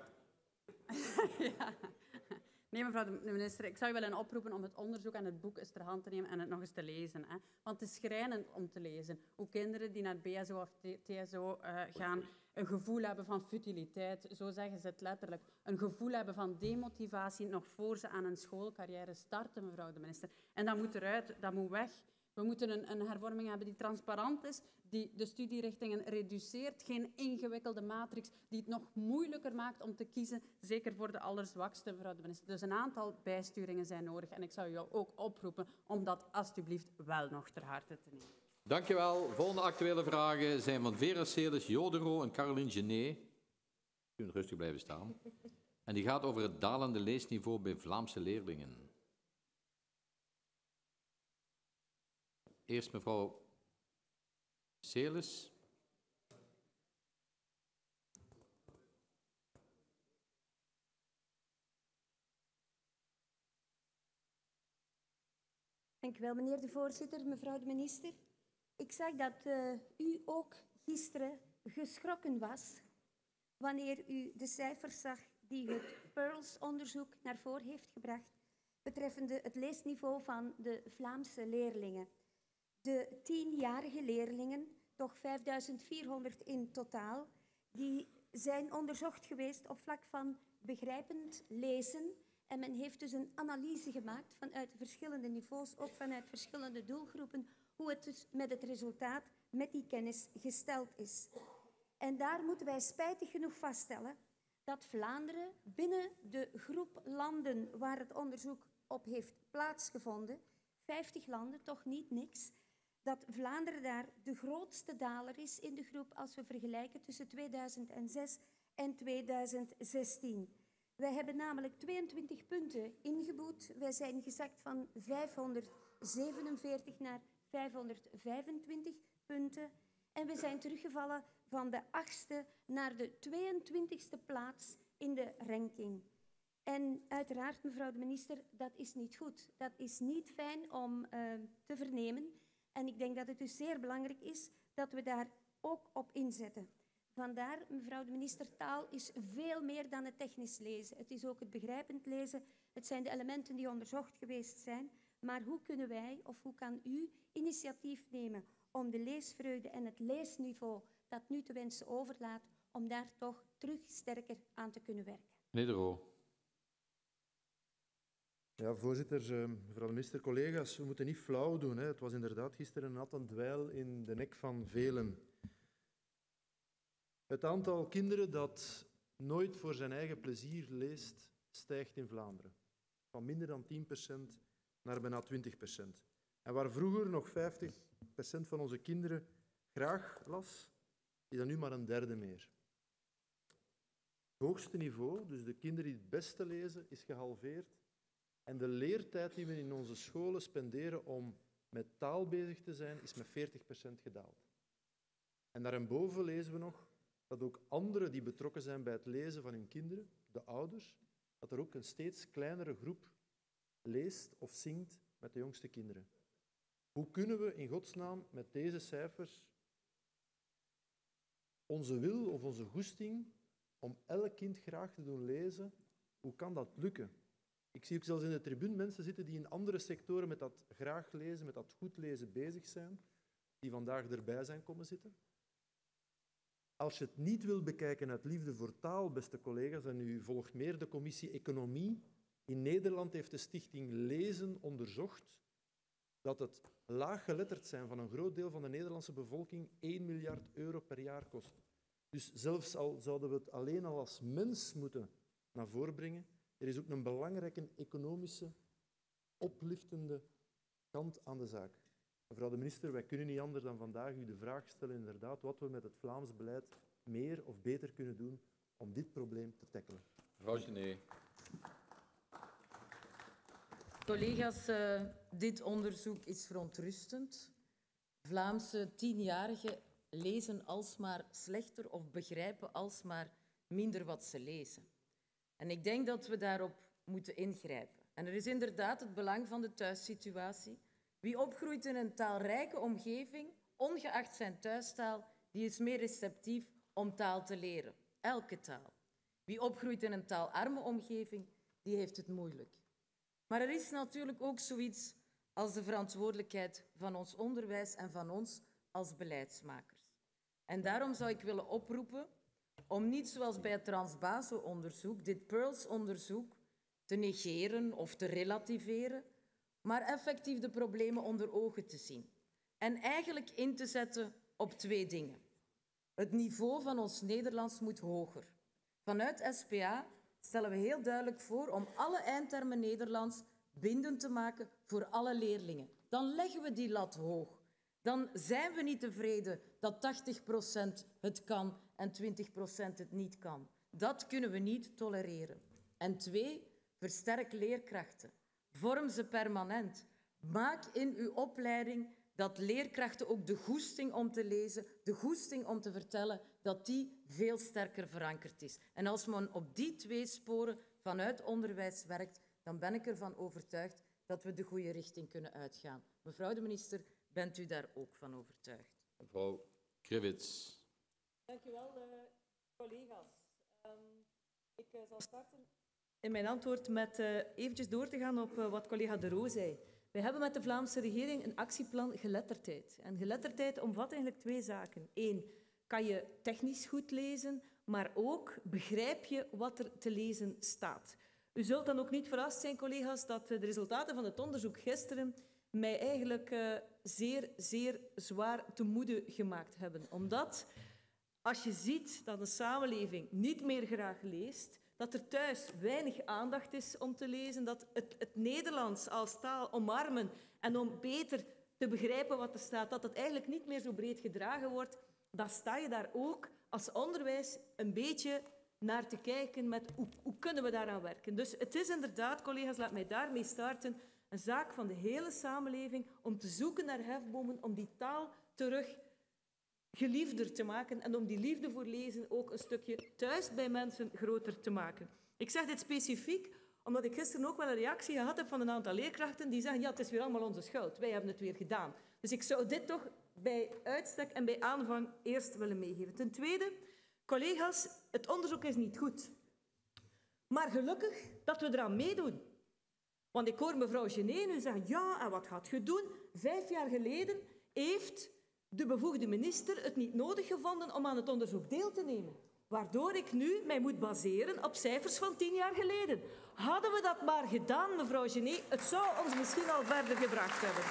ja. Nee, mevrouw de minister, ik zou u willen oproepen om het onderzoek en het boek eens ter hand te nemen en het nog eens te lezen. Hè. Want het is schrijnend om te lezen hoe kinderen die naar het B S O of T S O uh, gaan een gevoel hebben van futiliteit, zo zeggen ze het letterlijk. Een gevoel hebben van demotivatie nog voor ze aan een schoolcarrière starten, mevrouw de minister. En dat moet eruit, dat moet weg. We moeten een, een hervorming hebben die transparant is, die de studierichtingen reduceert, geen ingewikkelde matrix die het nog moeilijker maakt om te kiezen, zeker voor de allerzwakste, mevrouw de minister. Dus een aantal bijsturingen zijn nodig en ik zou u ook oproepen om dat alstublieft wel nog ter harte te nemen. Dankjewel. Volgende actuele vragen zijn van Vera Selis, Jodero en Caroline Genet. Je kunt rustig blijven staan. En die gaat over het dalende leesniveau bij Vlaamse leerlingen. Eerst mevrouw Selis. Dank u wel, meneer de voorzitter, mevrouw de minister. Ik zag dat uh, u ook gisteren geschrokken was wanneer u de cijfers zag die het Pearls-onderzoek naar voren heeft gebracht betreffende het leesniveau van de Vlaamse leerlingen. De tienjarige leerlingen, toch vijfduizend vierhonderd in totaal, die zijn onderzocht geweest op vlak van begrijpend lezen. En men heeft dus een analyse gemaakt vanuit de verschillende niveaus, ook vanuit verschillende doelgroepen, hoe het dus met het resultaat, met die kennis gesteld is. En daar moeten wij spijtig genoeg vaststellen dat Vlaanderen binnen de groep landen waar het onderzoek op heeft plaatsgevonden, vijftig landen, toch niet niks, dat Vlaanderen daar de grootste daler is in de groep als we vergelijken tussen tweeduizend zes en tweeduizend zestien. Wij hebben namelijk tweeëntwintig punten ingeboet. Wij zijn gezakt van vijfhonderdzevenenveertig naar vijfhonderdvijfentwintig punten. En we zijn teruggevallen van de achtste naar de tweeëntwintigste plaats in de ranking. En uiteraard, mevrouw de minister, dat is niet goed. Dat is niet fijn om uh, te vernemen. En ik denk dat het dus zeer belangrijk is dat we daar ook op inzetten. Vandaar, mevrouw de minister, taal is veel meer dan het technisch lezen. Het is ook het begrijpend lezen. Het zijn de elementen die onderzocht geweest zijn. Maar hoe kunnen wij, of hoe kan u, initiatief nemen om de leesvreugde en het leesniveau dat nu te wensen overlaat, om daar toch terug sterker aan te kunnen werken? Meneer De Roo. Ja, voorzitter, mevrouw de minister, collega's, we moeten niet flauw doen. Hè. Het was inderdaad gisteren een natte dweil in de nek van velen. Het aantal kinderen dat nooit voor zijn eigen plezier leest, stijgt in Vlaanderen. Van minder dan tien procent naar bijna twintig procent. En waar vroeger nog vijftig procent van onze kinderen graag las, is dat nu maar een derde meer. Het hoogste niveau, dus de kinderen die het beste lezen, is gehalveerd. En de leertijd die we in onze scholen spenderen om met taal bezig te zijn, is met veertig procent gedaald. En daarboven lezen we nog dat ook anderen die betrokken zijn bij het lezen van hun kinderen, de ouders, dat er ook een steeds kleinere groep leest of zingt met de jongste kinderen. Hoe kunnen we in godsnaam met deze cijfers onze wil of onze goesting om elk kind graag te doen lezen, hoe kan dat lukken? Ik zie ook zelfs in de tribune mensen zitten die in andere sectoren met dat graag lezen, met dat goed lezen bezig zijn, die vandaag erbij zijn komen zitten. Als je het niet wil bekijken uit liefde voor taal, beste collega's, en u volgt meer de commissie Economie, in Nederland heeft de stichting Lezen onderzocht dat het laaggeletterd zijn van een groot deel van de Nederlandse bevolking één miljard euro per jaar kost. Dus zelfs al zouden we het alleen al als mens moeten naar voren brengen, er is ook een belangrijke economische, opliftende kant aan de zaak. Mevrouw de minister, wij kunnen niet anders dan vandaag u de vraag stellen inderdaad wat we met het Vlaams beleid meer of beter kunnen doen om dit probleem te tackelen. Mevrouw Genet. Collega's, uh, dit onderzoek is verontrustend. Vlaamse tienjarigen lezen alsmaar slechter of begrijpen alsmaar minder wat ze lezen. En ik denk dat we daarop moeten ingrijpen. En er is inderdaad het belang van de thuissituatie. Wie opgroeit in een taalrijke omgeving, ongeacht zijn thuistaal, die is meer receptief om taal te leren. Elke taal. Wie opgroeit in een taalarme omgeving, die heeft het moeilijk. Maar er is natuurlijk ook zoiets als de verantwoordelijkheid van ons onderwijs en van ons als beleidsmakers. En daarom zou ik willen oproepen om niet zoals bij het Transbaso-onderzoek, dit Pearls-onderzoek, te negeren of te relativeren, maar effectief de problemen onder ogen te zien. En eigenlijk in te zetten op twee dingen. Het niveau van ons Nederlands moet hoger. Vanuit S P A stellen we heel duidelijk voor om alle eindtermen Nederlands bindend te maken voor alle leerlingen. Dan leggen we die lat hoog. dan zijn we niet tevreden dat tachtig procent het kan en twintig procent het niet kan. Dat kunnen we niet tolereren. En twee, versterk leerkrachten. Vorm ze permanent. Maak in uw opleiding dat leerkrachten ook de goesting om te lezen, de goesting om te vertellen, dat die veel sterker verankerd is. En als men op die twee sporen vanuit onderwijs werkt, dan ben ik ervan overtuigd dat we de goede richting kunnen uitgaan. Mevrouw de minister, bent u daar ook van overtuigd? Mevrouw Krivits. Dank u wel, uh, collega's. Um, ik uh, zal starten in mijn antwoord met uh, eventjes door te gaan op uh, wat collega De Roo zei. Wij hebben met de Vlaamse regering een actieplan geletterdheid. En geletterdheid omvat eigenlijk twee zaken. Eén, kan je technisch goed lezen, maar ook begrijp je wat er te lezen staat. U zult dan ook niet verrast zijn, collega's, dat de resultaten van het onderzoek gisteren mij eigenlijk uh, zeer, zeer zwaar te moede gemaakt hebben. Omdat als je ziet dat een samenleving niet meer graag leest, dat er thuis weinig aandacht is om te lezen, dat het, het Nederlands als taal omarmen en om beter te begrijpen wat er staat, dat het eigenlijk niet meer zo breed gedragen wordt, dan sta je daar ook als onderwijs een beetje naar te kijken met hoe, hoe kunnen we daaraan werken. Dus het is inderdaad, collega's, laat mij daarmee starten, een zaak van de hele samenleving om te zoeken naar hefbomen, om die taal terug geliefder te maken en om die liefde voor lezen ook een stukje thuis bij mensen groter te maken. Ik zeg dit specifiek omdat ik gisteren ook wel een reactie gehad heb van een aantal leerkrachten die zeggen, ja, het is weer allemaal onze schuld, wij hebben het weer gedaan. Dus ik zou dit toch bij uitstek en bij aanvang eerst willen meegeven. Ten tweede, collega's, het onderzoek is niet goed. Maar gelukkig dat we eraan meedoen. Want ik hoor mevrouw Gené nu zeggen, ja, en wat gaat je doen? Vijf jaar geleden heeft de bevoegde minister het niet nodig gevonden om aan het onderzoek deel te nemen. Waardoor ik nu mij moet baseren op cijfers van tien jaar geleden. Hadden we dat maar gedaan, mevrouw Gené, het zou ons misschien al verder gebracht hebben.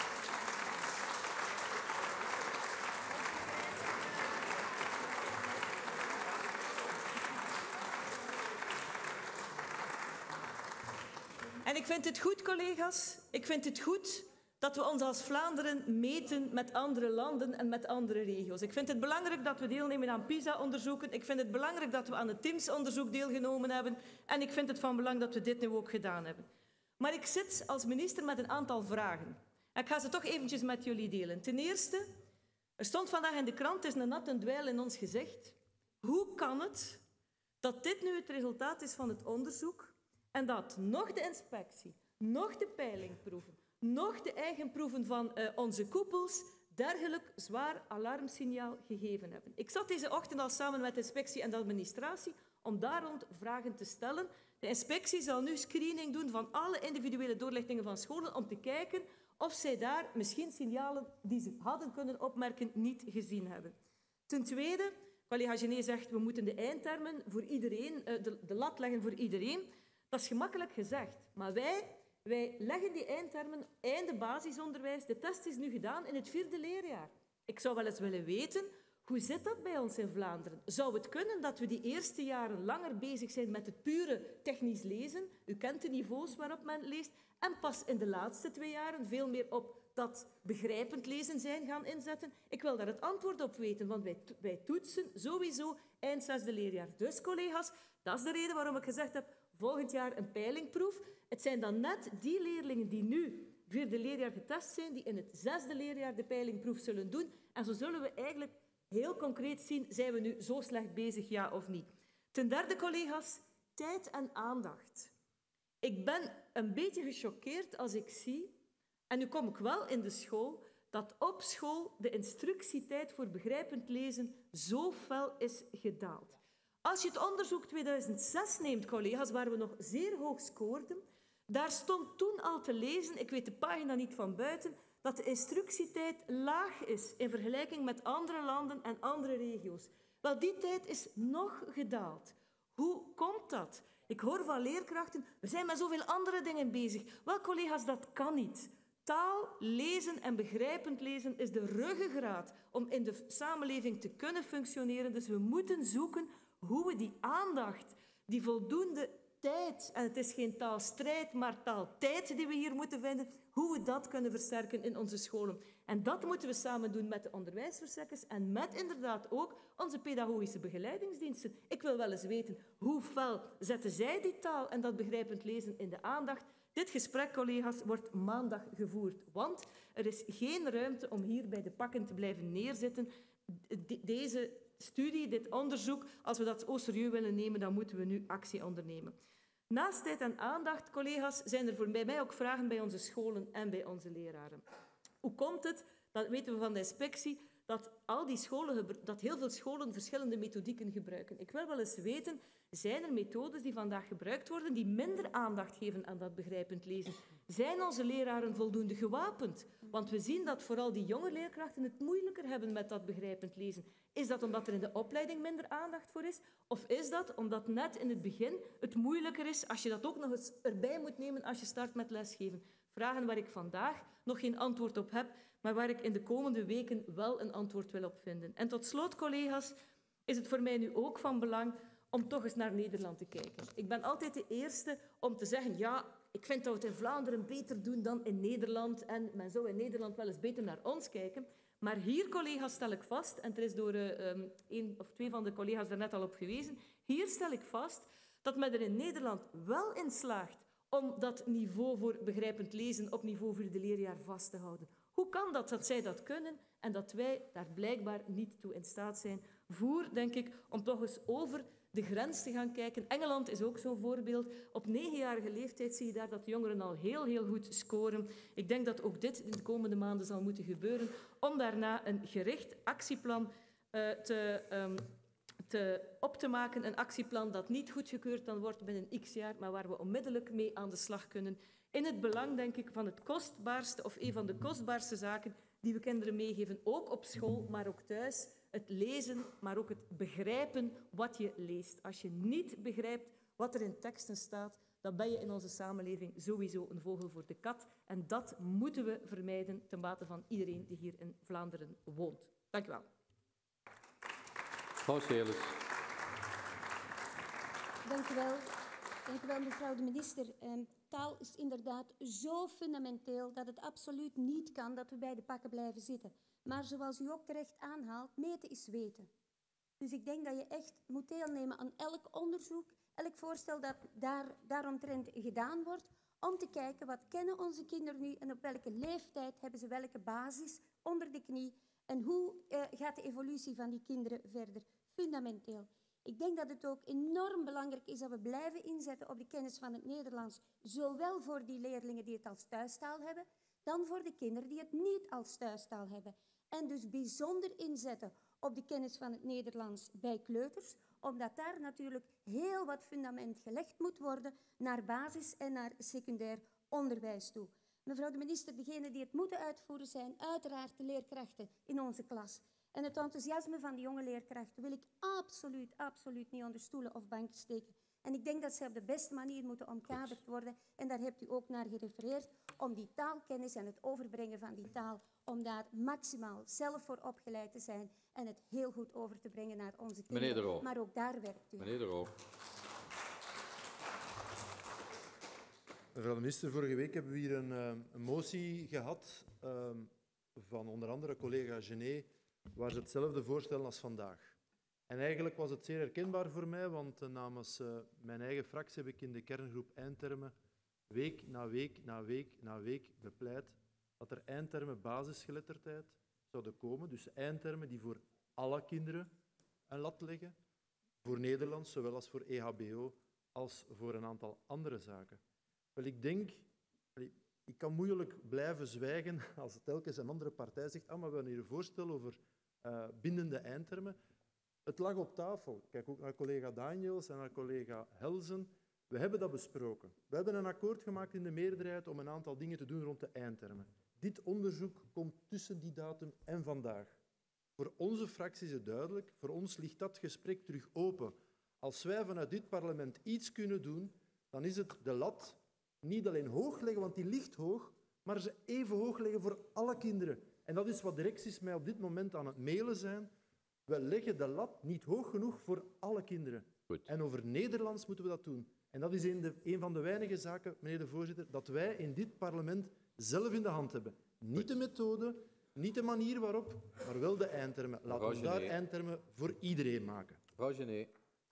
En ik vind het goed, collega's, ik vind het goed dat we ons als Vlaanderen meten met andere landen en met andere regio's. Ik vind het belangrijk dat we deelnemen aan PISA-onderzoeken. Ik vind het belangrijk dat we aan het T I M S-onderzoek deelgenomen hebben. En ik vind het van belang dat we dit nu ook gedaan hebben. Maar ik zit als minister met een aantal vragen. En ik ga ze toch eventjes met jullie delen. Ten eerste, er stond vandaag in de krant, het is een natte dweil in ons gezicht. Hoe kan het dat dit nu het resultaat is van het onderzoek en dat nog de inspectie, nog de peilingproeven, nog de eigen proeven van uh, onze koepels dergelijk zwaar alarmsignaal gegeven hebben. Ik zat deze ochtend al samen met de inspectie en de administratie om daar rond vragen te stellen. De inspectie zal nu screening doen van alle individuele doorlichtingen van scholen om te kijken of zij daar misschien signalen die ze hadden kunnen opmerken niet gezien hebben. Ten tweede, collega Gené zegt we moeten de eindtermen voor iedereen, uh, de, de lat leggen voor iedereen. Dat is gemakkelijk gezegd, maar wij... Wij leggen die eindtermen einde basisonderwijs. De test is nu gedaan in het vierde leerjaar. Ik zou wel eens willen weten, hoe zit dat bij ons in Vlaanderen? Zou het kunnen dat we die eerste jaren langer bezig zijn met het pure technisch lezen? U kent de niveaus waarop men leest. En pas in de laatste twee jaren veel meer op dat begrijpend lezen zijn gaan inzetten. Ik wil daar het antwoord op weten, want wij, to- wij toetsen sowieso eind zesde leerjaar. Dus, collega's, dat is de reden waarom ik gezegd heb, volgend jaar een peilingproef. Het zijn dan net die leerlingen die nu vierde leerjaar getest zijn, die in het zesde leerjaar de peilingproef zullen doen. En zo zullen we eigenlijk heel concreet zien, zijn we nu zo slecht bezig, ja of niet. Ten derde, collega's, tijd en aandacht. Ik ben een beetje gechoqueerd als ik zie, en nu kom ik wel in de school, dat op school de instructietijd voor begrijpend lezen zo fel is gedaald. Als je het onderzoek tweeduizend zes neemt, collega's, waar we nog zeer hoog scoorden, daar stond toen al te lezen, ik weet de pagina niet van buiten, dat de instructietijd laag is in vergelijking met andere landen en andere regio's. Wel, die tijd is nog gedaald. Hoe komt dat? Ik hoor van leerkrachten, we zijn met zoveel andere dingen bezig. Wel, collega's, dat kan niet. Taal, lezen en begrijpend lezen is de ruggengraat om in de samenleving te kunnen functioneren. Dus we moeten zoeken hoe we die aandacht, die voldoende tijd, en het is geen taalstrijd, maar taaltijd die we hier moeten vinden, hoe we dat kunnen versterken in onze scholen. En dat moeten we samen doen met de onderwijsverstrekkers en met inderdaad ook onze pedagogische begeleidingsdiensten. Ik wil wel eens weten, hoe fel zetten zij die taal en dat begrijpend lezen in de aandacht? Dit gesprek, collega's, wordt maandag gevoerd, want er is geen ruimte om hier bij de pakken te blijven neerzitten. De, deze studie, dit onderzoek, als we dat zo serieus willen nemen, dan moeten we nu actie ondernemen. Naast tijd en aandacht, collega's, zijn er voor mij ook vragen bij onze scholen en bij onze leraren. Hoe komt het, dat weten we van de inspectie, dat, al die scholen, dat heel veel scholen verschillende methodieken gebruiken? Ik wil wel eens weten, zijn er methodes die vandaag gebruikt worden die minder aandacht geven aan dat begrijpend lezen? Zijn onze leraren voldoende gewapend? Want we zien dat vooral die jonge leerkrachten het moeilijker hebben met dat begrijpend lezen. Is dat omdat er in de opleiding minder aandacht voor is? Of is dat omdat net in het begin het moeilijker is als je dat ook nog eens erbij moet nemen als je start met lesgeven? Vragen waar ik vandaag nog geen antwoord op heb, maar waar ik in de komende weken wel een antwoord wil op vinden. En tot slot, collega's, is het voor mij nu ook van belang om toch eens naar Nederland te kijken. Ik ben altijd de eerste om te zeggen, ja, ik vind dat we het in Vlaanderen beter doen dan in Nederland en men zou in Nederland wel eens beter naar ons kijken. Maar hier, collega's, stel ik vast, en er is door uh, um, een of twee van de collega's daar net al op gewezen, hier stel ik vast dat men er in Nederland wel in slaagt om dat niveau voor begrijpend lezen op niveau vierde leerjaar vast te houden. Hoe kan dat dat zij dat kunnen en dat wij daar blijkbaar niet toe in staat zijn? Voer, denk ik, om toch eens over de grens te gaan kijken. Engeland is ook zo'n voorbeeld. Op negenjarige leeftijd zie je daar dat de jongeren al heel, heel goed scoren. Ik denk dat ook dit in de komende maanden zal moeten gebeuren om daarna een gericht actieplan uh, te, um, te, op te maken. Een actieplan dat niet goedgekeurd dan wordt binnen x jaar, maar waar we onmiddellijk mee aan de slag kunnen. In het belang, denk ik, van het kostbaarste of een van de kostbaarste zaken die we kinderen meegeven, ook op school, maar ook thuis. Het lezen, maar ook het begrijpen wat je leest. Als je niet begrijpt wat er in teksten staat, dan ben je in onze samenleving sowieso een vogel voor de kat. En dat moeten we vermijden ten bate van iedereen die hier in Vlaanderen woont. Dank u wel. Mevrouw Selis. Dank u wel. Dank u wel, mevrouw de minister. Um, taal is inderdaad zo fundamenteel dat het absoluut niet kan dat we bij de pakken blijven zitten. Maar zoals u ook terecht aanhaalt, meten is weten. Dus ik denk dat je echt moet deelnemen aan elk onderzoek, elk voorstel dat daar, daaromtrent gedaan wordt, om te kijken wat kennen onze kinderen nu en op welke leeftijd hebben ze welke basis onder de knie en hoe uh, gaat de evolutie van die kinderen verder. Fundamenteel. Ik denk dat het ook enorm belangrijk is dat we blijven inzetten op de kennis van het Nederlands, zowel voor die leerlingen die het als thuistaal hebben, dan voor de kinderen die het niet als thuistaal hebben. En dus bijzonder inzetten op de kennis van het Nederlands bij kleuters, omdat daar natuurlijk heel wat fundament gelegd moet worden naar basis- en naar secundair onderwijs toe. Mevrouw de minister, degenen die het moeten uitvoeren zijn uiteraard de leerkrachten in onze klas. En het enthousiasme van de jonge leerkrachten wil ik absoluut, absoluut niet onder stoelen of banken steken. En ik denk dat ze op de beste manier moeten omkaderd worden. En daar hebt u ook naar gerefereerd, om die taalkennis en het overbrengen van die taal, om daar maximaal zelf voor opgeleid te zijn en het heel goed over te brengen naar onze kinderen. Meneer De Roo. Maar ook daar werkt u. Meneer De Roo. Mevrouw de minister, vorige week hebben we hier een, een motie gehad uh, van onder andere collega Genet, waar ze hetzelfde voorstellen als vandaag. En eigenlijk was het zeer herkenbaar voor mij, want uh, namens uh, mijn eigen fractie heb ik in de kerngroep eindtermen week na week na week na week bepleit dat er eindtermen basisgeletterdheid zouden komen. Dus eindtermen die voor alle kinderen een lat leggen, voor Nederlands, zowel als voor E H B O, als voor een aantal andere zaken. Wel, ik denk, ik kan moeilijk blijven zwijgen als telkens een andere partij zegt, ah, maar we hebben hier een voorstel over uh, bindende eindtermen. Het lag op tafel. Kijk ook naar collega Daniels en naar collega Helsen. We hebben dat besproken. We hebben een akkoord gemaakt in de meerderheid om een aantal dingen te doen rond de eindtermen. Dit onderzoek komt tussen die datum en vandaag. Voor onze fractie is het duidelijk, voor ons ligt dat gesprek terug open. Als wij vanuit dit parlement iets kunnen doen, dan is het de lat niet alleen hoog leggen, want die ligt hoog, maar ze even hoog leggen voor alle kinderen. En dat is wat directies mij op dit moment aan het mailen zijn. We leggen de lat niet hoog genoeg voor alle kinderen. Goed. En over Nederlands moeten we dat doen. En dat is een, de, een van de weinige zaken, meneer de voorzitter, dat wij in dit parlement zelf in de hand hebben. Niet Goed. de methode, niet de manier waarop, maar wel de eindtermen. Laten we daar eindtermen voor iedereen maken. Mevrouw Genet.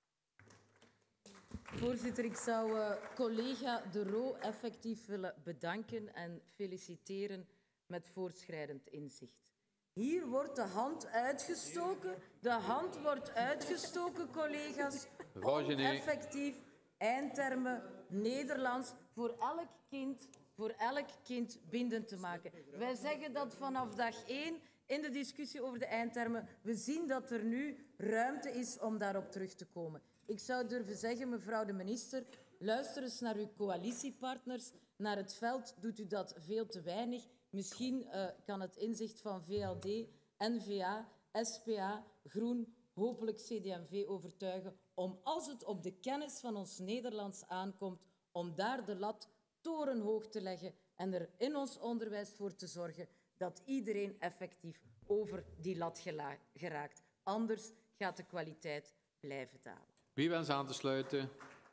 Voorzitter, ik zou uh, collega De Roo effectief willen bedanken en feliciteren met voortschrijdend inzicht. Hier wordt de hand uitgestoken. De hand wordt uitgestoken, collega's, om effectief eindtermen Nederlands voor elk kind, voor elk kind bindend te maken. Wij zeggen dat vanaf dag één in de discussie over de eindtermen. We zien dat er nu ruimte is om daarop terug te komen. Ik zou durven zeggen, mevrouw de minister, luister eens naar uw coalitiepartners. Naar het veld doet u dat veel te weinig. Misschien uh, kan het inzicht van V L D, N V A, S P A, Groen, hopelijk C D en V overtuigen om, als het op de kennis van ons Nederlands aankomt, om daar de lat torenhoog te leggen en er in ons onderwijs voor te zorgen dat iedereen effectief over die lat geraakt. Anders gaat de kwaliteit blijven dalen. Wie wenst aan te sluiten?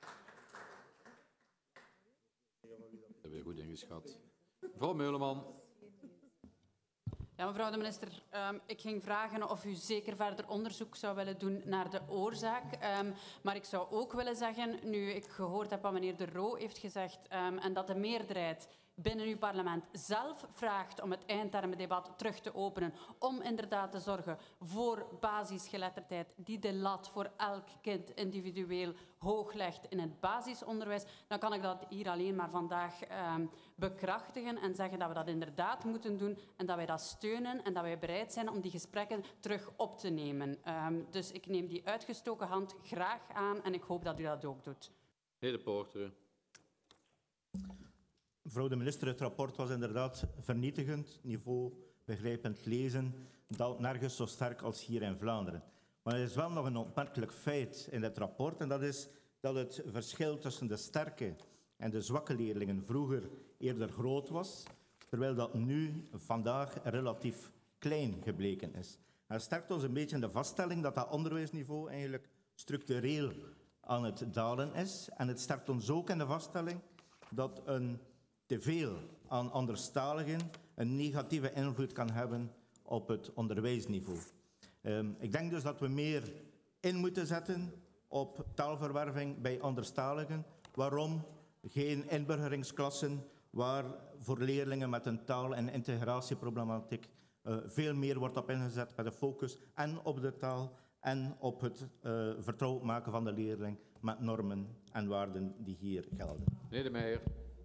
Dat heb je goed ingeschat. Mevrouw Meuleman. Ja, mevrouw de minister, um, ik ging vragen of u zeker verder onderzoek zou willen doen naar de oorzaak. Um, maar ik zou ook willen zeggen, nu ik gehoord heb wat meneer De Roo heeft gezegd um, en dat de meerderheid binnen uw parlement zelf vraagt om het eindtermendebat terug te openen, om inderdaad te zorgen voor basisgeletterdheid die de lat voor elk kind individueel hoog legt in het basisonderwijs, dan kan ik dat hier alleen maar vandaag um, bekrachtigen en zeggen dat we dat inderdaad moeten doen en dat wij dat steunen en dat wij bereid zijn om die gesprekken terug op te nemen. Um, dus ik neem die uitgestoken hand graag aan en ik hoop dat u dat ook doet. Meneer De Poorter. Mevrouw de minister, het rapport was inderdaad vernietigend. Niveau begrijpend lezen daalt nergens zo sterk als hier in Vlaanderen. Maar er is wel nog een opmerkelijk feit in het rapport en dat is dat het verschil tussen de sterke en de zwakke leerlingen vroeger eerder groot was, terwijl dat nu vandaag relatief klein gebleken is. Dat sterkt ons een beetje in de vaststelling dat dat onderwijsniveau eigenlijk structureel aan het dalen is. En het sterkt ons ook in de vaststelling dat een teveel aan anderstaligen een negatieve invloed kan hebben op het onderwijsniveau. Um, ik denk dus dat we meer in moeten zetten op taalverwerving bij anderstaligen. Waarom? Geen inburgeringsklassen waar voor leerlingen met een taal- en integratieproblematiek uh, veel meer wordt op ingezet met de focus en op de taal en op het uh, vertrouwd maken van de leerling met normen en waarden die hier gelden. Meneer De Meijer.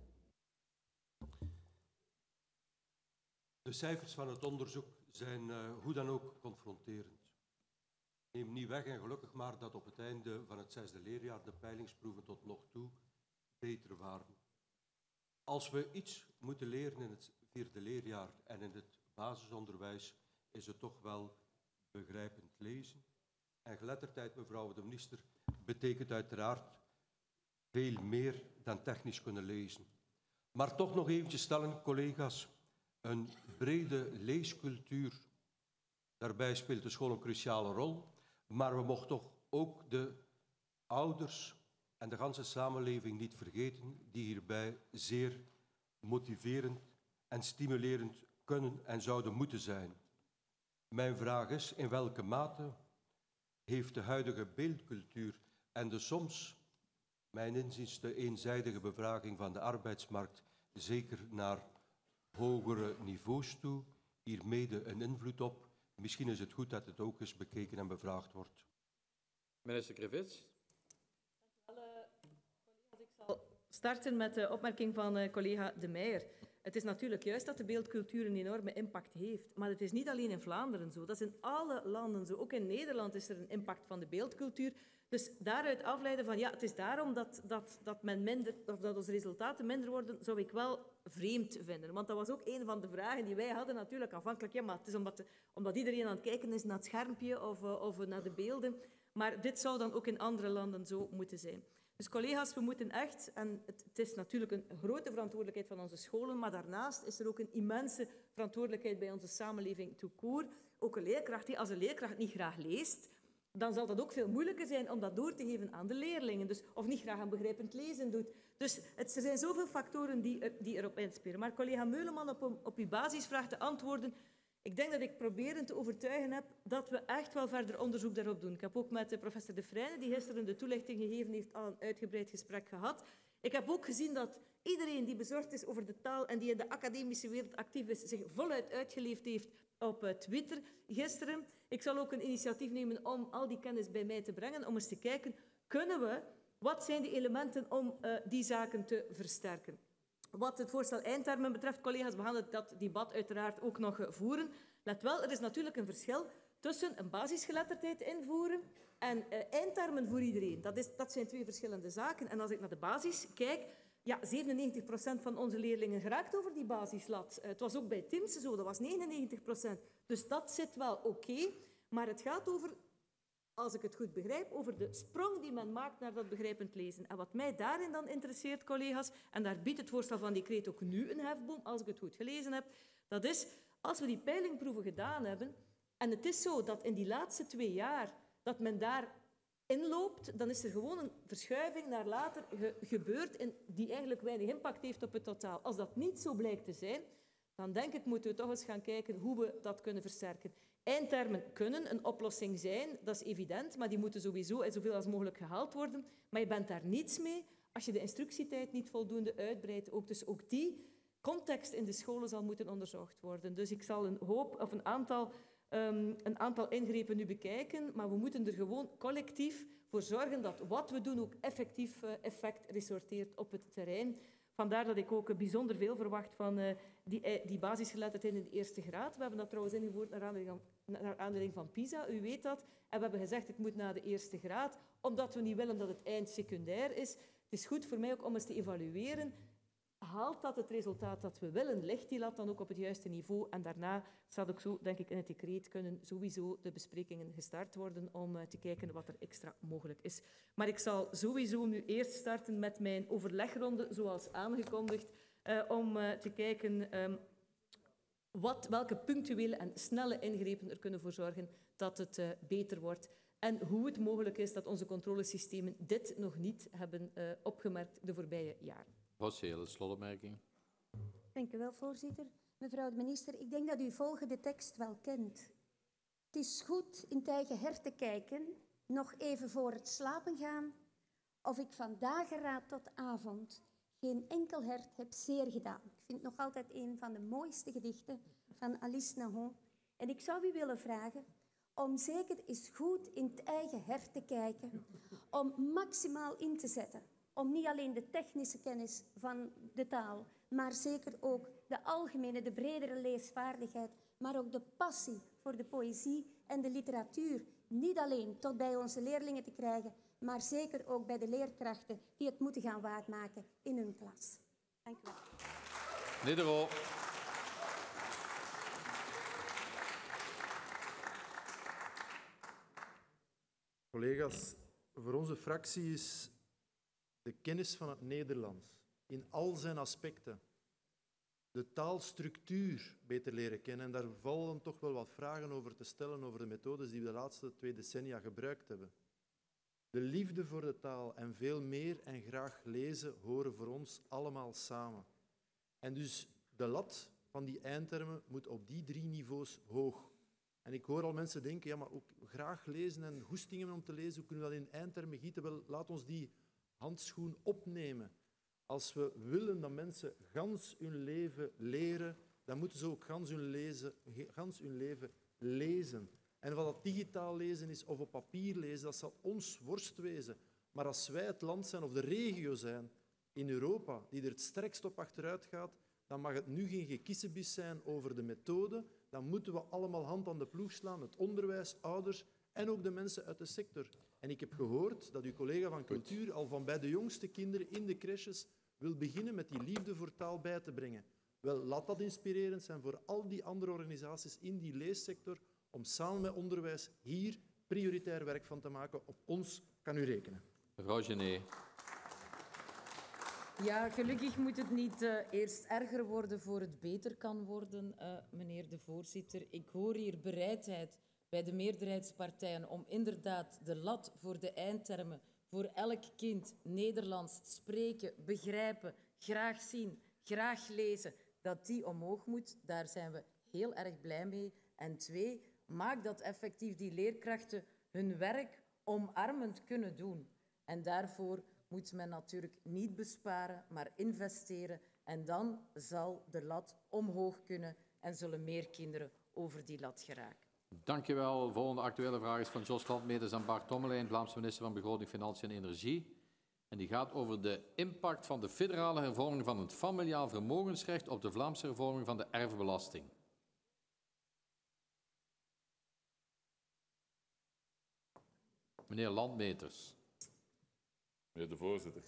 De cijfers van het onderzoek zijn uh, hoe dan ook confronterend. Neem niet weg en gelukkig maar dat op het einde van het zesde leerjaar de peilingsproeven tot nog toe beter waren. Als we iets moeten leren in het vierde leerjaar en in het basisonderwijs, is het toch wel begrijpend lezen. En geletterdheid, mevrouw de minister, betekent uiteraard veel meer dan technisch kunnen lezen. Maar toch nog eventjes stellen, collega's, een brede leescultuur. Daarbij speelt de school een cruciale rol, maar we mogen toch ook de ouders en de ganse samenleving niet vergeten, die hierbij zeer motiverend en stimulerend kunnen en zouden moeten zijn. Mijn vraag is, in welke mate heeft de huidige beeldcultuur en de soms, mijn inziens, de eenzijdige bevraging van de arbeidsmarkt, zeker naar hogere niveaus toe, hier mede een invloed op? Misschien is het goed dat het ook eens bekeken en bevraagd wordt. Minister Griffiths. Ik zal starten met de opmerking van uh, collega De Meijer. Het is natuurlijk juist dat de beeldcultuur een enorme impact heeft. Maar het is niet alleen in Vlaanderen zo. Dat is in alle landen zo. Ook in Nederland is er een impact van de beeldcultuur. Dus daaruit afleiden van ja, het is daarom dat, dat, dat, men minder, of dat onze resultaten minder worden, zou ik wel vreemd vinden. Want dat was ook een van de vragen die wij hadden natuurlijk aanvankelijk. Ja, maar het is omdat, de, omdat iedereen aan het kijken is naar het schermpje of, uh, of naar de beelden. Maar dit zou dan ook in andere landen zo moeten zijn. Dus collega's, we moeten echt, en het, het is natuurlijk een grote verantwoordelijkheid van onze scholen, maar daarnaast is er ook een immense verantwoordelijkheid bij onze samenleving tout court ook een leerkracht. Als een leerkracht niet graag leest, dan zal dat ook veel moeilijker zijn om dat door te geven aan de leerlingen. Dus, of niet graag aan begrijpend lezen doet. Dus het, er zijn zoveel factoren die, die erop inspelen. Maar collega Meuleman, op, op uw basisvraag te antwoorden, ik denk dat ik proberen te overtuigen heb dat we echt wel verder onderzoek daarop doen. Ik heb ook met professor De Vrijne, die gisteren de toelichting gegeven heeft, al een uitgebreid gesprek gehad. Ik heb ook gezien dat iedereen die bezorgd is over de taal en die in de academische wereld actief is, zich voluit uitgeleefd heeft op Twitter gisteren. Ik zal ook een initiatief nemen om al die kennis bij mij te brengen, om eens te kijken, kunnen we, wat zijn de elementen om uh, die zaken te versterken? Wat het voorstel eindtermen betreft, collega's, we gaan dat debat uiteraard ook nog voeren. Let wel, er is natuurlijk een verschil tussen een basisgeletterdheid invoeren en uh, eindtermen voor iedereen. Dat, is, dat zijn twee verschillende zaken. En als ik naar de basis kijk, ja, zevenennegentig procent van onze leerlingen geraakt over die basislat. Uh, het was ook bij Timse zo, dat was negenennegentig procent. Dus dat zit wel oké. Okay, maar het gaat over, als ik het goed begrijp, over de sprong die men maakt naar dat begrijpend lezen. En wat mij daarin dan interesseert, collega's, en daar biedt het voorstel van decreet ook nu een hefboom, als ik het goed gelezen heb, dat is, als we die peilingproeven gedaan hebben, en het is zo dat in die laatste twee jaar, dat men daar inloopt, dan is er gewoon een verschuiving naar later ge gebeurd in, die eigenlijk weinig impact heeft op het totaal. Als dat niet zo blijkt te zijn, dan denk ik moeten we toch eens gaan kijken hoe we dat kunnen versterken. Eindtermen kunnen een oplossing zijn, dat is evident, maar die moeten sowieso zoveel als mogelijk gehaald worden. Maar je bent daar niets mee als je de instructietijd niet voldoende uitbreidt. Ook, dus ook die context in de scholen zal moeten onderzocht worden. Dus ik zal een hoop of een aantal, um, een aantal ingrepen nu bekijken, maar we moeten er gewoon collectief voor zorgen dat wat we doen ook effectief uh, effect resorteert op het terrein. Vandaar dat ik ook bijzonder veel verwacht van uh, die, die basisgeletterdheid in de eerste graad. We hebben dat trouwens ingevoerd naar aanleiding van, naar aanleiding van PISA, u weet dat. En we hebben gezegd, het moet naar de eerste graad, omdat we niet willen dat het eind secundair is. Het is goed voor mij ook om eens te evalueren. Haalt dat het resultaat dat we willen? Ligt die lat dan ook op het juiste niveau? En daarna staat ook zo, denk ik, in het decreet kunnen sowieso de besprekingen gestart worden om uh, te kijken wat er extra mogelijk is. Maar ik zal sowieso nu eerst starten met mijn overlegronde, zoals aangekondigd, uh, om uh, te kijken um, wat, welke punctuele en snelle ingrepen er kunnen voor zorgen dat het uh, beter wordt. En hoe het mogelijk is dat onze controlesystemen dit nog niet hebben uh, opgemerkt de voorbije jaren. Rosselen, slotopmerking. Dank u wel, voorzitter. Mevrouw de minister, ik denk dat u volgende tekst wel kent. Het is goed in het eigen hert te kijken, nog even voor het slapen gaan, of ik van dageraad tot avond geen enkel hert heb zeer gedaan. Ik vind het nog altijd een van de mooiste gedichten van Alice Nahon. En ik zou u willen vragen om zeker eens goed in het eigen hert te kijken, om maximaal in te zetten. Om niet alleen de technische kennis van de taal, maar zeker ook de algemene, de bredere leesvaardigheid, maar ook de passie voor de poëzie en de literatuur niet alleen tot bij onze leerlingen te krijgen, maar zeker ook bij de leerkrachten die het moeten gaan waarmaken in hun klas. Dank u wel. Nederland. Collega's, voor onze fractie is de kennis van het Nederlands in al zijn aspecten, de taalstructuur beter leren kennen. En daar vallen toch wel wat vragen over te stellen over de methodes die we de laatste twee decennia gebruikt hebben. De liefde voor de taal en veel meer en graag lezen horen voor ons allemaal samen. En dus de lat van die eindtermen moet op die drie niveaus hoog. En ik hoor al mensen denken, ja, maar ook graag lezen en goestingen om te lezen, hoe kunnen we dat in eindtermen gieten? Wel, laat ons die handschoen opnemen. Als we willen dat mensen gans hun leven leren, dan moeten ze ook gans hun, lezen, gans hun leven lezen. En of dat digitaal lezen is of op papier lezen, dat zal ons worst wezen. Maar als wij het land zijn of de regio zijn in Europa die er het sterkst op achteruit gaat, dan mag het nu geen gekissebis zijn over de methode. Dan moeten we allemaal hand aan de ploeg slaan, het onderwijs, ouders en ook de mensen uit de sector. En ik heb gehoord dat uw collega van cultuur al van bij de jongste kinderen in de crèches wil beginnen met die liefde voor taal bij te brengen. Wel, laat dat inspirerend zijn voor al die andere organisaties in die leessector om samen met onderwijs hier prioritair werk van te maken. Op ons kan u rekenen. Mevrouw Genet. Ja, gelukkig moet het niet uh, eerst erger worden voor het beter kan worden, uh, meneer de voorzitter. Ik hoor hier bereidheid bij de meerderheidspartijen om inderdaad de lat voor de eindtermen voor elk kind Nederlands spreken, begrijpen, graag zien, graag lezen, dat die omhoog moet. Daar zijn we heel erg blij mee. En twee, maak dat effectief die leerkrachten hun werk omarmend kunnen doen. En daarvoor moet men natuurlijk niet besparen, maar investeren. En dan zal de lat omhoog kunnen en zullen meer kinderen over die lat geraken. Dank je wel. Volgende actuele vraag is van Jos Landmeters aan Bart Tommelijn, Vlaamse minister van Begroting, Financiën en Energie. En die gaat over de impact van de federale hervorming van het familiaal vermogensrecht op de Vlaamse hervorming van de erfbelasting. Meneer Landmeters. Meneer de voorzitter.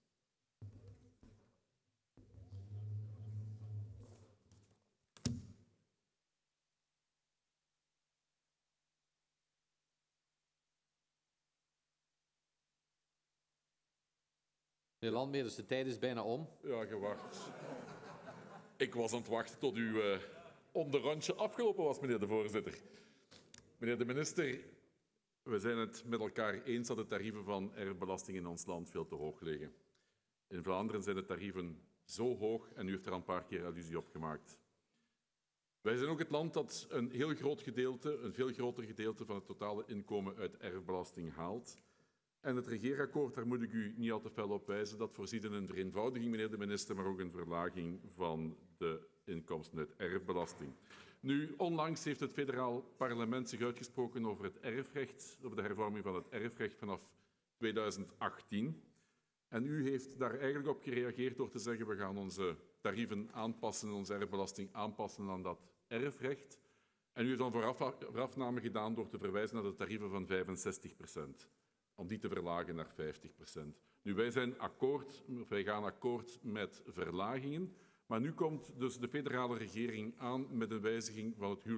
Meneer Landmeters, de tijd is bijna om. Ja, gewacht. Ik was aan het wachten tot uw uh, onderrondje afgelopen was, meneer de voorzitter. Meneer de minister, we zijn het met elkaar eens dat de tarieven van erfbelasting in ons land veel te hoog liggen. In Vlaanderen zijn de tarieven zo hoog en u heeft er al een paar keer allusie op gemaakt. Wij zijn ook het land dat een heel groot gedeelte, een veel groter gedeelte van het totale inkomen uit erfbelasting haalt. En het regeerakkoord, daar moet ik u niet al te fel op wijzen, dat voorziet in een vereenvoudiging, meneer de minister, maar ook een verlaging van de inkomsten uit erfbelasting. Nu, onlangs heeft het federaal parlement zich uitgesproken over het erfrecht, over de hervorming van het erfrecht vanaf tweeduizend achttien. En u heeft daar eigenlijk op gereageerd door te zeggen, we gaan onze tarieven aanpassen, onze erfbelasting aanpassen aan dat erfrecht. En u heeft dan vooraf, voorafname gedaan door te verwijzen naar de tarieven van vijfenzestig procent. Om die te verlagen naar vijftig procent. Nu, wij zijn akkoord, wij gaan akkoord met verlagingen, maar nu komt dus de federale regering aan met een wijziging van het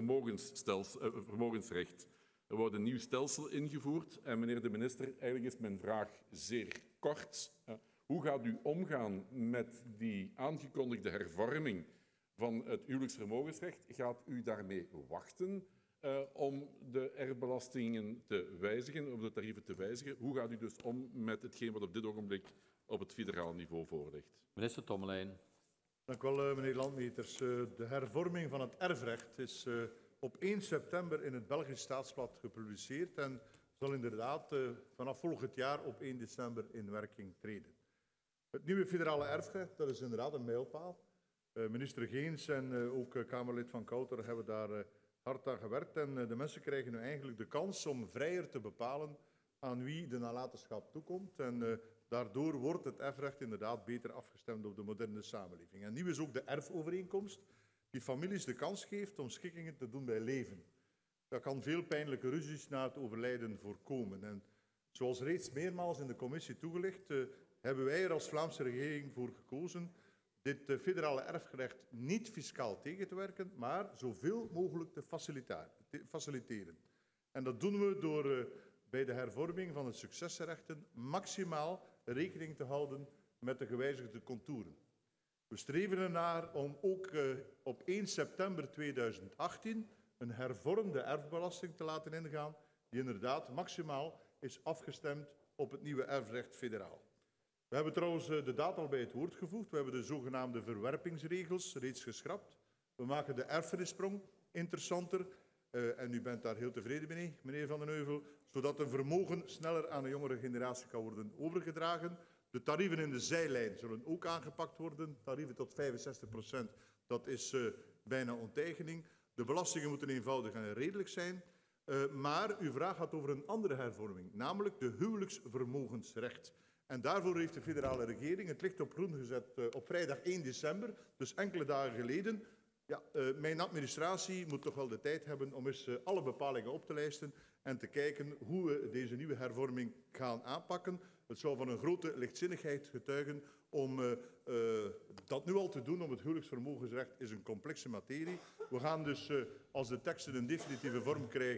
huwelijksvermogensrecht. Er wordt een nieuw stelsel ingevoerd en meneer de minister, eigenlijk is mijn vraag zeer kort. Hoe gaat u omgaan met die aangekondigde hervorming van het huwelijksvermogensrecht? Gaat u daarmee wachten uh, om de erfbelastingen te wijzigen, om de tarieven te wijzigen? Hoe gaat u dus om met hetgeen wat op dit ogenblik op het federaal niveau voorligt? Minister Tommelijn. Dank u wel, meneer Landmeters. De hervorming van het erfrecht is op één september in het Belgisch Staatsblad gepubliceerd en zal inderdaad vanaf volgend jaar op één december in werking treden. Het nieuwe federale erfrecht, dat is inderdaad een mijlpaal. Minister Geens en ook Kamerlid Van Kouter hebben daar hard aan gewerkt en de mensen krijgen nu eigenlijk de kans om vrijer te bepalen aan wie de nalatenschap toekomt. En daardoor wordt het erfrecht inderdaad beter afgestemd op de moderne samenleving. En nieuw is ook de erfovereenkomst, die families de kans geeft om schikkingen te doen bij leven. Dat kan veel pijnlijke ruzies na het overlijden voorkomen. En zoals reeds meermaals in de commissie toegelicht, uh, hebben wij er als Vlaamse regering voor gekozen dit uh, federale erfrecht niet fiscaal tegen te werken, maar zoveel mogelijk te faciliteren. En dat doen we door uh, bij de hervorming van het succesrechten maximaal rekening te houden met de gewijzigde contouren. We streven ernaar om ook uh, op één september tweeduizend achttien een hervormde erfbelasting te laten ingaan, die inderdaad maximaal is afgestemd op het nieuwe erfrecht federaal. We hebben trouwens uh, de daad al bij het woord gevoegd. We hebben de zogenaamde verwerpingsregels reeds geschrapt. We maken de erfenissprong interessanter. Uh, en u bent daar heel tevreden mee, meneer Van den Heuvel, zodat een vermogen sneller aan de jongere generatie kan worden overgedragen. De tarieven in de zijlijn zullen ook aangepakt worden. Tarieven tot vijfenzestig procent, dat is uh, bijna onteigening. De belastingen moeten eenvoudig en redelijk zijn. Uh, maar uw vraag gaat over een andere hervorming, namelijk de huwelijksvermogensrecht. En daarvoor heeft de federale regering het licht op groen gezet uh, op vrijdag één december, dus enkele dagen geleden. Ja, uh, mijn administratie moet toch wel de tijd hebben om eens uh, alle bepalingen op te lijsten en te kijken hoe we deze nieuwe hervorming gaan aanpakken. Het zou van een grote lichtzinnigheid getuigen om uh, uh, dat nu al te doen, om het huwelijksvermogensrecht is een complexe materie. We gaan dus, uh, als de teksten een definitieve vorm krijgen,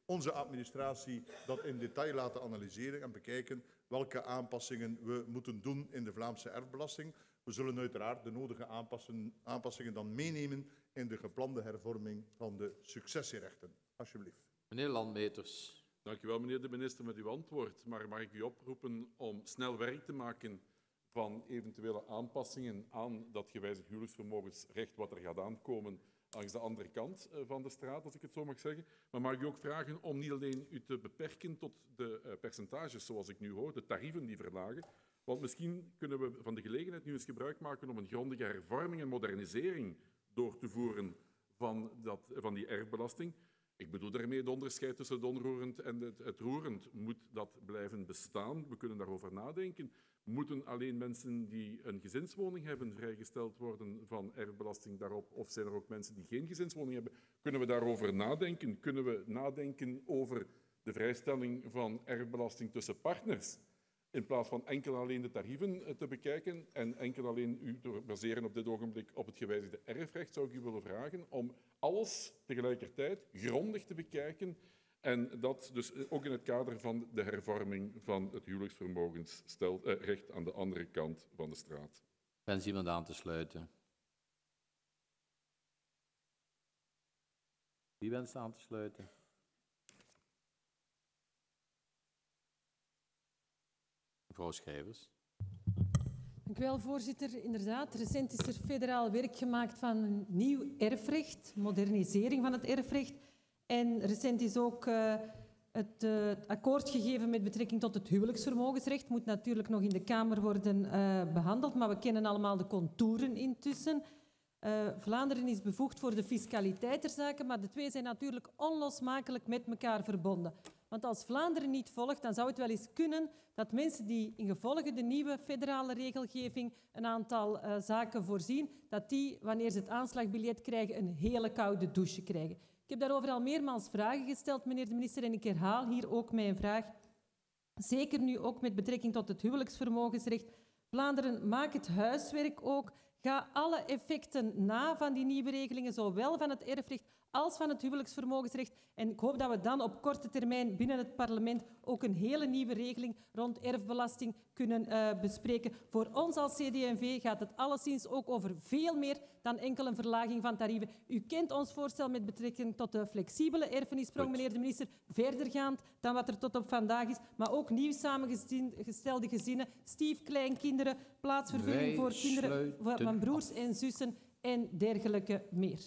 onze administratie dat in detail laten analyseren en bekijken welke aanpassingen we moeten doen in de Vlaamse erfbelasting. We zullen uiteraard de nodige aanpassingen, aanpassingen dan meenemen in de geplande hervorming van de successierechten. Alsjeblieft. Meneer Landmeters. Dank u wel, meneer de minister, met uw antwoord. Maar mag ik u oproepen om snel werk te maken van eventuele aanpassingen aan dat gewijzigd huwelijksvermogensrecht wat er gaat aankomen langs de andere kant van de straat, als ik het zo mag zeggen. Maar mag ik u ook vragen om niet alleen u te beperken tot de percentages, zoals ik nu hoor, de tarieven die verlagen. Want misschien kunnen we van de gelegenheid nu eens gebruik maken om een grondige hervorming en modernisering door te voeren van, dat, van die erfbelasting. Ik bedoel daarmee het onderscheid tussen het onroerend en het, het roerend. Moet dat blijven bestaan? We kunnen daarover nadenken. Moeten alleen mensen die een gezinswoning hebben vrijgesteld worden van erfbelasting daarop? Of zijn er ook mensen die geen gezinswoning hebben? Kunnen we daarover nadenken? Kunnen we nadenken over de vrijstelling van erfbelasting tussen partners? In plaats van enkel alleen de tarieven te bekijken en enkel alleen u te baseren op dit ogenblik op het gewijzigde erfrecht, zou ik u willen vragen om alles tegelijkertijd grondig te bekijken en dat dus ook in het kader van de hervorming van het huwelijksvermogensrecht aan de andere kant van de straat. Wens iemand aan te sluiten? Wie wenst aan te sluiten? Mevrouw Schrijvers. Dank u wel, voorzitter. Inderdaad, recent is er federaal werk gemaakt van een nieuw erfrecht, modernisering van het erfrecht. En recent is ook uh, het uh, akkoord gegeven met betrekking tot het huwelijksvermogensrecht. Moet natuurlijk nog in de Kamer worden uh, behandeld, maar we kennen allemaal de contouren intussen. Uh, Vlaanderen is bevoegd voor de fiscaliteit ter zake, maar de twee zijn natuurlijk onlosmakelijk met elkaar verbonden. Want als Vlaanderen niet volgt, dan zou het wel eens kunnen dat mensen die in gevolge de nieuwe federale regelgeving een aantal uh, zaken voorzien, dat die, wanneer ze het aanslagbiljet krijgen, een hele koude douche krijgen. Ik heb daarover al meermaals vragen gesteld, meneer de minister, en ik herhaal hier ook mijn vraag. Zeker nu ook met betrekking tot het huwelijksvermogensrecht. Vlaanderen, maak het huiswerk ook. Ga alle effecten na van die nieuwe regelingen, zowel van het erfrecht als van het huwelijksvermogensrecht. En ik hoop dat we dan op korte termijn binnen het parlement ook een hele nieuwe regeling rond erfbelasting kunnen uh, bespreken. Voor ons als C D en V gaat het alleszins ook over veel meer dan enkel een verlaging van tarieven. U kent ons voorstel met betrekking tot de flexibele erfenissprong, meneer de minister, verdergaand dan wat er tot op vandaag is, maar ook nieuw samengestelde gezinnen, stiefkleinkinderen, plaatsvervanging Wij voor kinderen van broers af. en zussen en dergelijke meer.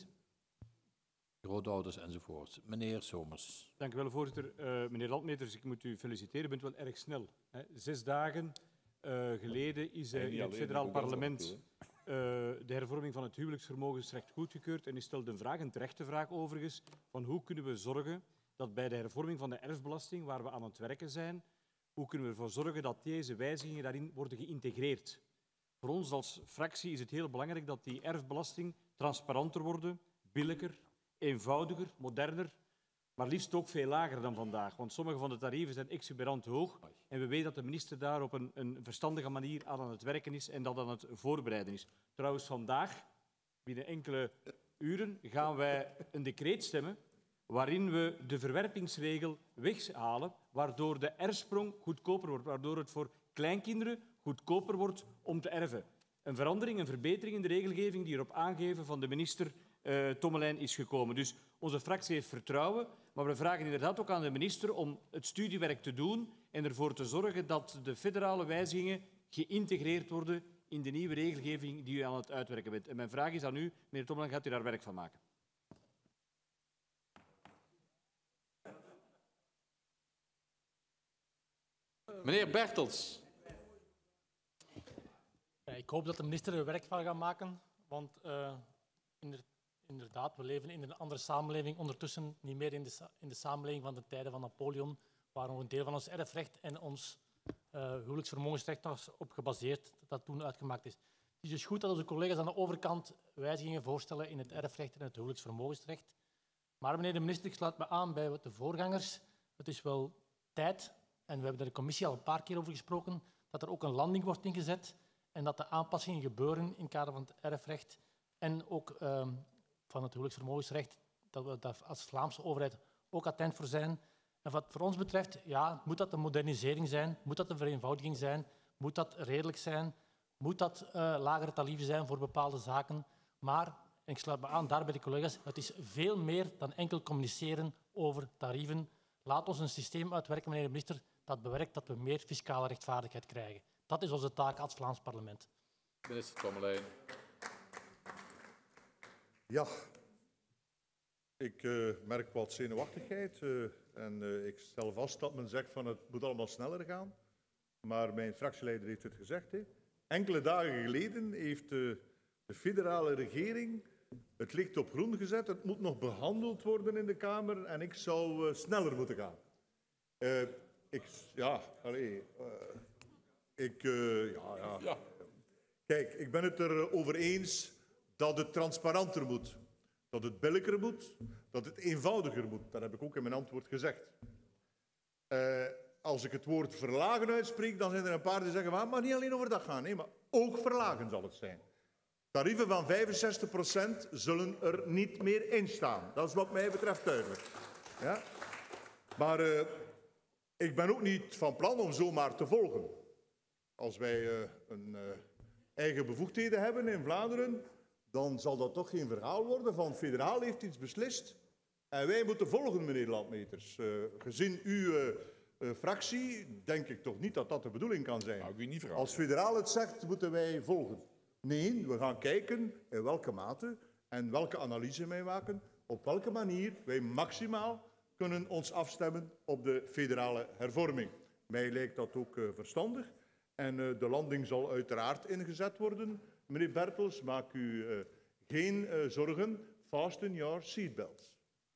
Grootouders enzovoort. Meneer Somers. Dank u wel, voorzitter. Uh, meneer Landmeters, ik moet u feliciteren. U bent wel erg snel. Hè. Zes dagen uh, geleden is uh, in het federaal parlement uh, de hervorming van het huwelijksvermogensrecht goedgekeurd. En u stelde een vraag, een terechte vraag overigens, van hoe kunnen we zorgen dat bij de hervorming van de erfbelasting, waar we aan het werken zijn, hoe kunnen we ervoor zorgen dat deze wijzigingen daarin worden geïntegreerd? Voor ons als fractie is het heel belangrijk dat die erfbelasting transparanter wordt, billijker, eenvoudiger, moderner, maar liefst ook veel lager dan vandaag. Want sommige van de tarieven zijn exuberant hoog en we weten dat de minister daar op een, een verstandige manier aan, aan het werken is en dat aan het voorbereiden is. Trouwens, vandaag, binnen enkele uren, gaan wij een decreet stemmen waarin we de verwerpingsregel weghalen, waardoor de erfsprong goedkoper wordt, waardoor het voor kleinkinderen goedkoper wordt om te erven. Een verandering, een verbetering in de regelgeving die erop aangeven van de minister uh, Tommelijn is gekomen. Dus onze fractie heeft vertrouwen, maar we vragen inderdaad ook aan de minister om het studiewerk te doen en ervoor te zorgen dat de federale wijzigingen geïntegreerd worden in de nieuwe regelgeving die u aan het uitwerken bent. En mijn vraag is aan u, meneer Tommelijn, gaat u daar werk van maken? Meneer Bertels. Ik hoop dat de minister er werk van gaat maken, want uh, inderdaad, we leven in een andere samenleving, ondertussen niet meer in de, in de samenleving van de tijden van Napoleon, waar nog een deel van ons erfrecht en ons uh, huwelijksvermogensrecht was op gebaseerd, dat toen uitgemaakt is. Het is dus goed dat onze collega's aan de overkant wijzigingen voorstellen in het erfrecht en het huwelijksvermogensrecht. Maar meneer de minister, ik sluit me aan bij de voorgangers. Het is wel tijd, en we hebben er de commissie al een paar keer over gesproken, dat er ook een landing wordt ingezet en dat de aanpassingen gebeuren in het kader van het erfrecht en ook uh, van het huwelijksvermogensrecht, dat we daar als Vlaamse overheid ook attent voor zijn En wat voor ons betreft, ja, moet dat een modernisering zijn? Moet dat een vereenvoudiging zijn? Moet dat redelijk zijn? Moet dat uh, lagere tarieven zijn voor bepaalde zaken? Maar, en ik sluit me aan daar bij de collega's, het is veel meer dan enkel communiceren over tarieven. Laat ons een systeem uitwerken, meneer de minister, dat bewerkt dat we meer fiscale rechtvaardigheid krijgen. Dat is onze taak als Vlaams parlement. Minister Tommelijn. Ja, ik uh, merk wat zenuwachtigheid uh, en uh, ik stel vast dat men zegt van het moet allemaal sneller gaan. Maar mijn fractieleider heeft het gezegd. Hè. Enkele dagen geleden heeft uh, de federale regering het licht op groen gezet. Het moet nog behandeld worden in de Kamer en ik zou uh, sneller moeten gaan. Uh, ik, ja, allee, uh, ik, uh, ja, ja. ja. Kijk, ik ben het erover eens dat het transparanter moet. Dat het billijker moet, dat het eenvoudiger moet. Dat heb ik ook in mijn antwoord gezegd. Uh, als ik het woord verlagen uitspreek, dan zijn er een paar die zeggen, maar het mag niet alleen over dat gaan, nee, maar ook verlagen zal het zijn. Tarieven van vijfenzestig procent zullen er niet meer in staan. Dat is wat mij betreft duidelijk. Ja? Maar uh, ik ben ook niet van plan om zomaar te volgen. Als wij uh, een uh, eigen bevoegdheden hebben in Vlaanderen, dan zal dat toch geen verhaal worden van federaal heeft iets beslist en wij moeten volgen, meneer Landmeters. Uh, gezien uw uh, uh, fractie denk ik toch niet dat dat de bedoeling kan zijn. Nou, ik niet Als federaal het zegt, moeten wij volgen. Nee, we gaan kijken in welke mate en welke analyse wij maken, op welke manier wij maximaal kunnen ons afstemmen op de federale hervorming. Mij lijkt dat ook uh, verstandig en uh, de landing zal uiteraard ingezet worden. Meneer Bertels, maak u uh, geen uh, zorgen. Fasten your seatbelts.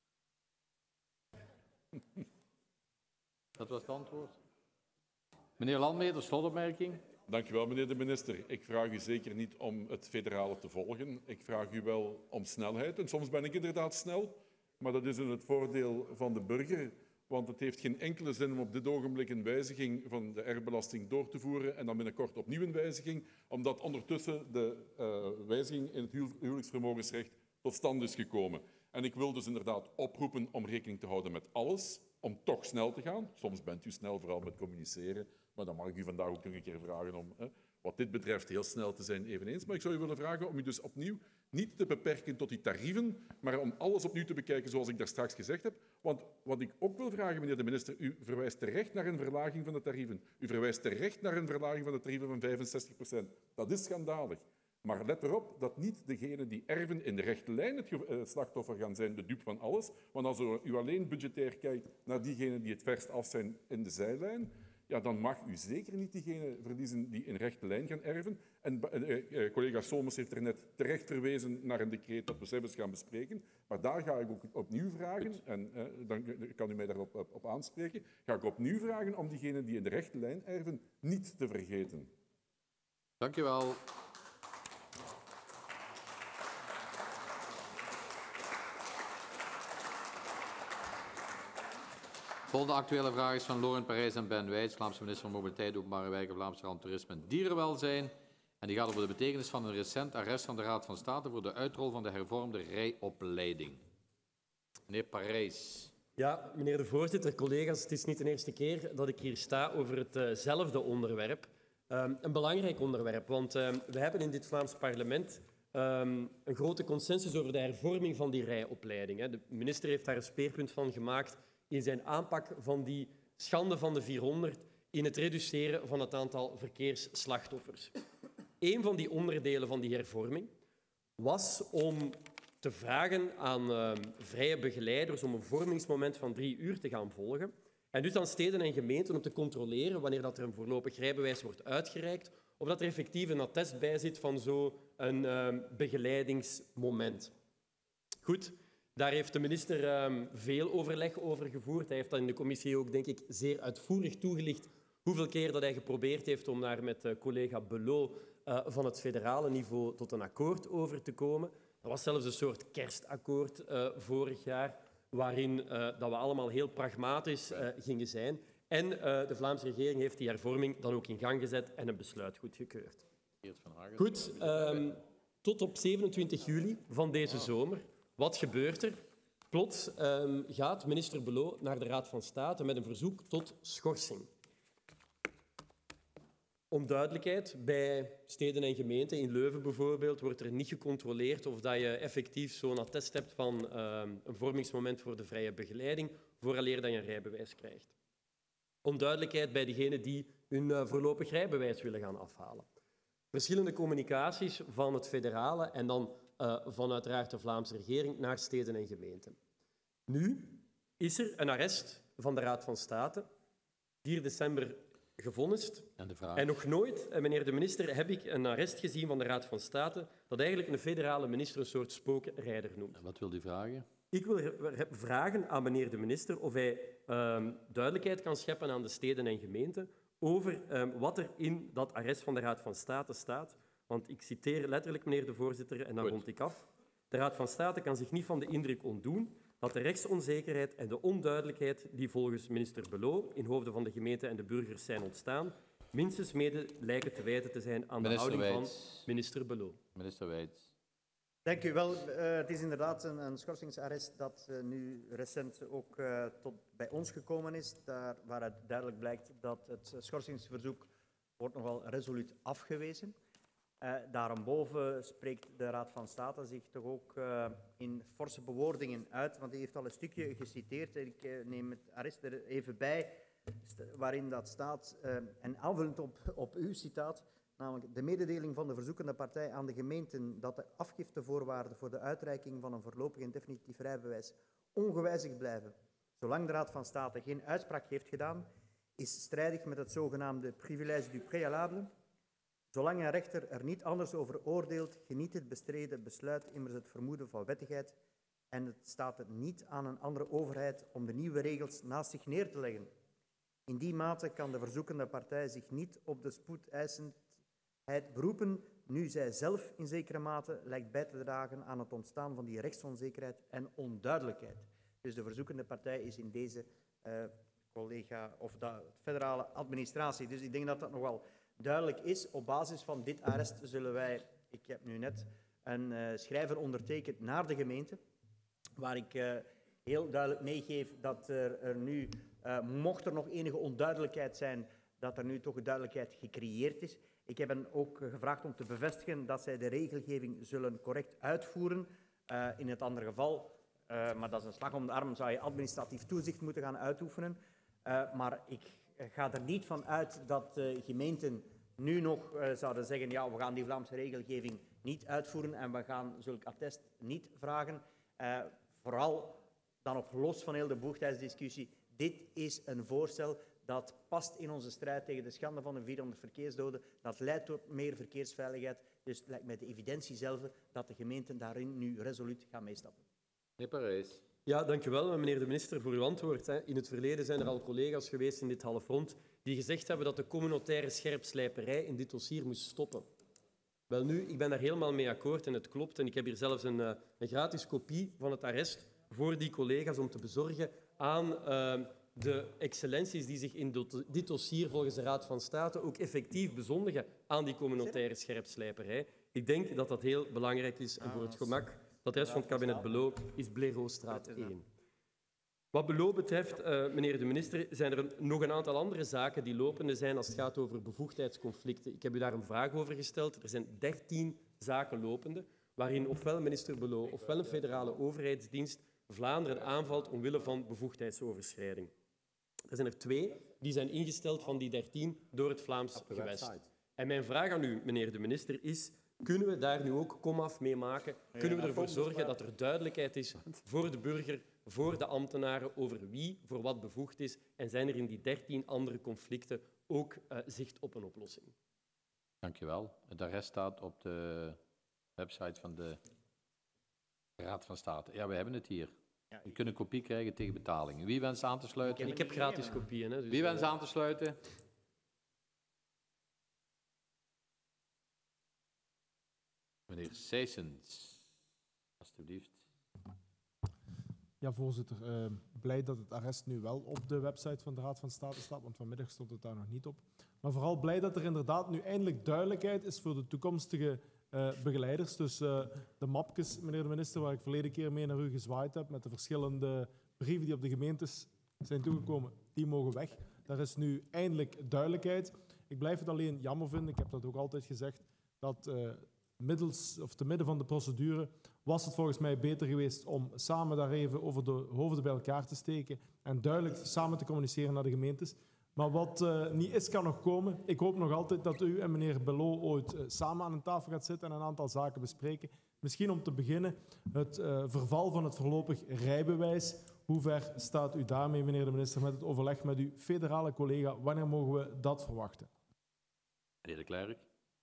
Dat was het antwoord. Meneer Landmeter, slotopmerking. Dank u wel, meneer de minister. Ik vraag u zeker niet om het federale te volgen. Ik vraag u wel om snelheid. En soms ben ik inderdaad snel, maar dat is in het voordeel van de burger. Want het heeft geen enkele zin om op dit ogenblik een wijziging van de erfbelasting door te voeren en dan binnenkort opnieuw een wijziging, omdat ondertussen de uh, wijziging in het huwelijksvermogensrecht tot stand is gekomen. En ik wil dus inderdaad oproepen om rekening te houden met alles, om toch snel te gaan. Soms bent u snel, vooral met communiceren, maar dan mag ik u vandaag ook nog een keer vragen om, hè, wat dit betreft, heel snel te zijn eveneens. Maar ik zou u willen vragen om u dus opnieuw niet te beperken tot die tarieven, maar om alles opnieuw te bekijken zoals ik daar straks gezegd heb. Want wat ik ook wil vragen, meneer de minister, u verwijst terecht naar een verlaging van de tarieven. U verwijst terecht naar een verlaging van de tarieven van vijfenzestig procent. Dat is schandalig. Maar let erop dat niet degenen die erven in de rechte lijn het slachtoffer gaan zijn, de dupe van alles. Want als u alleen budgetair kijkt naar diegenen die het verst af zijn in de zijlijn, ja, dan mag u zeker niet diegenen verliezen die in rechte lijn gaan erven. En uh, collega Solmers heeft er net terecht verwezen naar een decreet dat we zelfs gaan bespreken. Maar daar ga ik ook opnieuw vragen, en uh, dan kan u mij daarop op, op aanspreken, ga ik opnieuw vragen om diegenen die in de rechte lijn erven niet te vergeten. Dank u wel. De volgende actuele vraag is van Laurent Parijs en Ben Wijts, Vlaamse minister van Mobiliteit, Openbare Wijken, Vlaamse Land, Toerisme en Dierenwelzijn. En die gaat over de betekenis van een recent arrest van de Raad van State voor de uitrol van de hervormde rijopleiding. Meneer Parijs. Ja, meneer de voorzitter, collega's, het is niet de eerste keer dat ik hier sta over hetzelfde uh onderwerp. Um, een belangrijk onderwerp, want uh, we hebben in dit Vlaams parlement um, een grote consensus over de hervorming van die rijopleiding. Hè. De minister heeft daar een speerpunt van gemaakt in zijn aanpak van die schande van de vierhonderd in het reduceren van het aantal verkeersslachtoffers. Een van die onderdelen van die hervorming was om te vragen aan uh, vrije begeleiders om een vormingsmoment van drie uur te gaan volgen. En dus aan steden en gemeenten om te controleren wanneer dat er een voorlopig rijbewijs wordt uitgereikt of dat er effectief een attest bij zit van zo'n uh, begeleidingsmoment. Goed. Daar heeft de minister um, veel overleg over gevoerd. Hij heeft dat in de commissie ook, denk ik, zeer uitvoerig toegelicht hoeveel keer dat hij geprobeerd heeft om daar met uh, collega Belot uh, van het federale niveau tot een akkoord over te komen. Dat was zelfs een soort kerstakkoord uh, vorig jaar, waarin uh, dat we allemaal heel pragmatisch uh, gingen zijn. En uh, de Vlaamse regering heeft die hervorming dan ook in gang gezet en een besluit goedgekeurd. Goed, um, tot op zevenentwintig juli van deze zomer. Wat gebeurt er? Plots um, gaat minister Belot naar de Raad van State met een verzoek tot schorsing. Om duidelijkheid, bij steden en gemeenten, in Leuven bijvoorbeeld, wordt er niet gecontroleerd of dat je effectief zo'n attest hebt van um, een vormingsmoment voor de vrije begeleiding, vooraleer dat je een rijbewijs krijgt. Om duidelijkheid bij degenen die hun uh, voorlopig rijbewijs willen gaan afhalen. Verschillende communicaties van het federale en dan uh, van uiteraard de Vlaamse regering naar steden en gemeenten. Nu is er een arrest van de Raad van State, vier december gevonnist. En, de vraag... en nog nooit, meneer de minister, heb ik een arrest gezien van de Raad van State dat eigenlijk een federale minister een soort spookrijder noemt. En wat wil u vragen? Ik wil vragen aan meneer de minister of hij um, duidelijkheid kan scheppen aan de steden en gemeenten over um, wat er in dat arrest van de Raad van State staat. Want ik citeer letterlijk, meneer de voorzitter, en dan Goed. rond ik af. De Raad van State kan zich niet van de indruk ontdoen dat de rechtsonzekerheid en de onduidelijkheid die volgens minister Belot in hoofden van de gemeente en de burgers zijn ontstaan, minstens mede lijken te wijten te zijn aan minister de houding Wijts. van minister Belot. Minister Wijts. Dank u wel. Uh, het is inderdaad een, een schorsingsarrest dat uh, nu recent ook uh, tot bij ons gekomen is, daar, waaruit duidelijk blijkt dat het schorsingsverzoek wordt nogal resoluut afgewezen. Uh, daarboven spreekt de Raad van State zich toch ook uh, in forse bewoordingen uit, want hij heeft al een stukje geciteerd. Ik uh, neem het arrest er even bij, waarin dat staat, uh, en aanvullend op, op uw citaat, namelijk de mededeling van de verzoekende partij aan de gemeenten dat de afgiftevoorwaarden voor de uitreiking van een voorlopig en definitief rijbewijs ongewijzigd blijven, zolang de Raad van State geen uitspraak heeft gedaan, is strijdig met het zogenaamde privilège du préalable. Zolang een rechter er niet anders over oordeelt, geniet het bestreden besluit immers het vermoeden van wettigheid en het staat het niet aan een andere overheid om de nieuwe regels naast zich neer te leggen. In die mate kan de verzoekende partij zich niet op de spoedeisendheid beroepen, nu zij zelf in zekere mate lijkt bij te dragen aan het ontstaan van die rechtsonzekerheid en onduidelijkheid. Dus de verzoekende partij is in deze uh, collega of de federale administratie. Dus ik denk dat dat nog wel duidelijk is. Op basis van dit arrest zullen wij, ik heb nu net een uh, schrijver ondertekend naar de gemeente, waar ik uh, heel duidelijk meegeef dat er, er nu, uh, mocht er nog enige onduidelijkheid zijn, dat er nu toch een duidelijkheid gecreëerd is. Ik heb hen ook gevraagd om te bevestigen dat zij de regelgeving zullen correct uitvoeren. Uh, in het andere geval, uh, maar dat is een slag om de arm, zou je administratief toezicht moeten gaan uitoefenen. Uh, maar ik ga er niet van uit dat uh, gemeenten nu nog uh, zouden zeggen, ja, we gaan die Vlaamse regelgeving niet uitvoeren en we gaan zulk attest niet vragen. Uh, vooral dan ook los van heel de bevoegdheidsdiscussie. Dit is een voorstel dat past in onze strijd tegen de schande van de vierhonderd verkeersdoden. Dat leidt tot meer verkeersveiligheid. Dus het lijkt mij de evidentie zelf dat de gemeenten daarin nu resoluut gaan meestappen. Meneer Parijs. Ja, dank u wel, meneer de minister, voor uw antwoord. In het verleden zijn er al collega's geweest in dit halfrond die gezegd hebben dat de communautaire scherpslijperij in dit dossier moest stoppen. Wel nu, ik ben daar helemaal mee akkoord en het klopt. En ik heb hier zelfs een, een gratis kopie van het arrest voor die collega's om te bezorgen aan uh, de excellenties die zich in dit dossier volgens de Raad van State ook effectief bezondigen aan die communautaire scherpslijperij. Ik denk dat dat heel belangrijk is en voor het gemak dat de rest van het kabinet Belot is Blaireaustraat één. Wat Belot betreft, uh, meneer de minister, zijn er nog een aantal andere zaken die lopende zijn als het gaat over bevoegdheidsconflicten. Ik heb u daar een vraag over gesteld. Er zijn dertien zaken lopende, waarin ofwel minister Belot ofwel een federale overheidsdienst Vlaanderen aanvalt omwille van bevoegdheidsoverschrijding. Er zijn er twee die zijn ingesteld van die dertien door het Vlaams gewest. En mijn vraag aan u, meneer de minister, is: kunnen we daar nu ook komaf mee maken? Kunnen we ervoor zorgen dat er duidelijkheid is voor de burger, voor de ambtenaren, over wie voor wat bevoegd is? En zijn er in die dertien andere conflicten ook uh, zicht op een oplossing? Dank je wel. Het arrest staat op de website van de Raad van State. Ja, we hebben het hier. U kunt een kopie krijgen tegen betaling. Wie wenst aan te sluiten? Ik heb gratis kopieën. Hè, dus Wie wenst aan te sluiten? Meneer Seysens, alstublieft. Ja, voorzitter. Uh, blij dat het arrest nu wel op de website van de Raad van State staat, want vanmiddag stond het daar nog niet op. Maar vooral blij dat er inderdaad nu eindelijk duidelijkheid is voor de toekomstige uh, begeleiders. Dus uh, de mapjes, meneer de minister, waar ik verleden keer mee naar u gezwaaid heb, met de verschillende brieven die op de gemeentes zijn toegekomen, die mogen weg. Daar is nu eindelijk duidelijkheid. Ik blijf het alleen jammer vinden, ik heb dat ook altijd gezegd, dat uh, middels, of te midden van de procedure was het volgens mij beter geweest om samen daar even over de hoofden bij elkaar te steken en duidelijk samen te communiceren naar de gemeentes. Maar wat uh, niet is, kan nog komen. Ik hoop nog altijd dat u en meneer Belot ooit uh, samen aan een tafel gaat zitten en een aantal zaken bespreken. Misschien om te beginnen het uh, verval van het voorlopig rijbewijs. Hoe ver staat u daarmee, meneer de minister, met het overleg met uw federale collega? Wanneer mogen we dat verwachten? Meneer De Clercq.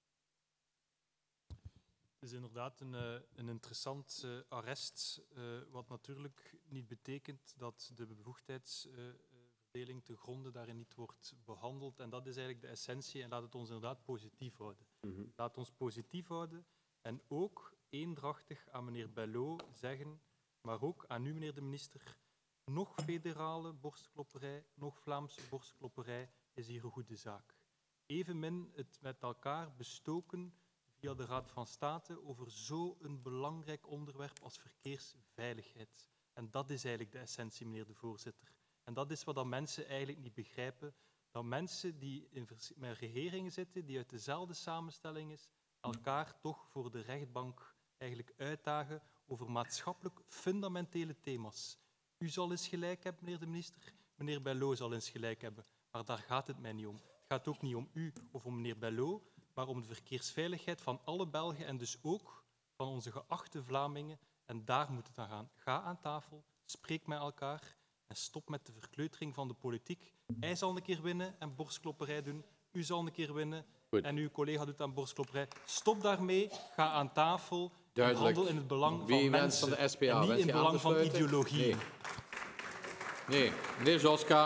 Het is inderdaad een, uh, een interessant uh, arrest, uh, wat natuurlijk niet betekent dat de bevoegdheidsverdeling uh, te gronde daarin niet wordt behandeld. En dat is eigenlijk de essentie en laat het ons inderdaad positief houden. Mm-hmm. Laat ons positief houden en ook eendrachtig aan meneer Belot zeggen, maar ook aan u, meneer de minister, nog federale borstklopperij, nog Vlaamse borstklopperij is hier een goede zaak. Evenmin het met elkaar bestoken via de Raad van State over zo'n belangrijk onderwerp als verkeersveiligheid. En dat is eigenlijk de essentie, meneer de voorzitter. En dat is wat dat mensen eigenlijk niet begrijpen. Dat mensen die in met regeringen zitten, die uit dezelfde samenstelling is, elkaar toch voor de rechtbank eigenlijk uitdagen over maatschappelijk fundamentele thema's. U zal eens gelijk hebben, meneer de minister. Meneer Belot zal eens gelijk hebben. Maar daar gaat het mij niet om. Het gaat ook niet om u of om meneer Belot, maar om de verkeersveiligheid van alle Belgen en dus ook van onze geachte Vlamingen. En daar moet het aan gaan. Ga aan tafel, spreek met elkaar en stop met de verkleutering van de politiek. Hij zal een keer winnen en borstklopperij doen. U zal een keer winnen Goed. En uw collega doet aan borstklopperij. Stop daarmee, ga aan tafel en handel in het belang Wie van mensen van de S P A, en niet in het belang van ideologie. Nee, nee. Meneer Zoska.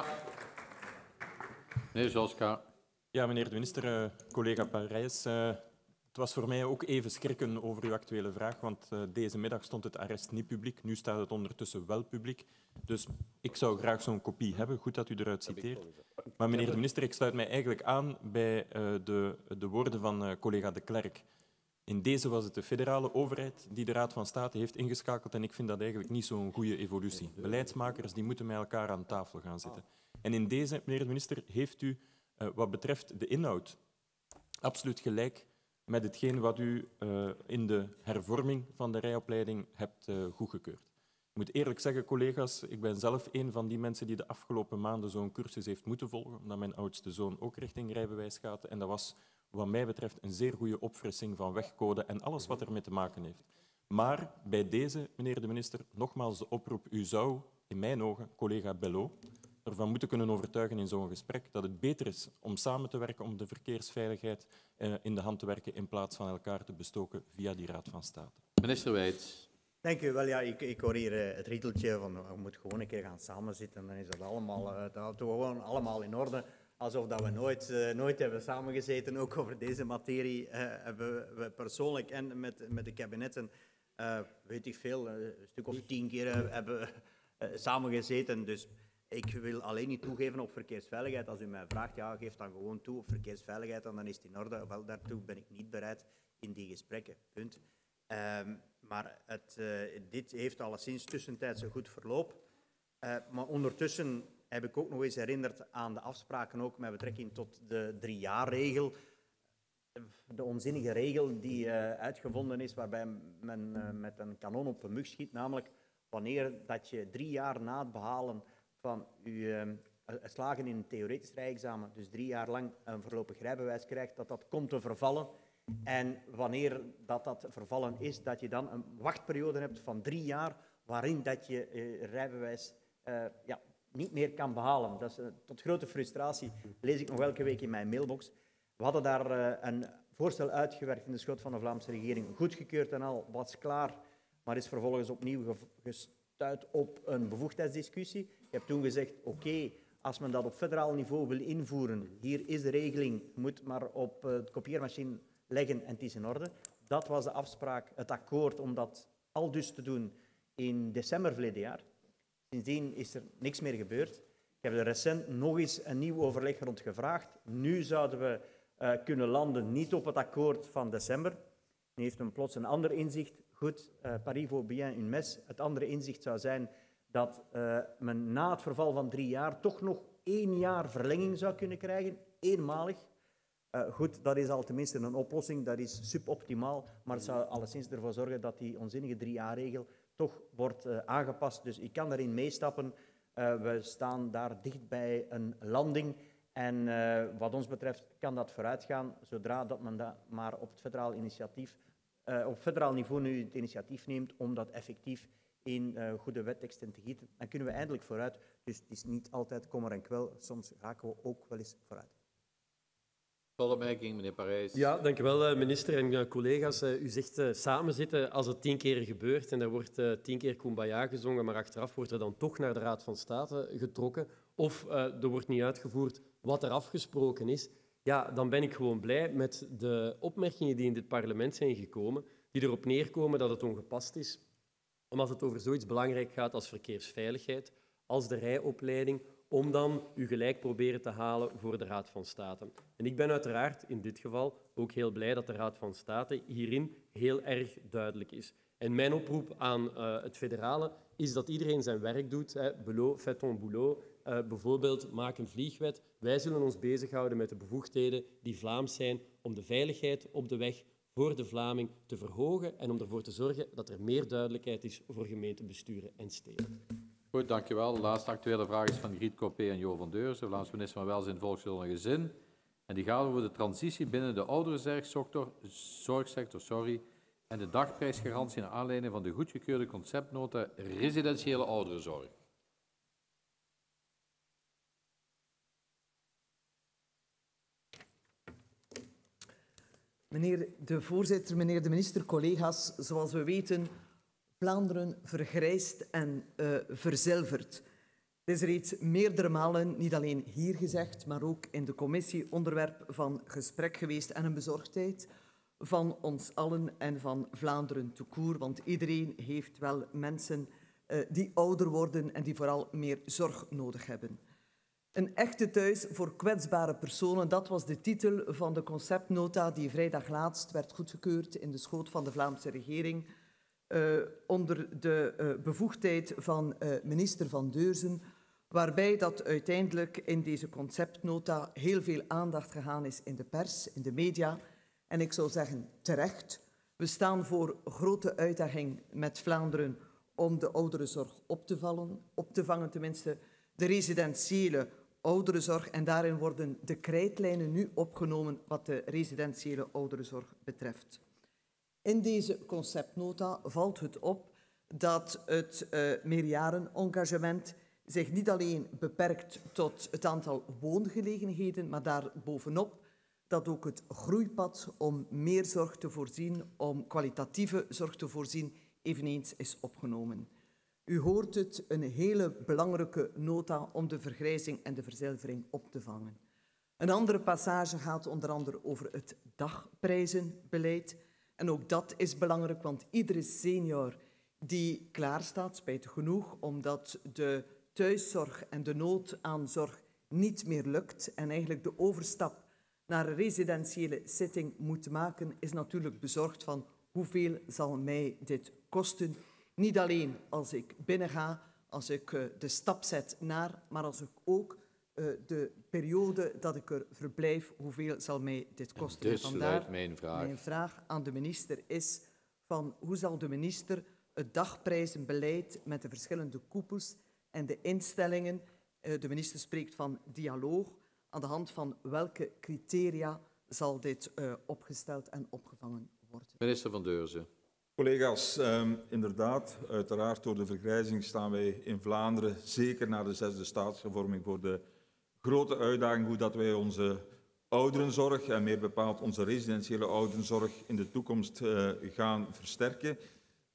Meneer Zoska. Ja, meneer de minister, uh, collega Parijs. Uh, het was voor mij ook even schrikken over uw actuele vraag, want uh, deze middag stond het arrest niet publiek. Nu staat het ondertussen wel publiek. Dus ik zou graag zo'n kopie hebben. Goed dat u eruit citeert. Maar meneer de minister, ik sluit mij eigenlijk aan bij uh, de, de woorden van uh, collega De Clercq. In deze was het de federale overheid die de Raad van State heeft ingeschakeld en ik vind dat eigenlijk niet zo'n goede evolutie. Beleidsmakers die moeten met elkaar aan tafel gaan zitten. En in deze, meneer de minister, heeft u uh, wat betreft de inhoud absoluut gelijk met hetgeen wat u uh, in de hervorming van de rijopleiding hebt uh, goedgekeurd. Ik moet eerlijk zeggen, collega's, ik ben zelf een van die mensen die de afgelopen maanden zo'n cursus heeft moeten volgen, omdat mijn oudste zoon ook richting rijbewijs gaat. En dat was, wat mij betreft, een zeer goede opfrissing van wegcode en alles wat ermee te maken heeft. Maar bij deze, meneer de minister, nogmaals de oproep, u zou, in mijn ogen, collega Belot, ervan moeten kunnen overtuigen in zo'n gesprek dat het beter is om samen te werken om de verkeersveiligheid uh, in de hand te werken in plaats van elkaar te bestoken via die Raad van State. Minister Wijts. Dank u wel. Ja, ik, ik hoor hier uh, het riedeltje van we moeten gewoon een keer gaan samenzitten en dan is dat allemaal, uh, dat doen we gewoon allemaal in orde. Alsof dat we nooit, uh, nooit hebben samengezeten, ook over deze materie uh, hebben we persoonlijk en met, met de kabinetten, uh, weet ik veel, uh, een stuk of tien keer uh, hebben uh, samengezeten. Dus ik wil alleen niet toegeven op verkeersveiligheid. Als u mij vraagt, ja, geef dan gewoon toe op verkeersveiligheid en dan is het in orde. Wel, daartoe ben ik niet bereid in die gesprekken. Punt. Um, maar het, uh, dit heeft alleszins tussentijds een goed verloop. Uh, maar ondertussen heb ik ook nog eens herinnerd aan de afspraken ook met betrekking tot de driejaarregel. De onzinnige regel die uh, uitgevonden is, waarbij men uh, met een kanon op een mug schiet, namelijk wanneer dat je drie jaar na het behalen van je uh, slagen in een theoretisch rijexamen, dus drie jaar lang een voorlopig rijbewijs krijgt, dat dat komt te vervallen. En wanneer dat, dat vervallen is, dat je dan een wachtperiode hebt van drie jaar waarin dat je uh, rijbewijs uh, ja, niet meer kan behalen. Dat is uh, tot grote frustratie, lees ik nog elke week in mijn mailbox. We hadden daar uh, een voorstel uitgewerkt in de schoot van de Vlaamse regering, goedgekeurd en al, was klaar, maar is vervolgens opnieuw gestuit op een bevoegdheidsdiscussie. Ik heb toen gezegd, oké, okay, als men dat op federaal niveau wil invoeren, hier is de regeling, moet maar op uh, de kopieermachine leggen en het is in orde. Dat was de afspraak, het akkoord om dat al dus te doen in december verleden jaar. Sindsdien is er niks meer gebeurd. Ik heb er recent nog eens een nieuw overleg rond gevraagd. Nu zouden we uh, kunnen landen niet op het akkoord van december. Nu heeft men plots een ander inzicht. Goed, uh, pari vaut bien une messe. Het andere inzicht zou zijn dat uh, men na het verval van drie jaar toch nog één jaar verlenging zou kunnen krijgen, eenmalig. Uh, goed, dat is al tenminste een oplossing, dat is suboptimaal, maar het zou alleszins ervoor zorgen dat die onzinnige drie-jaar-regel toch wordt uh, aangepast. Dus ik kan daarin meestappen. Uh, we staan daar dicht bij een landing en uh, wat ons betreft kan dat vooruitgaan zodra dat men dat maar op het federaal initiatief, uh, op federaal niveau nu het initiatief neemt om dat effectief in uh, goede wetteksten te gieten. Dan kunnen we eindelijk vooruit. Dus het is niet altijd kommer en kwel. Soms raken we ook wel eens vooruit. Opmerking, meneer Parijs. Ja, dank u wel, minister en uh, collega's. Uh, u zegt uh, samen zitten als het tien keer gebeurt en er wordt uh, tien keer Kumbaya gezongen, maar achteraf wordt er dan toch naar de Raad van State getrokken of uh, er wordt niet uitgevoerd wat er afgesproken is. Ja, dan ben ik gewoon blij met de opmerkingen die in dit parlement zijn gekomen, die erop neerkomen dat het ongepast is, omdat het over zoiets belangrijk gaat als verkeersveiligheid, als de rijopleiding, om dan u gelijk proberen te halen voor de Raad van State. En ik ben uiteraard in dit geval ook heel blij dat de Raad van State hierin heel erg duidelijk is. En mijn oproep aan uh, het federale is dat iedereen zijn werk doet. Hè. Boulot, fait ton boulot. Uh, bijvoorbeeld, maak een vliegwet. Wij zullen ons bezighouden met de bevoegdheden die Vlaams zijn om de veiligheid op de weg voor de Vlaming te verhogen en om ervoor te zorgen dat er meer duidelijkheid is voor gemeentebesturen en steden. Goed, dankjewel. De laatste actuele vraag is van Griet Coppé en Jo van Deurzen, Vlaams minister van Welzijn, Volksgezondheid en Gezin. En die gaat over de transitie binnen de ouderenzorgsector zorgsector, sorry, en de dagprijsgarantie naar aanleiding van de goedgekeurde conceptnota residentiële ouderenzorg. Meneer de voorzitter, meneer de minister, collega's, zoals we weten, Vlaanderen vergrijst en uh, verzilvert. Het is reeds meerdere malen, niet alleen hier gezegd, maar ook in de commissie, onderwerp van gesprek geweest en een bezorgdheid van ons allen en van Vlaanderen tout court, want iedereen heeft wel mensen uh, die ouder worden en die vooral meer zorg nodig hebben. Een echte thuis voor kwetsbare personen, dat was de titel van de conceptnota die vrijdag laatst werd goedgekeurd in de schoot van de Vlaamse regering, Uh, onder de uh, bevoegdheid van uh, minister Van Deurzen, waarbij dat uiteindelijk in deze conceptnota heel veel aandacht gegaan is in de pers, in de media. En ik zou zeggen terecht. We staan voor grote uitdaging met Vlaanderen om de ouderenzorg op te, vallen, op te vangen, tenminste de residentiële ouderenzorg. En daarin worden de krijtlijnen nu opgenomen wat de residentiële ouderenzorg betreft. In deze conceptnota valt het op dat het uh, meerjarenengagement zich niet alleen beperkt tot het aantal woongelegenheden, maar daarbovenop dat ook het groeipad om meer zorg te voorzien, om kwalitatieve zorg te voorzien, eveneens is opgenomen. U hoort het, een hele belangrijke nota om de vergrijzing en de verzilvering op te vangen. Een andere passage gaat onder andere over het dagprijzenbeleid. En ook dat is belangrijk, want iedere senior die klaarstaat, spijtig genoeg, omdat de thuiszorg en de nood aan zorg niet meer lukt en eigenlijk de overstap naar een residentiële setting moet maken, is natuurlijk bezorgd van hoeveel zal mij dit kosten. Niet alleen als ik binnenga, als ik uh, de stap zet naar, maar als ik ook uh, de periode dat ik er verblijf, hoeveel zal mij dit kosten? Dus vandaar mijn vraag. Mijn vraag aan de minister is van hoe zal de minister het dagprijzenbeleid met de verschillende koepels en de instellingen, uh, de minister spreekt van dialoog, aan de hand van welke criteria zal dit uh, opgesteld en opgevangen worden? Minister Van Deurzen. Collega's, eh, inderdaad, uiteraard door de vergrijzing staan wij in Vlaanderen, zeker na de zesde staatshervorming, voor de grote uitdaging hoe dat wij onze ouderenzorg, en meer bepaald onze residentiële ouderenzorg, in de toekomst uh, gaan versterken. Uh,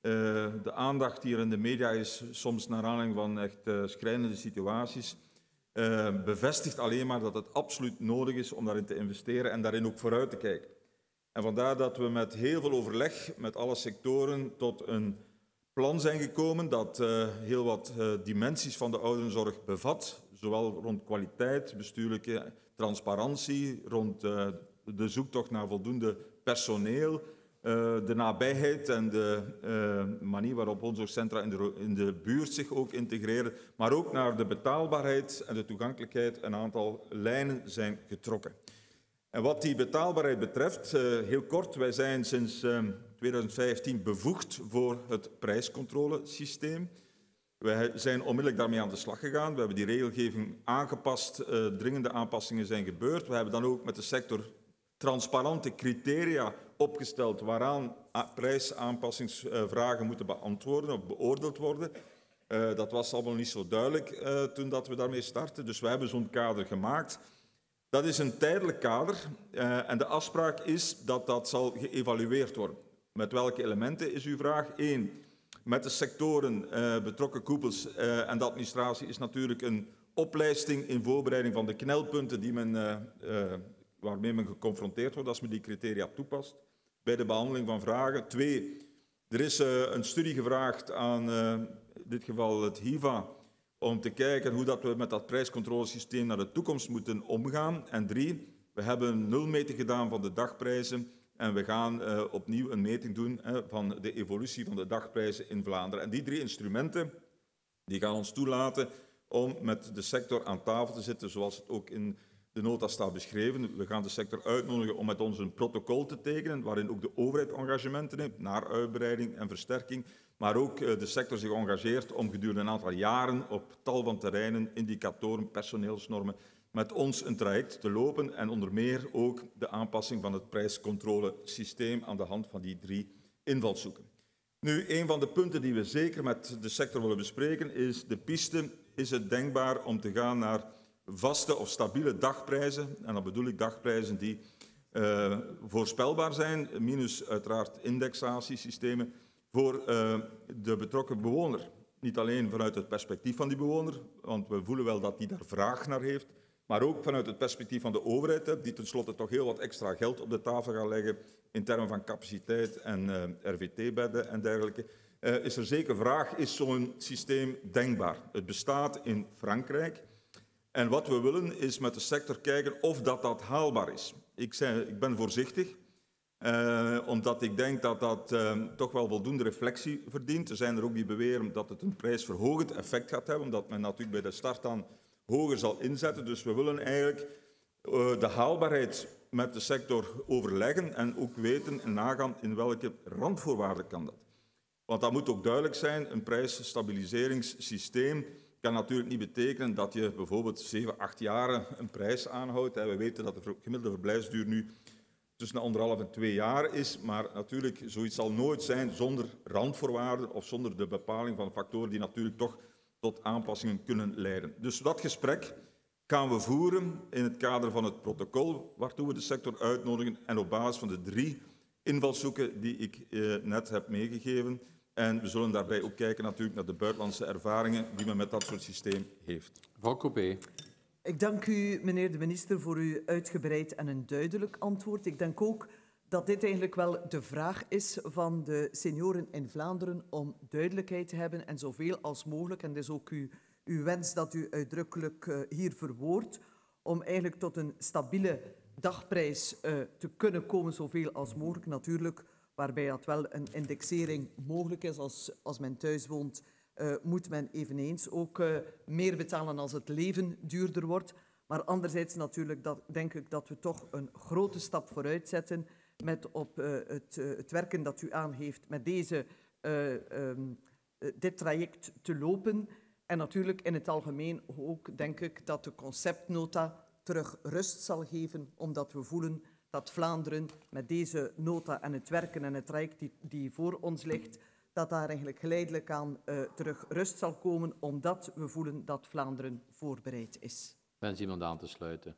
de aandacht hier in de media is soms naar aanleiding van echt uh, schrijnende situaties. Uh, bevestigt alleen maar dat het absoluut nodig is om daarin te investeren en daarin ook vooruit te kijken. En vandaar dat we met heel veel overleg met alle sectoren tot een plan zijn gekomen dat uh, heel wat uh, dimensies van de ouderenzorg bevat, zowel rond kwaliteit, bestuurlijke transparantie, rond uh, de zoektocht naar voldoende personeel, uh, de nabijheid en de uh, manier waarop omzorgcentra in de, in de buurt zich ook integreren, maar ook naar de betaalbaarheid en de toegankelijkheid een aantal lijnen zijn getrokken. En wat die betaalbaarheid betreft, uh, heel kort, wij zijn sinds uh, twintig vijftien bevoegd voor het prijscontrolesysteem. Wij zijn onmiddellijk daarmee aan de slag gegaan. We hebben die regelgeving aangepast, uh, dringende aanpassingen zijn gebeurd. We hebben dan ook met de sector transparante criteria opgesteld waaraan prijsaanpassingsvragen moeten beantwoorden of beoordeeld worden. Uh, dat was allemaal niet zo duidelijk uh, toen dat we daarmee startten, dus we hebben zo'n kader gemaakt. Dat is een tijdelijk kader uh, en de afspraak is dat dat zal geëvalueerd worden. Met welke elementen is uw vraag? Eén, met de sectoren, uh, betrokken koepels uh, en de administratie is natuurlijk een oplijsting in voorbereiding van de knelpunten die men, uh, uh, waarmee men geconfronteerd wordt als men die criteria toepast. Bij de behandeling van vragen. Twee, er is uh, een studie gevraagd aan uh, in dit geval het H I V A om te kijken hoe dat we met dat prijscontrolesysteem naar de toekomst moeten omgaan. En drie, we hebben een nulmeting gedaan van de dagprijzen en we gaan uh, opnieuw een meting doen uh, van de evolutie van de dagprijzen in Vlaanderen. En die drie instrumenten die gaan ons toelaten om met de sector aan tafel te zitten, zoals het ook in de nota staat beschreven. We gaan de sector uitnodigen om met ons een protocol te tekenen, waarin ook de overheid engagementen neemt naar uitbreiding en versterking, maar ook de sector zich engageert om gedurende een aantal jaren op tal van terreinen, indicatoren, personeelsnormen, met ons een traject te lopen en onder meer ook de aanpassing van het prijscontrolesysteem aan de hand van die drie invalshoeken. Nu, een van de punten die we zeker met de sector willen bespreken is de piste. Is het denkbaar om te gaan naar vaste of stabiele dagprijzen? En dan bedoel ik dagprijzen die uh, voorspelbaar zijn, minus uiteraard indexatiesystemen, voor uh, de betrokken bewoner. Niet alleen vanuit het perspectief van die bewoner, want we voelen wel dat die daar vraag naar heeft, maar ook vanuit het perspectief van de overheid, die tenslotte toch heel wat extra geld op de tafel gaat leggen in termen van capaciteit en uh, R V T-bedden en dergelijke. Uh, is er zeker vraag, is zo'n systeem denkbaar? Het bestaat in Frankrijk. En wat we willen is met de sector kijken of dat, dat haalbaar is. Ik, zei, ik ben voorzichtig, uh, omdat ik denk dat dat uh, toch wel voldoende reflectie verdient. Er zijn er ook die beweren dat het een prijsverhogend effect gaat hebben, omdat men natuurlijk bij de start dan hoger zal inzetten. Dus we willen eigenlijk uh, de haalbaarheid met de sector overleggen en ook weten en nagaan in welke randvoorwaarden kan dat. Want dat moet ook duidelijk zijn, een prijsstabiliseringssysteem kan natuurlijk niet betekenen dat je bijvoorbeeld zeven, acht jaren een prijs aanhoudt. We weten dat de gemiddelde verblijfsduur nu tussen de anderhalf en twee jaar is, maar natuurlijk, zoiets zal nooit zijn zonder randvoorwaarden of zonder de bepaling van factoren die natuurlijk toch tot aanpassingen kunnen leiden. Dus dat gesprek gaan we voeren in het kader van het protocol waartoe we de sector uitnodigen en op basis van de drie invalshoeken die ik eh, net heb meegegeven. En we zullen daarbij ook kijken natuurlijk naar de buitenlandse ervaringen die men met dat soort systeem heeft. Mevrouw Coupé. Ik dank u, meneer de minister, voor uw uitgebreid en een duidelijk antwoord. Ik denk ook dat dit eigenlijk wel de vraag is van de senioren in Vlaanderen om duidelijkheid te hebben en zoveel als mogelijk, en dat is ook uw, uw wens dat u uitdrukkelijk uh, hier verwoordt, om eigenlijk tot een stabiele dagprijs uh, te kunnen komen, zoveel als mogelijk natuurlijk, waarbij dat wel een indexering mogelijk is. Als, als men thuis woont, uh, moet men eveneens ook uh, meer betalen als het leven duurder wordt. Maar anderzijds natuurlijk dat, denk ik dat we toch een grote stap vooruit zetten met op uh, het, uh, het werken dat u aangeeft met deze, uh, um, uh, dit traject te lopen. En natuurlijk in het algemeen ook denk ik dat de conceptnota terug rust zal geven, omdat we voelen dat Vlaanderen met deze nota en het werken en het traject die, die voor ons ligt, dat daar eigenlijk geleidelijk aan uh, terug rust zal komen, omdat we voelen dat Vlaanderen voorbereid is. Wens iemand aan te sluiten?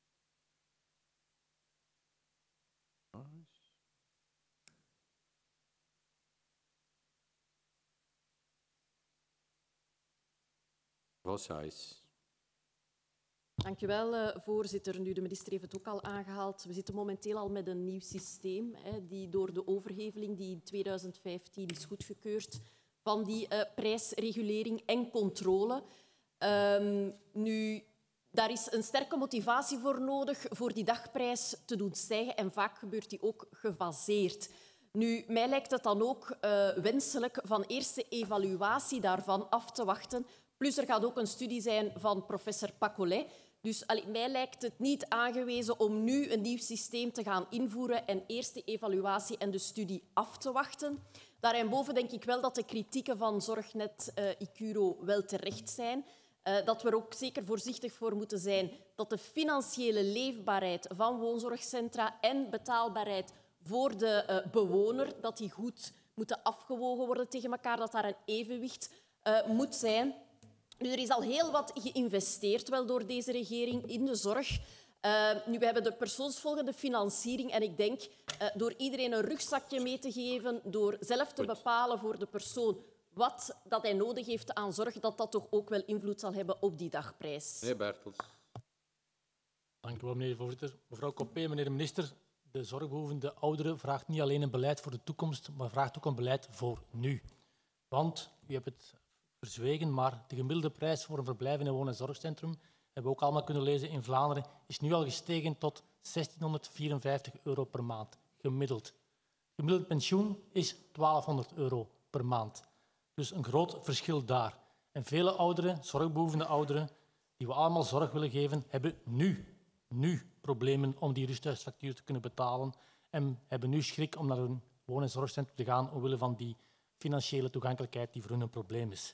Mevrouw Saïs. Dank u wel, uh, voorzitter. Nu, de minister heeft het ook al aangehaald. We zitten momenteel al met een nieuw systeem, hè, die door de overheveling die in tweeduizend vijftien is goedgekeurd van die uh, prijsregulering en controle. Um, nu, daar is een sterke motivatie voor nodig voor die dagprijs te doen stijgen en vaak gebeurt die ook gefaseerd. Nu, mij lijkt het dan ook uh, wenselijk van eerst de evaluatie daarvan af te wachten. Plus er gaat ook een studie zijn van professor Pacolet. Dus allee, mij lijkt het niet aangewezen om nu een nieuw systeem te gaan invoeren en eerst de evaluatie en de studie af te wachten. Daarboven denk ik wel dat de kritieken van Zorgnet uh, Icuro wel terecht zijn. Uh, dat we er ook zeker voorzichtig voor moeten zijn dat de financiële leefbaarheid van woonzorgcentra en betaalbaarheid voor de uh, bewoner, dat die goed moeten afgewogen worden tegen elkaar, dat daar een evenwicht uh, moet zijn. Nu, er is al heel wat geïnvesteerd wel door deze regering in de zorg. Uh, nu, we hebben de persoonsvolgende financiering en ik denk uh, door iedereen een rugzakje mee te geven, door zelf te bepalen voor de persoon wat dat hij nodig heeft aan zorg, dat dat toch ook wel invloed zal hebben op die dagprijs. Meneer Bertels. Dank u wel, meneer de voorzitter. Mevrouw Coppée, meneer de minister, de zorgbehoevende ouderen vraagt niet alleen een beleid voor de toekomst, maar vraagt ook een beleid voor nu. Want, u hebt het verzwegen, maar de gemiddelde prijs voor een verblijf in een woon- en zorgcentrum, hebben we ook allemaal kunnen lezen in Vlaanderen, is nu al gestegen tot zestienhonderdvierenvijftig euro per maand, gemiddeld. Gemiddeld pensioen is twaalfhonderd euro per maand. Dus een groot verschil daar. En vele ouderen, zorgbehoevende ouderen, die we allemaal zorg willen geven, hebben nu, nu problemen om die rusthuisfactuur te kunnen betalen en hebben nu schrik om naar hun woon- en zorgcentrum te gaan omwille van die financiële toegankelijkheid die voor hun een probleem is.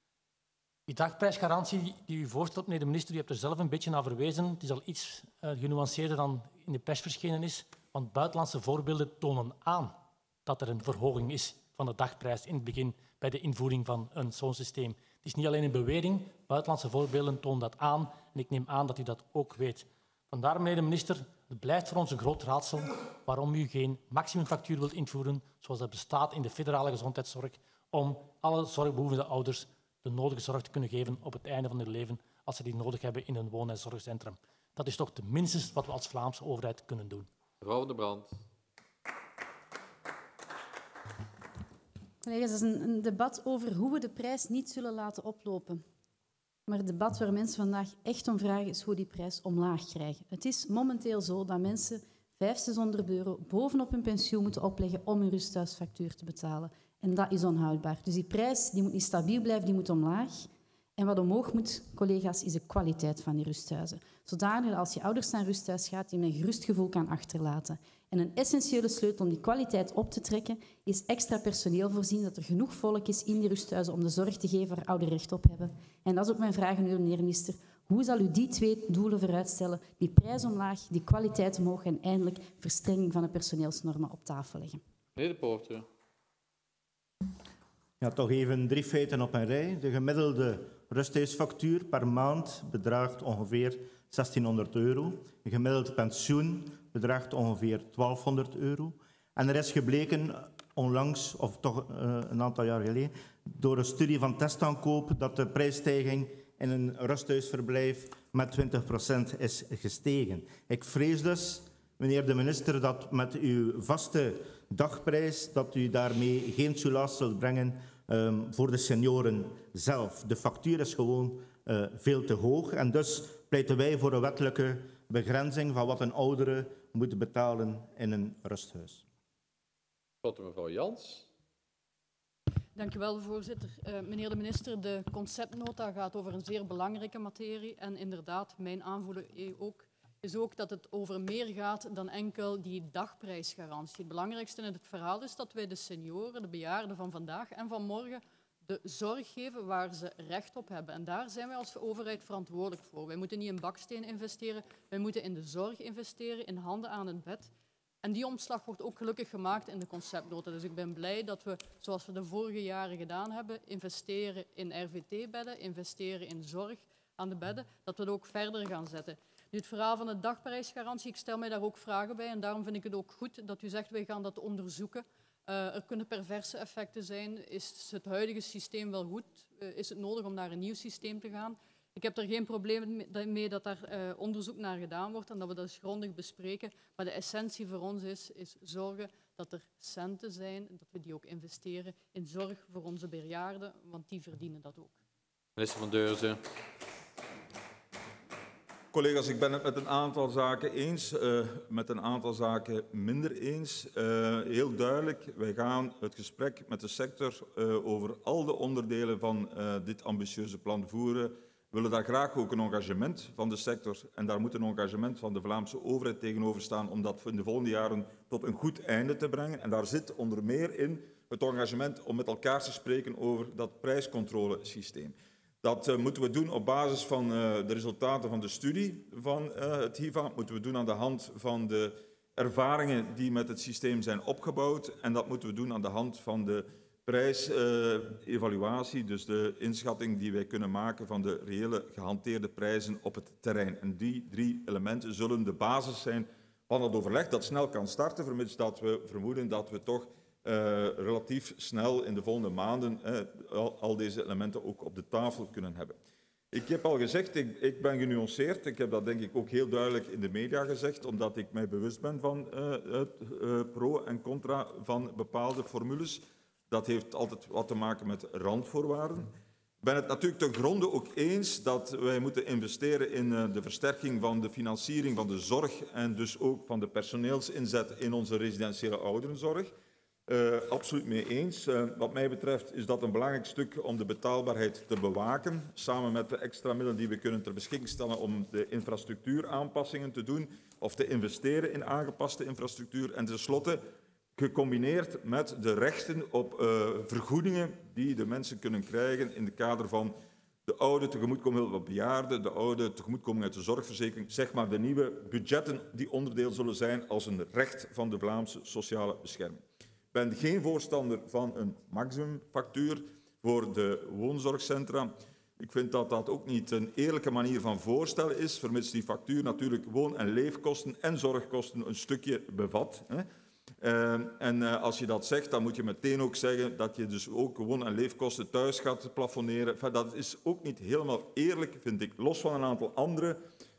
Die dagprijsgarantie die u voorstelt, meneer de minister, u hebt er zelf een beetje naar verwezen. Het is al iets uh, genuanceerder dan in de pers verschenen is, want buitenlandse voorbeelden tonen aan dat er een verhoging is van de dagprijs in het begin bij de invoering van een zo'n systeem. Het is niet alleen een bewering, buitenlandse voorbeelden tonen dat aan en ik neem aan dat u dat ook weet. Vandaar, meneer de minister, het blijft voor ons een groot raadsel waarom u geen maximumfactuur wilt invoeren, zoals dat bestaat in de federale gezondheidszorg, om alle zorgbehoevende ouders de nodige zorg te kunnen geven op het einde van hun leven als ze die nodig hebben in een woon- en zorgcentrum. Dat is toch tenminste wat we als Vlaamse overheid kunnen doen. Mevrouw de Brand. Collega's, dat is een, een debat over hoe we de prijs niet zullen laten oplopen. Maar het debat waar mensen vandaag echt om vragen is hoe die prijs omlaag krijgen. Het is momenteel zo dat mensen vijfhonderd, zeshonderd euro bovenop hun pensioen moeten opleggen om hun rusthuisfactuur te betalen. En dat is onhoudbaar. Dus die prijs die moet niet stabiel blijven, die moet omlaag. En wat omhoog moet, collega's, is de kwaliteit van die rusthuizen. Zodanig dat als je ouders naar rusthuis gaat, je een gerust gevoel kan achterlaten. En een essentiële sleutel om die kwaliteit op te trekken, is extra personeel voorzien, dat er genoeg volk is in die rusthuizen om de zorg te geven waar ouderen recht op hebben. En dat is ook mijn vraag aan u, meneer de minister. Hoe zal u die twee doelen vooruitstellen, die prijs omlaag, die kwaliteit omhoog en eindelijk verstrenging van de personeelsnormen op tafel leggen? Meneer de Poorter. Ja, toch even drie feiten op een rij. De gemiddelde rusthuisfactuur per maand bedraagt ongeveer zestienhonderd euro. Een gemiddeld pensioen bedraagt ongeveer twaalfhonderd euro. En er is gebleken onlangs, of toch uh, een aantal jaar geleden, door een studie van Testaankoop, dat de prijsstijging in een rusthuisverblijf met twintig procent is gestegen. Ik vrees dus, meneer de minister, dat met uw vaste dagprijs, dat u daarmee geen soelaas zult brengen um, voor de senioren zelf. De factuur is gewoon uh, veel te hoog en dus pleiten wij voor een wettelijke begrenzing van wat een oudere moet betalen in een rusthuis. Tot mevrouw Jans. Dank u wel, voorzitter. Uh, meneer de minister, de conceptnota gaat over een zeer belangrijke materie en inderdaad, mijn aanvoelen ook, is ook dat het over meer gaat dan enkel die dagprijsgarantie. Het belangrijkste in het verhaal is dat wij de senioren, de bejaarden van vandaag en van morgen, de zorg geven waar ze recht op hebben. En daar zijn wij als overheid verantwoordelijk voor. Wij moeten niet in baksteen investeren, wij moeten in de zorg investeren, in handen aan het bed. En die omslag wordt ook gelukkig gemaakt in de conceptnota. Dus ik ben blij dat we, zoals we de vorige jaren gedaan hebben, investeren in R V T-bedden, investeren in zorg aan de bedden, dat we het ook verder gaan zetten. Nu, het verhaal van de dagprijsgarantie, ik stel mij daar ook vragen bij en daarom vind ik het ook goed dat u zegt, wij gaan dat onderzoeken. Uh, er kunnen perverse effecten zijn. Is het huidige systeem wel goed? Uh, is het nodig om naar een nieuw systeem te gaan? Ik heb er geen probleem mee dat daar uh, onderzoek naar gedaan wordt en dat we dat eens grondig bespreken. Maar de essentie voor ons is, is zorgen dat er centen zijn, dat we die ook investeren in zorg voor onze bejaarden, want die verdienen dat ook. Minister van Deurzen. Collega's, ik ben het met een aantal zaken eens, uh, met een aantal zaken minder eens. Uh, heel duidelijk, wij gaan het gesprek met de sector uh, over al de onderdelen van uh, dit ambitieuze plan voeren. We willen daar graag ook een engagement van de sector en daar moet een engagement van de Vlaamse overheid tegenover staan om dat in de volgende jaren tot een goed einde te brengen. En daar zit onder meer in het engagement om met elkaar te spreken over dat prijscontrolesysteem. Dat uh, moeten we doen op basis van uh, de resultaten van de studie van uh, het H I V A. Dat moeten we doen aan de hand van de ervaringen die met het systeem zijn opgebouwd. En dat moeten we doen aan de hand van de prijsevaluatie, uh, dus de inschatting die wij kunnen maken van de reële gehanteerde prijzen op het terrein. En die drie elementen zullen de basis zijn van het overleg dat snel kan starten, vermits dat we vermoeden dat we toch Uh, relatief snel in de volgende maanden uh, al, al deze elementen ook op de tafel kunnen hebben. Ik heb al gezegd, ik, ik ben genuanceerd. Ik heb dat denk ik ook heel duidelijk in de media gezegd, omdat ik mij bewust ben van uh, het uh, pro en contra van bepaalde formules. Dat heeft altijd wat te maken met randvoorwaarden. Ik ben het natuurlijk ten gronde ook eens dat wij moeten investeren in uh, de versterking van de financiering van de zorg en dus ook van de personeelsinzet in onze residentiële ouderenzorg. Uh, absoluut mee eens. Uh, wat mij betreft is dat een belangrijk stuk om de betaalbaarheid te bewaken, samen met de extra middelen die we kunnen ter beschikking stellen om de infrastructuuraanpassingen te doen of te investeren in aangepaste infrastructuur. En tenslotte, gecombineerd met de rechten op uh, vergoedingen die de mensen kunnen krijgen in het kader van de oude tegemoetkoming van bejaarden, de oude tegemoetkoming uit de zorgverzekering, zeg maar de nieuwe budgetten die onderdeel zullen zijn als een recht van de Vlaamse sociale bescherming. Ik ben geen voorstander van een maximumfactuur voor de woonzorgcentra. Ik vind dat dat ook niet een eerlijke manier van voorstellen is, vermits die factuur natuurlijk woon- en leefkosten en zorgkosten een stukje bevat. Hè. Uh, en uh, als je dat zegt, dan moet je meteen ook zeggen dat je dus ook woon- en leefkosten thuis gaat plafonneren. Enfin, dat is ook niet helemaal eerlijk, vind ik, los van een aantal andere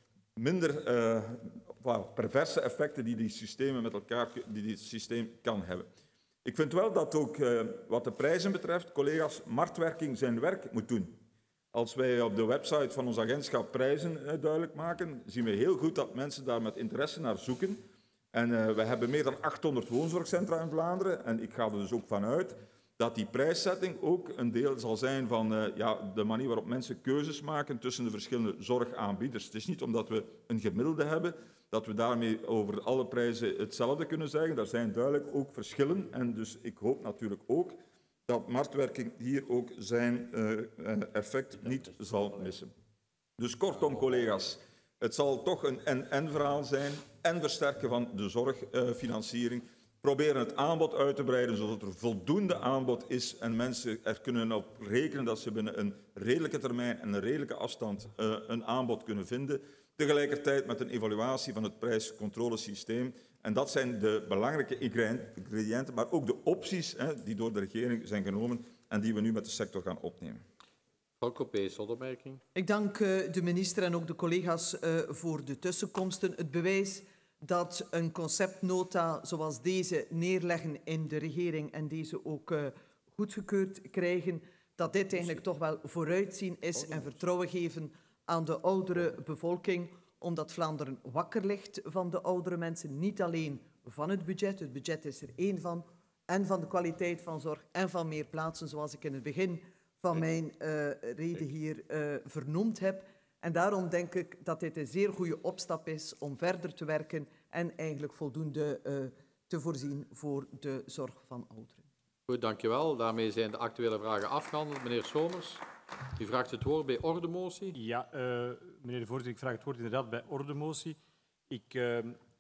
minder uh, well, perverse effecten die die systemen met elkaar, die dit systeem kan hebben. Ik vind wel dat ook, uh, wat de prijzen betreft, collega's, marktwerking zijn werk moet doen. Als wij op de website van ons agentschap prijzen uh, duidelijk maken, zien we heel goed dat mensen daar met interesse naar zoeken. En uh, we hebben meer dan achthonderd woonzorgcentra in Vlaanderen. En ik ga er dus ook van uit dat die prijszetting ook een deel zal zijn van uh, ja, de manier waarop mensen keuzes maken tussen de verschillende zorgaanbieders. Het is niet omdat we een gemiddelde hebben, dat we daarmee over alle prijzen hetzelfde kunnen zeggen. Er zijn duidelijk ook verschillen. En dus ik hoop natuurlijk ook dat marktwerking hier ook zijn uh, effect niet zal missen. Dus kortom, collega's, het zal toch een en-en verhaal zijn en versterken van de zorgfinanciering. Uh, Proberen het aanbod uit te breiden, zodat er voldoende aanbod is en mensen er kunnen op rekenen dat ze binnen een redelijke termijn en een redelijke afstand uh, een aanbod kunnen vinden. Tegelijkertijd met een evaluatie van het prijscontrolesysteem. En dat zijn de belangrijke ingrediënten, maar ook de opties hè, die door de regering zijn genomen en die we nu met de sector gaan opnemen. Mevrouw Coppée, slotopmerking. Ik dank uh, de minister en ook de collega's uh, voor de tussenkomsten. Het bewijs dat een conceptnota zoals deze neerleggen in de regering en deze ook uh, goedgekeurd krijgen, dat dit eigenlijk toch wel vooruitzien is en vertrouwen geven aan de oudere bevolking, omdat Vlaanderen wakker ligt van de oudere mensen, niet alleen van het budget, het budget is er één van, en van de kwaliteit van zorg en van meer plaatsen, zoals ik in het begin van mijn uh, reden hier uh, vernoemd heb. En daarom denk ik dat dit een zeer goede opstap is om verder te werken en eigenlijk voldoende uh, te voorzien voor de zorg van ouderen. Goed, dankjewel. Daarmee zijn de actuele vragen afgehandeld. Meneer Somers, u vraagt het woord bij ordemotie. Ja, uh, meneer de voorzitter, ik vraag het woord inderdaad bij ordemotie. Ik uh,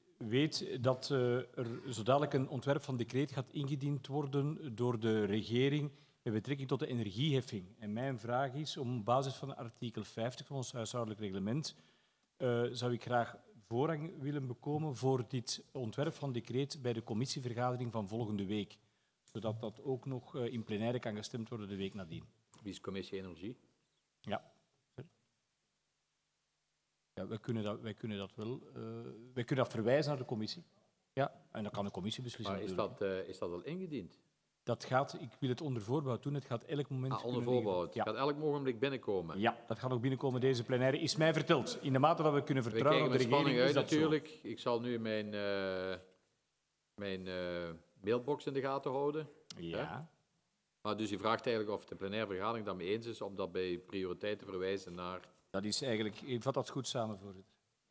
weet dat uh, er zo dadelijk een ontwerp van decreet gaat ingediend worden door de regering met betrekking tot de energieheffing. En mijn vraag is, om op basis van artikel vijftig van ons huishoudelijk reglement, uh, zou ik graag voorrang willen bekomen voor dit ontwerp van decreet bij de commissievergadering van volgende week. Zodat dat ook nog uh, in plenaire kan gestemd worden de week nadien. Wie is commissie Energie? Ja. Ja, wij kunnen dat, wij kunnen dat wel. Uh, wij kunnen dat verwijzen naar de commissie. Ja, en dan kan de commissie beslissen. Maar is dat, uh, is dat al ingediend? Dat gaat, ik wil het onder voorbehoud doen, het gaat elk moment Ah, onder kunnen voorbehoud. liggen. Gaat elk ogenblik binnenkomen. Ja, dat gaat ook binnenkomen, deze plenaire, is mij verteld. In de mate dat we kunnen We vertrouwen op kijken de met regering, spanning is uit dat zo. natuurlijk. Ik zal nu mijn, uh, mijn uh, mailbox in de gaten houden. Ja. Hè? Maar dus je vraagt eigenlijk of de plenaire vergadering daarmee eens is om dat bij prioriteit te verwijzen naar... Dat is eigenlijk, ik vat dat goed samen, voorzitter.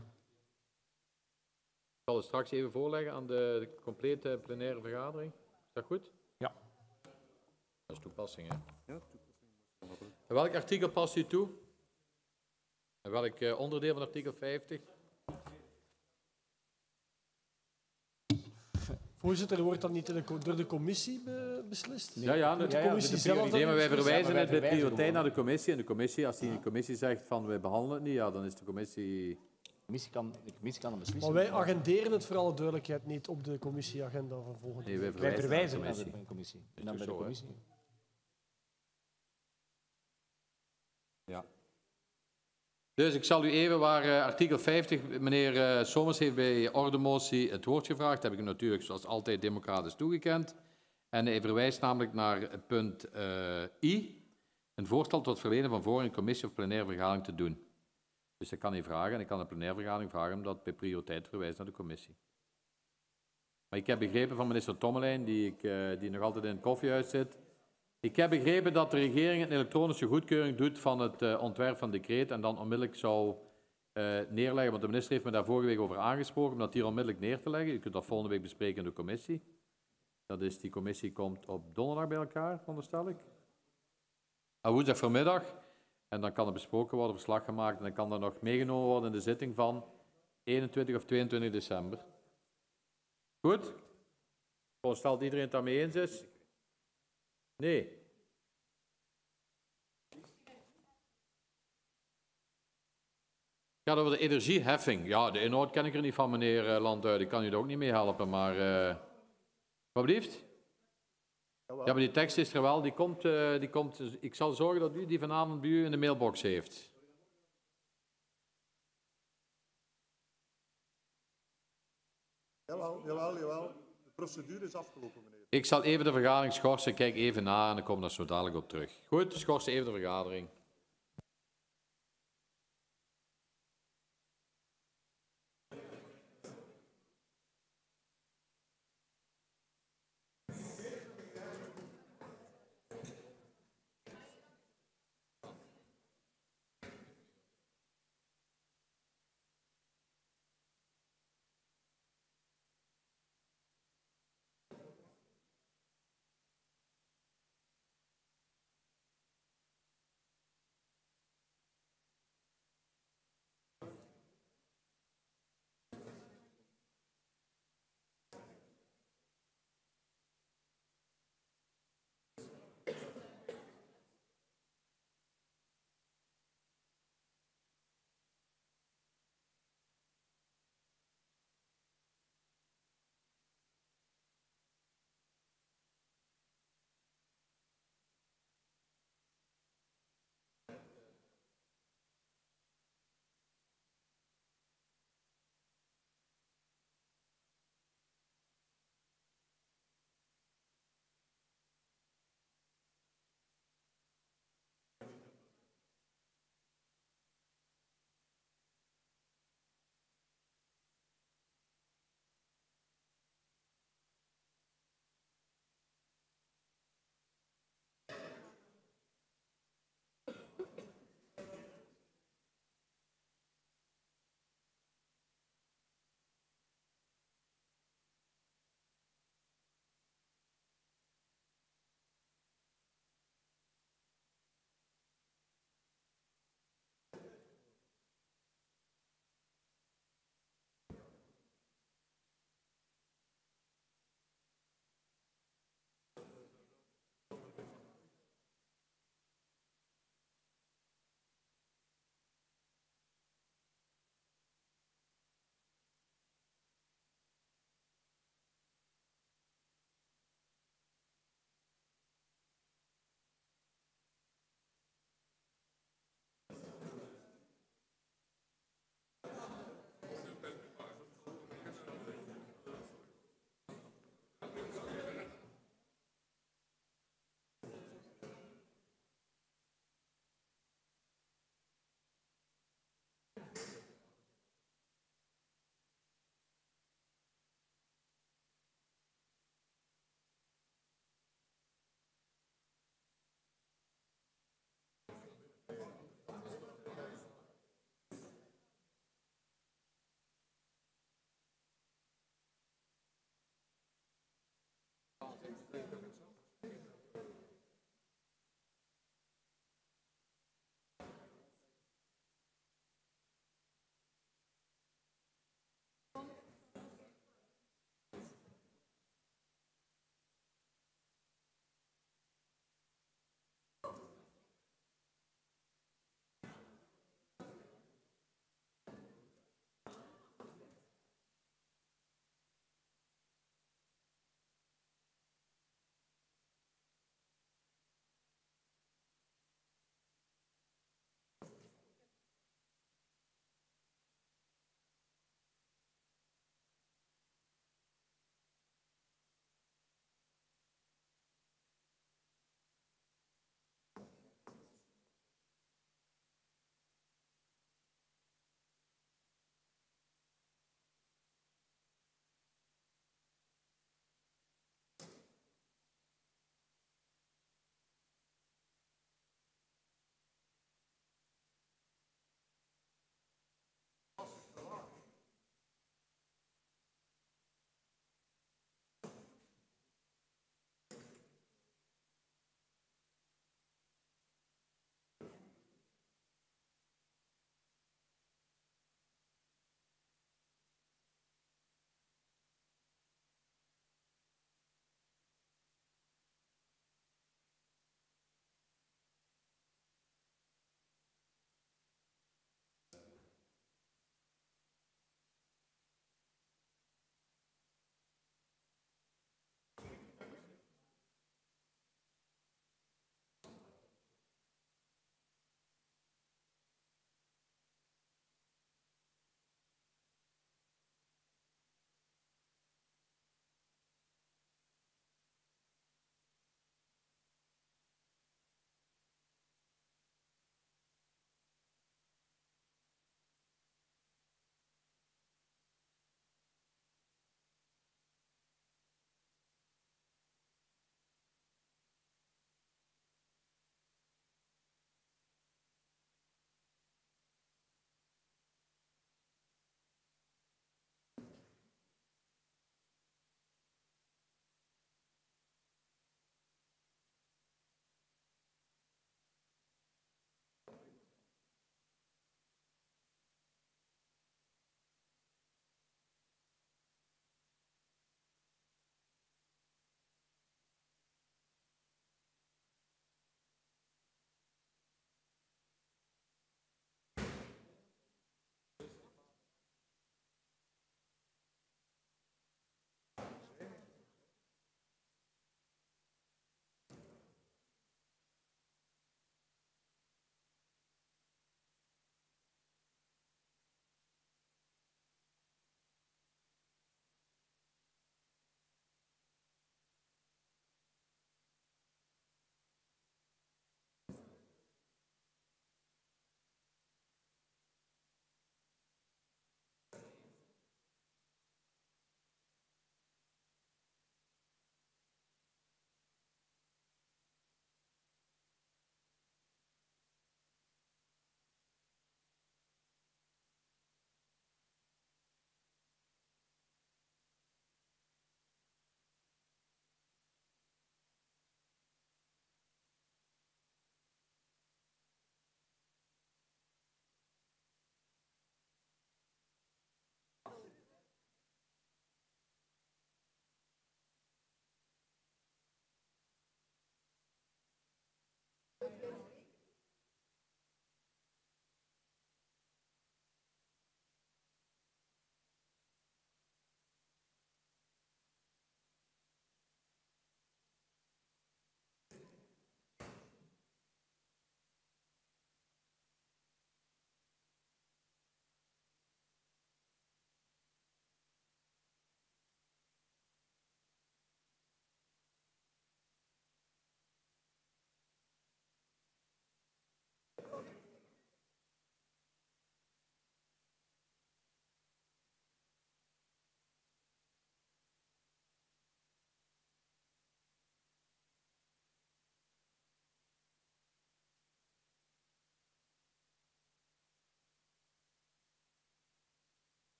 Ik zal het straks even voorleggen aan de, de complete plenaire vergadering. Is dat goed? Ja. Dat is toepassing, hè? Ja, toepassing. En welk artikel past u toe? En welk uh, onderdeel van artikel vijftig? Voorzitter, wordt dat niet door de commissie be beslist? Ja, ja, de, de commissie zelf. Nee, maar wij verwijzen ja, het bij prioriteit naar de commissie. En de commissie, als die de commissie zegt van wij behandelen het niet, ja, dan is de commissie... De commissie kan, de commissie kan een Maar beslissing wij agenderen het voor alle duidelijkheid niet op de commissieagenda van volgende Nee, wij week. Wij verwijzen verwijzen naar naar de de commissie. En Is dan toch bij de zo, hè? commissie. Ja. Dus ik zal u even waar uh, artikel vijftig, meneer uh, Somers heeft bij ordemotie het woord gevraagd. Dat heb ik hem natuurlijk zoals altijd democratisch toegekend. En hij verwijst namelijk naar punt uh, I, een voorstel tot verlenen van voor een commissie of plenaire vergadering te doen. Dus dat kan hij vragen en ik kan de plenaire vergadering vragen om dat bij prioriteit te verwijzen naar de commissie. Maar ik heb begrepen van minister Tommelijn, die, ik, uh, die nog altijd in het koffiehuis zit. Ik heb begrepen dat de regering een elektronische goedkeuring doet van het uh, ontwerp van decreet en dan onmiddellijk zou uh, neerleggen, want de minister heeft me daar vorige week over aangesproken, om dat hier onmiddellijk neer te leggen. U kunt dat volgende week bespreken in de commissie. Dat is, die commissie komt op donderdag bij elkaar, veronderstel ik. Ah, woensdag voormiddag. En dan kan er besproken worden, verslag gemaakt en dan kan dat nog meegenomen worden in de zitting van eenentwintig of tweeëntwintig december. Goed? Veronderstel dat iedereen het daarmee eens is? Nee. Het gaat over de energieheffing. Ja, de inhoud ken ik er niet van, meneer uh, Landuin. Ik kan u er ook niet mee helpen, maar... Uh... Wat blieft? Ja, maar die tekst is er wel. Die komt, uh, die komt, ik zal zorgen dat u die vanavond bij u in de mailbox heeft. Jawel, jawel, jawel. De procedure is afgelopen, meneer. Ik zal even de vergadering schorsen. Kijk even na en dan kom daar zo dadelijk op terug. Goed, schorsen even de vergadering.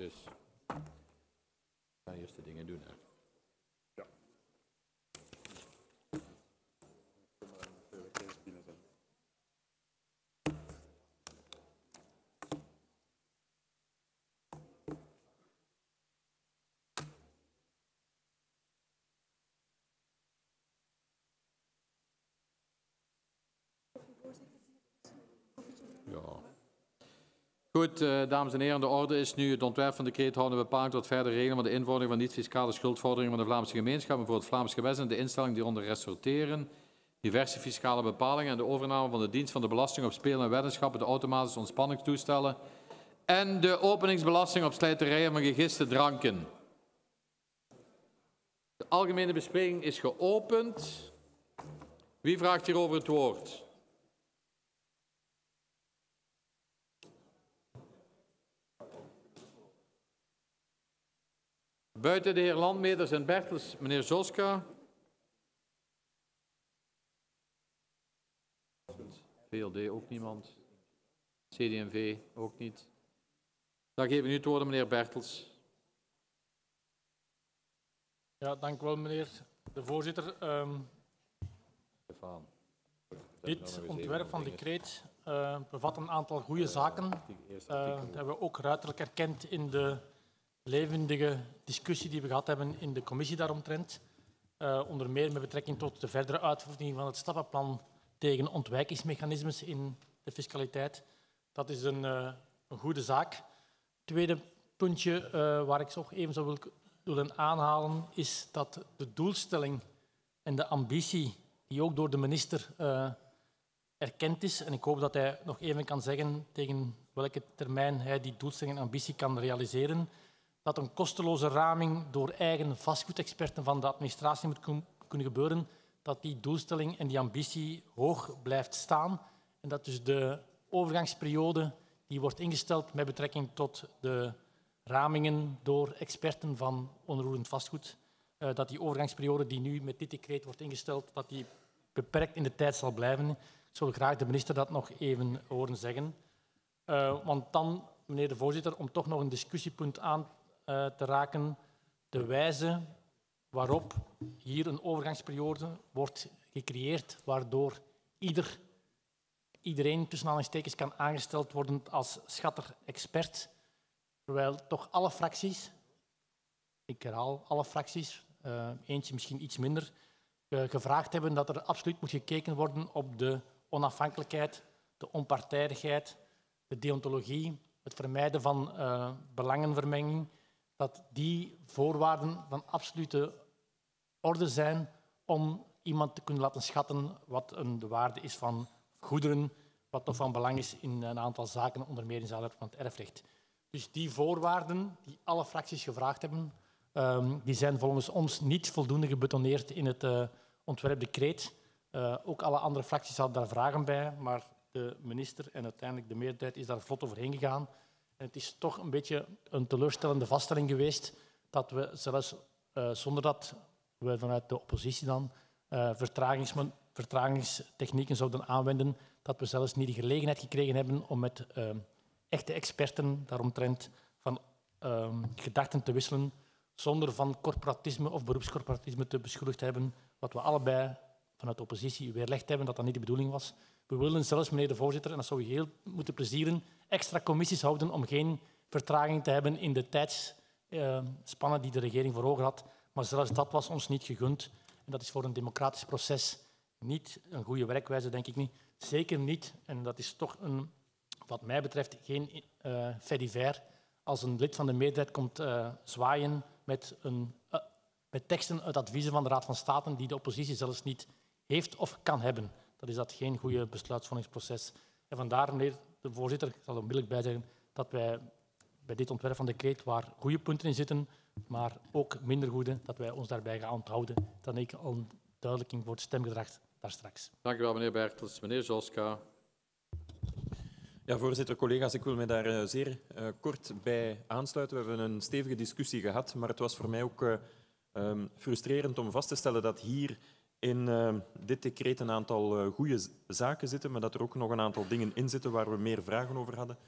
Dus we gaan eerst de dingen doen. Hè. Ja. Ja. Goed, uh, dames en heren, de orde is nu het ontwerp van decreet houden bepaling tot verdere regeling van de invordering van niet-fiscale schuldvorderingen van de Vlaamse gemeenschap en voor het Vlaams gewest en de instellingen die onder ressorteren, diverse fiscale bepalingen en de overname van de dienst van de belasting op spelen en weddenschappen, de automatische ontspanningstoestellen en de openingsbelasting op slijterijen van gegiste dranken. De algemene bespreking is geopend. Wie vraagt hierover het woord? Buiten de heer Landmeters en Bertels, meneer Zoska. V L D ook niemand. C D en V ook niet. Dan geef ik nu het woord aan meneer Bertels. Ja, dank u wel, meneer de voorzitter. Um, dit ontwerp van decreet uh, bevat een aantal goede zaken. Uh, dat hebben we ook ruiterlijk erkend in de levendige discussie die we gehad hebben in de commissie daaromtrent. Uh, onder meer met betrekking tot de verdere uitvoering van het stappenplan tegen ontwijkingsmechanismes in de fiscaliteit. Dat is een, uh, een goede zaak. Tweede puntje uh, waar ik nog even zou wil, willen aanhalen is dat de doelstelling en de ambitie die ook door de minister uh, erkend is, en ik hoop dat hij nog even kan zeggen tegen welke termijn hij die doelstelling en ambitie kan realiseren, dat een kosteloze raming door eigen vastgoedexperten van de administratie moet kunnen gebeuren, dat die doelstelling en die ambitie hoog blijft staan en dat dus de overgangsperiode die wordt ingesteld met betrekking tot de ramingen door experten van onroerend vastgoed, uh, dat die overgangsperiode die nu met dit decreet wordt ingesteld, dat die beperkt in de tijd zal blijven. Ik zou graag de minister dat nog even horen zeggen. Uh, want dan, meneer de voorzitter, om toch nog een discussiepunt aan uh, te raken, de wijze waarop hier een overgangsperiode wordt gecreëerd, waardoor ieder, iedereen tussen aanhalingstekens kan aangesteld worden als schatter-expert, terwijl toch alle fracties, ik herhaal alle fracties, uh, eentje misschien iets minder, uh, gevraagd hebben dat er absoluut moet gekeken worden op de onafhankelijkheid, de onpartijdigheid, de deontologie, het vermijden van uh, belangenvermenging, dat die voorwaarden van absolute orde zijn om iemand te kunnen laten schatten wat een, de waarde is van goederen, wat toch van belang is in een aantal zaken, onder meer in zaken van het erfrecht. Dus die voorwaarden die alle fracties gevraagd hebben, um, die zijn volgens ons niet voldoende gebetonneerd in het uh, ontwerpdecreet. Uh, ook alle andere fracties hadden daar vragen bij, maar de minister en uiteindelijk de meerderheid is daar vlot overheen gegaan. En het is toch een beetje een teleurstellende vaststelling geweest dat we zelfs uh, zonder dat we vanuit de oppositie dan uh, vertragings, vertragingstechnieken zouden aanwenden, dat we zelfs niet de gelegenheid gekregen hebben om met uh, echte experten daaromtrent van uh, gedachten te wisselen, zonder van corporatisme of beroepscorporatisme te beschuldigd hebben, wat we allebei vanuit de oppositie weerlegd hebben, dat dat niet de bedoeling was. We willen zelfs, meneer de voorzitter, en dat zou u heel moeten plezieren, extra commissies houden om geen vertraging te hebben in de tijdsspannen uh, die de regering voor ogen had. Maar zelfs dat was ons niet gegund. En dat is voor een democratisch proces niet een goede werkwijze, denk ik niet. Zeker niet, en dat is toch een, wat mij betreft geen uh, fait divers, als een lid van de meerderheid komt uh, zwaaien met, een, uh, met teksten uit adviezen van de Raad van State die de oppositie zelfs niet heeft of kan hebben. Dat is dat geen goede besluitvormingsproces. En vandaar, meneer de voorzitter, ik zal er onmiddellijk bij zeggen dat wij bij dit ontwerp van decreet waar goede punten in zitten, maar ook minder goede, dat wij ons daarbij gaan onthouden. Dan ik al een duidelijking voor het stemgedrag daar straks. Dank u wel, meneer Bertels. Meneer Zoska. Ja, voorzitter, collega's, ik wil me daar uh, zeer uh, kort bij aansluiten. We hebben een stevige discussie gehad, maar het was voor mij ook uh, um, frustrerend om vast te stellen dat hier in uh, dit decreet een aantal uh, goede zaken zitten, maar dat er ook nog een aantal dingen in zitten waar we meer vragen over hadden.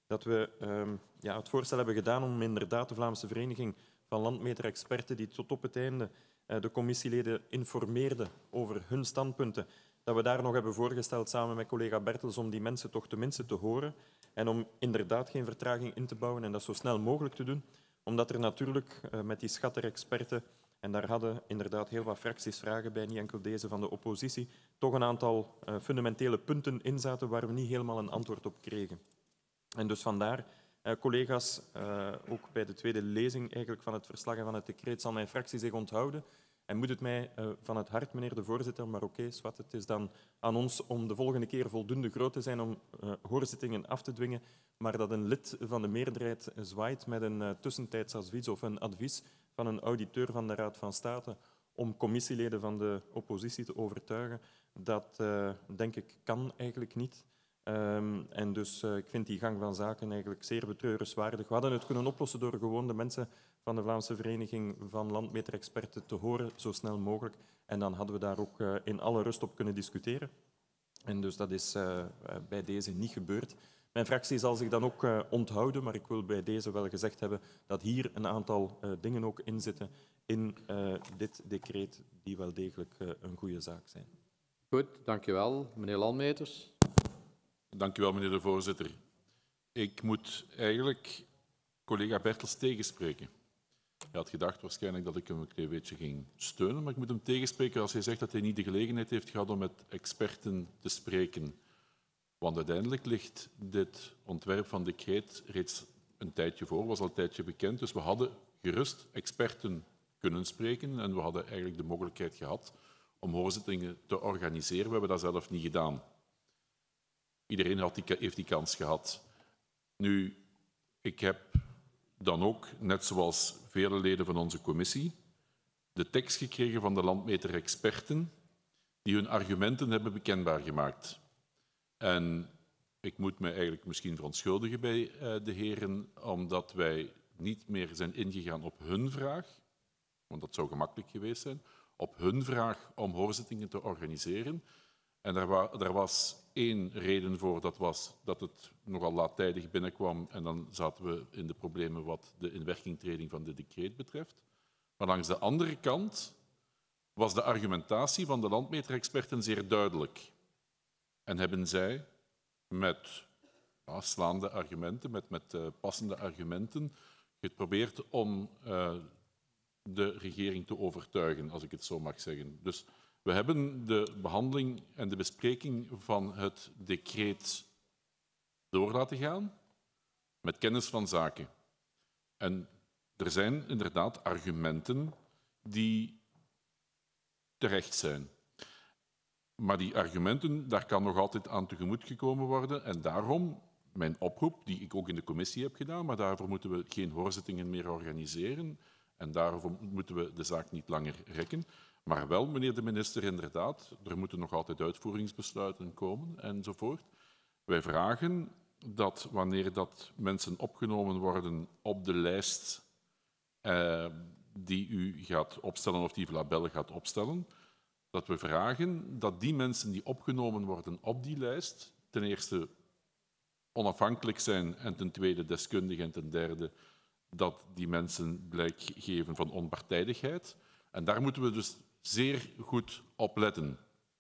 dat we um, ja, het voorstel hebben gedaan om inderdaad de Vlaamse Vereniging van Landmeterexperten, die tot op het einde uh, de commissieleden informeerde over hun standpunten, dat we daar nog hebben voorgesteld samen met collega Bertels om die mensen toch tenminste te horen en om inderdaad geen vertraging in te bouwen en dat zo snel mogelijk te doen. Omdat er natuurlijk uh, met die schatterexperten, en daar hadden inderdaad heel wat fracties vragen bij, niet enkel deze van de oppositie, toch een aantal uh, fundamentele punten in zaten waar we niet helemaal een antwoord op kregen. En dus vandaar, uh, collega's, uh, ook bij de tweede lezing eigenlijk van het verslag en van het decreet zal mijn fractie zich onthouden. En moet het mij uh, van het hart, meneer de voorzitter, maar oké, okay, zwart, het is dan aan ons om de volgende keer voldoende groot te zijn om uh, hoorzittingen af te dwingen, maar dat een lid van de meerderheid zwaait met een uh, tussentijds advies of een advies van een auditeur van de Raad van State om commissieleden van de oppositie te overtuigen, dat uh, denk ik kan eigenlijk niet. Um, en dus uh, ik vind die gang van zaken eigenlijk zeer betreurenswaardig. We hadden het kunnen oplossen door gewoon de mensen van de Vlaamse Vereniging van Landmeterexperten te horen, zo snel mogelijk. En dan hadden we daar ook uh, in alle rust op kunnen discussiëren. En dus dat is uh, bij deze niet gebeurd. Mijn fractie zal zich dan ook uh, onthouden, maar ik wil bij deze wel gezegd hebben dat hier een aantal uh, dingen ook in zitten in uh, dit decreet die wel degelijk uh, een goede zaak zijn. Goed, dank je wel. Meneer Landmeters. Dank u wel, meneer de voorzitter. Ik moet eigenlijk collega Bertels tegenspreken. Hij had gedacht waarschijnlijk dat ik hem een klein beetje ging steunen, maar ik moet hem tegenspreken als hij zegt dat hij niet de gelegenheid heeft gehad om met experten te spreken. Want uiteindelijk ligt dit ontwerp van decreet reeds een tijdje voor, was al een tijdje bekend. Dus we hadden gerust experten kunnen spreken en we hadden eigenlijk de mogelijkheid gehad om hoorzittingen te organiseren. We hebben dat zelf niet gedaan. Iedereen had die, heeft die kans gehad. Nu, ik heb dan ook, net zoals vele leden van onze commissie, de tekst gekregen van de landmeterexperten die hun argumenten hebben bekendbaar gemaakt. En ik moet me eigenlijk misschien verontschuldigen bij uh, de heren, omdat wij niet meer zijn ingegaan op hun vraag, want dat zou gemakkelijk geweest zijn, op hun vraag om hoorzittingen te organiseren. En daar, wa daar was één reden voor, dat was dat het nogal laattijdig binnenkwam en dan zaten we in de problemen wat de inwerkingtreding van dit decreet betreft. Maar langs de andere kant was de argumentatie van de landmeterexperten zeer duidelijk. En hebben zij met ja, slaande argumenten, met, met uh, passende argumenten, geprobeerd om uh, de regering te overtuigen, als ik het zo mag zeggen. Dus we hebben de behandeling en de bespreking van het decreet door laten gaan met kennis van zaken. En er zijn inderdaad argumenten die terecht zijn. Maar die argumenten, daar kan nog altijd aan tegemoet gekomen worden. En daarom mijn oproep, die ik ook in de commissie heb gedaan, maar daarvoor moeten we geen hoorzittingen meer organiseren. En daarvoor moeten we de zaak niet langer rekken. Maar wel, meneer de minister, inderdaad, er moeten nog altijd uitvoeringsbesluiten komen enzovoort. Wij vragen dat wanneer dat mensen opgenomen worden op de lijst eh, die u gaat opstellen of die Vlabel gaat opstellen, dat we vragen dat die mensen die opgenomen worden op die lijst ten eerste onafhankelijk zijn en ten tweede deskundig en ten derde dat die mensen blijk geven van onpartijdigheid. En daar moeten we dus zeer goed op letten.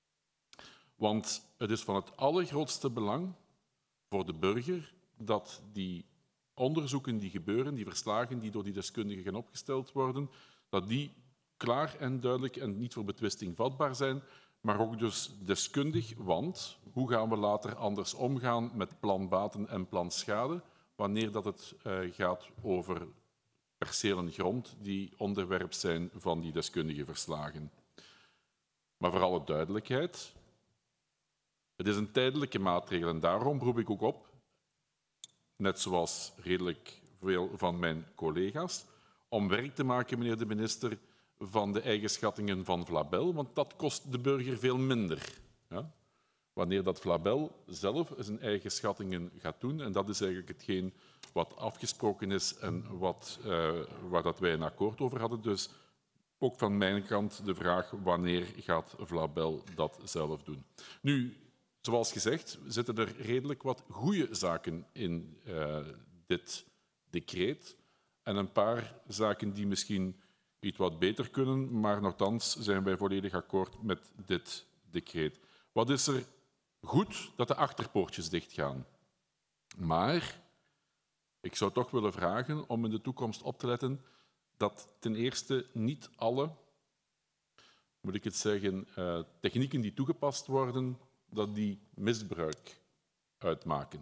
Want het is van het allergrootste belang voor de burger dat die onderzoeken die gebeuren, die verslagen die door die deskundigen gaan opgesteld worden, dat die klaar en duidelijk en niet voor betwisting vatbaar zijn, maar ook dus deskundig, want hoe gaan we later anders omgaan met plan baten en plan schade, wanneer dat het uh, gaat over percelen grond die onderwerp zijn van die deskundige verslagen. Maar voor alle duidelijkheid, het is een tijdelijke maatregel en daarom roep ik ook op, net zoals redelijk veel van mijn collega's, om werk te maken, meneer de minister, van de eigen schattingen van Vlabel, want dat kost de burger veel minder. Ja? Wanneer dat Vlabel zelf zijn eigen schattingen gaat doen, en dat is eigenlijk hetgeen wat afgesproken is en wat, uh, waar dat wij een akkoord over hadden. Dus ook van mijn kant de vraag, wanneer gaat Vlabel dat zelf doen? Nu, zoals gezegd, zitten er redelijk wat goede zaken in uh, dit decreet en een paar zaken die misschien iets wat beter kunnen, maar nochtans zijn wij volledig akkoord met dit decreet. Wat is er goed? Dat de achterpoortjes dichtgaan. Maar ik zou toch willen vragen om in de toekomst op te letten dat ten eerste niet alle, moet ik het zeggen, uh, technieken die toegepast worden, dat die misbruik uitmaken.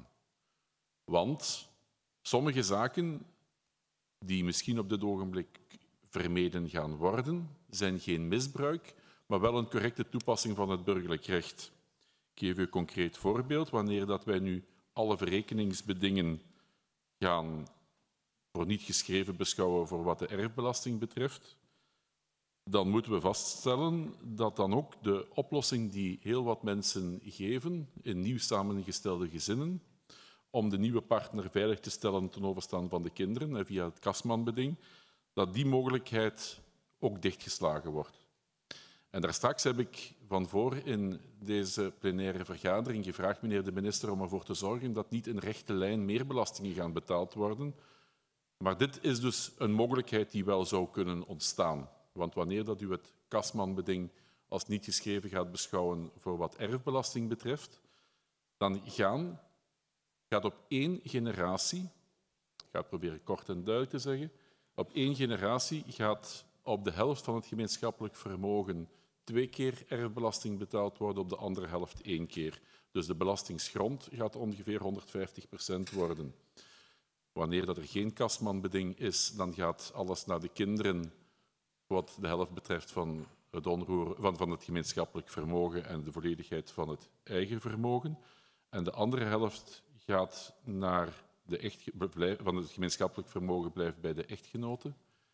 Want sommige zaken die misschien op dit ogenblik vermeden gaan worden, zijn geen misbruik, maar wel een correcte toepassing van het burgerlijk recht. Ik geef u een concreet voorbeeld. Wanneer dat wij nu alle verrekeningsbedingen gaan voor niet geschreven beschouwen voor wat de erfbelasting betreft, dan moeten we vaststellen dat dan ook de oplossing die heel wat mensen geven in nieuw samengestelde gezinnen, om de nieuwe partner veilig te stellen ten overstaan van de kinderen via het Kasman-beding, dat die mogelijkheid ook dichtgeslagen wordt. En daarstraks heb ik van voor in deze plenaire vergadering gevraagd, meneer de minister, om ervoor te zorgen dat niet in rechte lijn meer belastingen gaan betaald worden. Maar dit is dus een mogelijkheid die wel zou kunnen ontstaan. Want wanneer dat u het Kasman-beding als niet geschreven gaat beschouwen voor wat erfbelasting betreft, dan gaan, gaat op één generatie, ik ga het proberen kort en duidelijk te zeggen, op één generatie gaat op de helft van het gemeenschappelijk vermogen twee keer erfbelasting betaald worden, op de andere helft één keer. Dus de belastingsgrond gaat ongeveer honderdvijftig procent worden. Wanneer dat er geen Kasman-beding is, dan gaat alles naar de kinderen, wat de helft betreft van het, onroer, van, van het gemeenschappelijk vermogen en de volledigheid van het eigen vermogen. En de andere helft gaat naar de echt, van het gemeenschappelijk vermogen blijft bij de echtgenote.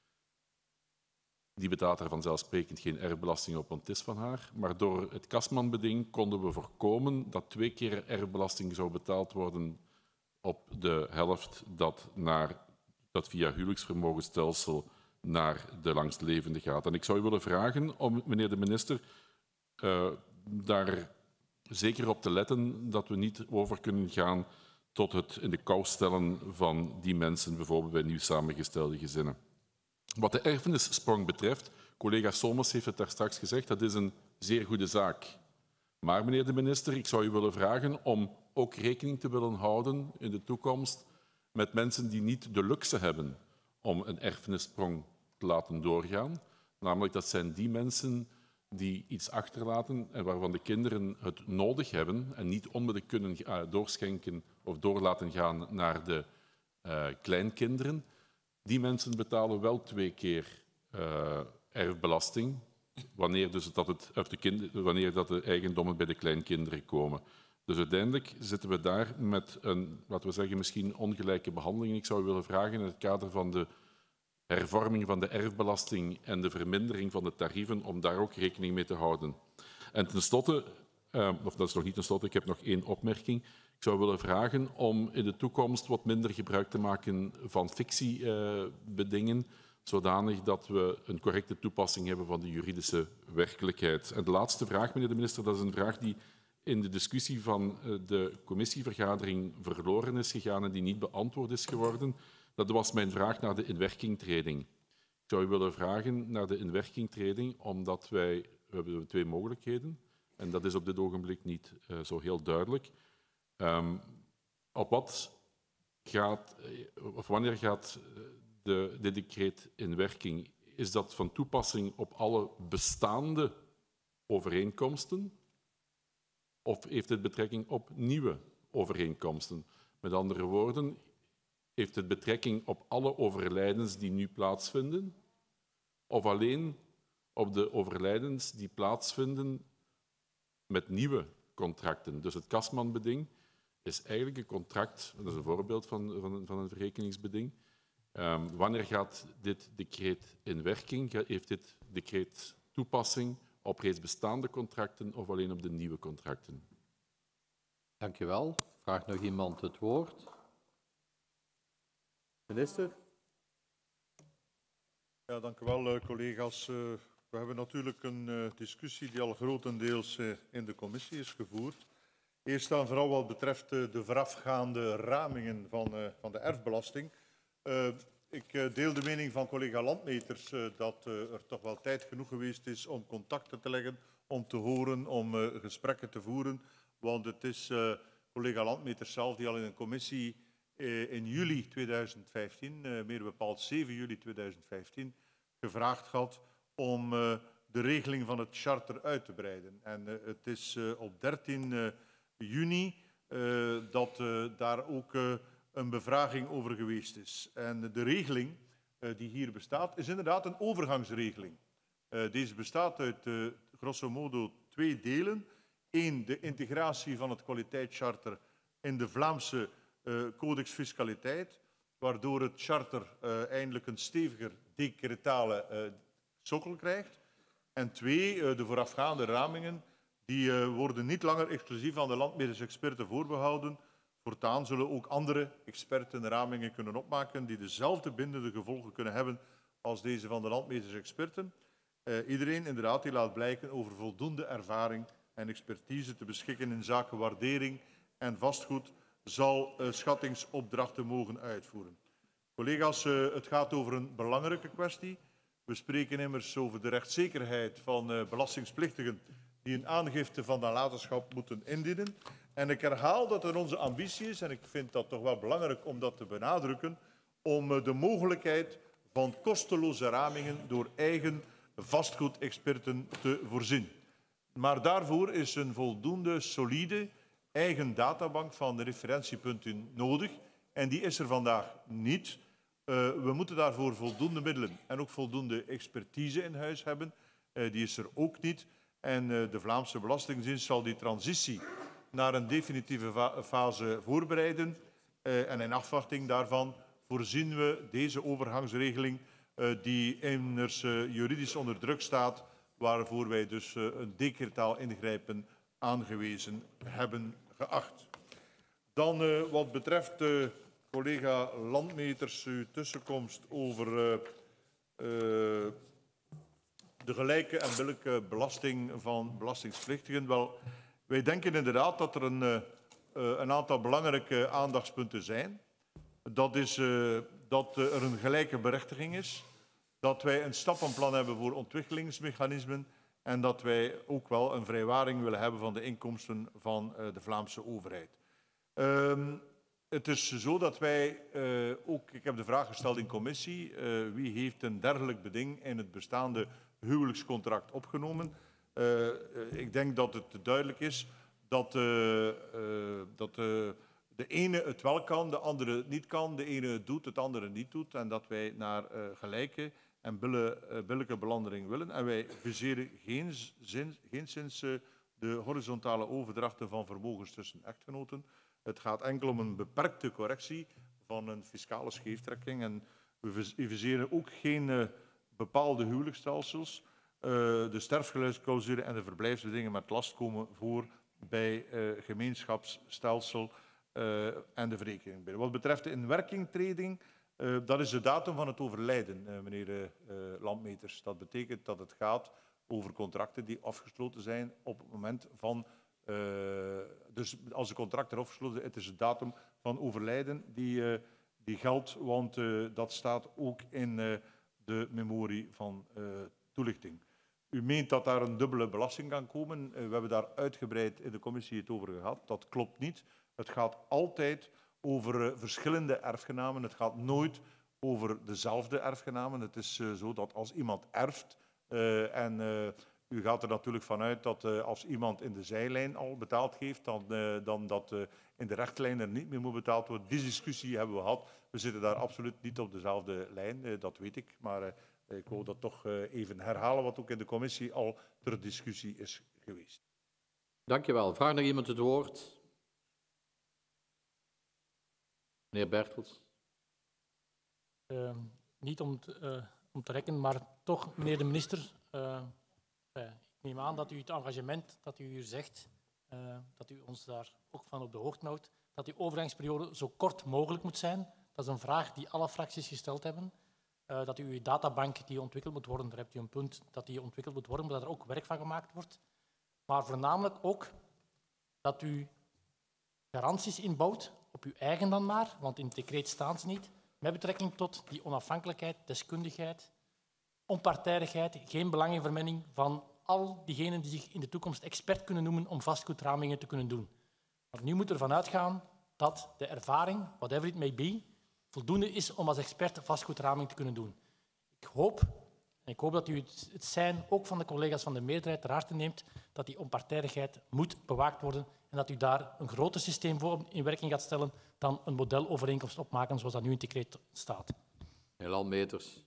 Die betaalt er vanzelfsprekend geen erfbelasting op, want het is van haar. Maar door het Kasman-beding konden we voorkomen dat twee keer erfbelasting zou betaald worden op de helft dat, naar, dat via huwelijksvermogensstelsel naar de langstlevende gaat. En ik zou u willen vragen om, meneer de minister, uh, daar zeker op te letten dat we niet over kunnen gaan tot het in de kou stellen van die mensen, bijvoorbeeld bij nieuw samengestelde gezinnen. Wat de erfenissprong betreft, collega Solmers heeft het daar straks gezegd, dat is een zeer goede zaak. Maar, meneer de minister, ik zou u willen vragen om ook rekening te willen houden in de toekomst met mensen die niet de luxe hebben om een erfenissprong te laten doorgaan. Namelijk, dat zijn die mensen die iets achterlaten en waarvan de kinderen het nodig hebben en niet onmiddellijk kunnen doorschenken of door laten gaan naar de uh, kleinkinderen. Die mensen betalen wel twee keer uh, erfbelasting wanneer, dus dat het, of de kind, wanneer dat de eigendommen bij de kleinkinderen komen. Dus uiteindelijk zitten we daar met een, laten we zeggen, misschien ongelijke behandeling. Ik zou u willen vragen in het kader van de hervorming van de erfbelasting en de vermindering van de tarieven om daar ook rekening mee te houden. En tenslotte, uh, of dat is nog niet tenslotte, ik heb nog één opmerking. Ik zou willen vragen om in de toekomst wat minder gebruik te maken van fictiebedingen, uh, zodanig dat we een correcte toepassing hebben van de juridische werkelijkheid. En de laatste vraag, meneer de minister, dat is een vraag die in de discussie van uh, de commissievergadering verloren is gegaan en die niet beantwoord is geworden. Dat was mijn vraag naar de inwerkingtreding. Ik zou u willen vragen naar de inwerkingtreding, omdat wij, we hebben twee mogelijkheden, en dat is op dit ogenblik niet uh, zo heel duidelijk. Um, op wat gaat, of wanneer gaat de, dit decreet in werking? Is dat van toepassing op alle bestaande overeenkomsten? Of heeft het betrekking op nieuwe overeenkomsten? Met andere woorden, heeft het betrekking op alle overlijdens die nu plaatsvinden? Of alleen op de overlijdens die plaatsvinden met nieuwe contracten? Dus het Kasman-beding is eigenlijk een contract, dat is een voorbeeld van, van, van een verrekeningsbeding. Um, wanneer gaat dit decreet in werking? Heeft dit decreet toepassing op reeds bestaande contracten of alleen op de nieuwe contracten? Dank u wel. Vraagt nog iemand het woord? Minister? Ja, dank u wel, collega's. We hebben natuurlijk een discussie die al grotendeels in de commissie is gevoerd. Eerst en vooral wat betreft uh, de voorafgaande ramingen van, uh, van de erfbelasting. Uh, ik uh, deel de mening van collega Landmeters uh, dat uh, er toch wel tijd genoeg geweest is om contacten te leggen, om te horen, om uh, gesprekken te voeren. Want het is uh, collega Landmeters zelf die al in een commissie uh, in juli tweeduizend vijftien, uh, meer bepaald zeven juli tweeduizend vijftien, gevraagd had om uh, de regeling van het charter uit te breiden. En uh, het is uh, op dertien juni uh, dat uh, daar ook uh, een bevraging over geweest is. En de regeling uh, die hier bestaat is inderdaad een overgangsregeling. Uh, deze bestaat uit uh, grosso modo twee delen. Eén, de integratie van het kwaliteitscharter in de Vlaamse uh, Codex Fiscaliteit, waardoor het charter uh, eindelijk een steviger decretale uh, sokkel krijgt. En twee, uh, de voorafgaande ramingen, die uh, worden niet langer exclusief aan de landmetersexperten voorbehouden. Voortaan zullen ook andere experten ramingen kunnen opmaken die dezelfde bindende gevolgen kunnen hebben als deze van de landmetersexperten. Uh, iedereen inderdaad die laat blijken over voldoende ervaring en expertise te beschikken in zaken waardering en vastgoed zal uh, schattingsopdrachten mogen uitvoeren. Collega's, uh, het gaat over een belangrijke kwestie. We spreken immers over de rechtszekerheid van uh, belastingplichtigen die een aangifte van nalatenschap moeten indienen. En ik herhaal dat het onze ambitie is, en ik vind dat toch wel belangrijk om dat te benadrukken, om uh, de mogelijkheid van kosteloze ramingen door eigen vastgoedexperten te voorzien. Maar daarvoor is een voldoende solide eigen databank van referentiepunten nodig. En die is er vandaag niet. Uh, we moeten daarvoor voldoende middelen en ook voldoende expertise in huis hebben. Uh, die is er ook niet. En uh, de Vlaamse Belastingdienst zal die transitie naar een definitieve fa fase voorbereiden. Uh, en in afwachting daarvan voorzien we deze overgangsregeling uh, die immers uh, juridisch onder druk staat, waarvoor wij dus uh, een decretaal ingrijpen aangewezen hebben geacht. Dan uh, wat betreft uh, collega Landmeters, uw tussenkomst over uh, uh, de gelijke en billijke belasting van belastingplichtigen. Wel, wij denken inderdaad dat er een, uh, een aantal belangrijke aandachtspunten zijn. Dat is uh, dat uh, er een gelijke berechtiging is, dat wij een stappenplan hebben voor ontwikkelingsmechanismen en dat wij ook wel een vrijwaring willen hebben van de inkomsten van uh, de Vlaamse overheid. Um, het is zo dat wij uh, ook, ik heb de vraag gesteld in commissie, uh, wie heeft een dergelijk beding in het bestaande huwelijkscontract opgenomen. Uh, uh, ik denk dat het duidelijk is dat, uh, uh, dat uh, de ene het wel kan, de andere het niet kan, de ene het doet, het andere niet doet en dat wij naar uh, gelijke en billijke belandering willen. En wij viseren geen zin, geenszins uh, de horizontale overdrachten van vermogens tussen echtgenoten. Het gaat enkel om een beperkte correctie van een fiscale scheeftrekking. En we viseren ook geen uh, bepaalde huwelijksstelsels. Uh, de sterfgeluidsclausule en de verblijfsbedingen met last komen voor bij uh, gemeenschapsstelsel uh, en de verrekening. Wat betreft de inwerkingtreding, uh, dat is de datum van het overlijden, uh, meneer uh, Landmeters. Dat betekent dat het gaat over contracten die afgesloten zijn op het moment van... Uh, dus als de contracten afgesloten zijn, het is de datum van overlijden die, uh, die geldt, want uh, dat staat ook in uh, de memorie van uh, toelichting. U meent dat daar een dubbele belasting kan komen. Uh, we hebben daar uitgebreid in de commissie het over gehad. Dat klopt niet. Het gaat altijd over uh, verschillende erfgenamen. Het gaat nooit over dezelfde erfgenamen. Het is uh, zo dat als iemand erft uh, en... Uh, U gaat er natuurlijk vanuit dat uh, als iemand in de zijlijn al betaald heeft, dan, uh, dan dat uh, in de rechtlijn er niet meer moet betaald worden. Die discussie hebben we gehad. We zitten daar absoluut niet op dezelfde lijn, uh, dat weet ik. Maar uh, ik wil dat toch uh, even herhalen, wat ook in de commissie al ter discussie is geweest. Dank je wel. Vraag nog iemand het woord? Meneer Bertels. Uh, niet om te, uh, om te rekken, maar toch, meneer de minister... Uh, Ik neem aan dat u het engagement dat u hier zegt, uh, dat u ons daar ook van op de hoogte houdt, dat die overgangsperiode zo kort mogelijk moet zijn. Dat is een vraag die alle fracties gesteld hebben. Uh, dat u uw databank die ontwikkeld moet worden, daar hebt u een punt dat die ontwikkeld moet worden, maar dat er ook werk van gemaakt wordt. Maar voornamelijk ook dat u garanties inbouwt, op uw eigen dan maar, want in het decreet staan ze niet, met betrekking tot die onafhankelijkheid, deskundigheid, onpartijdigheid, geen belangenvermenging van al diegenen die zich in de toekomst expert kunnen noemen om vastgoedramingen te kunnen doen. Want nu moet er vanuit gaan dat de ervaring, whatever it may be, voldoende is om als expert vastgoedraming te kunnen doen. Ik hoop, en ik hoop dat u het, het zijn ook van de collega's van de meerderheid ter harte neemt, dat die onpartijdigheid moet bewaakt worden en dat u daar een groter systeem voor in werking gaat stellen dan een modelovereenkomst opmaken zoals dat nu in het decreet staat. Meneer Landmeters.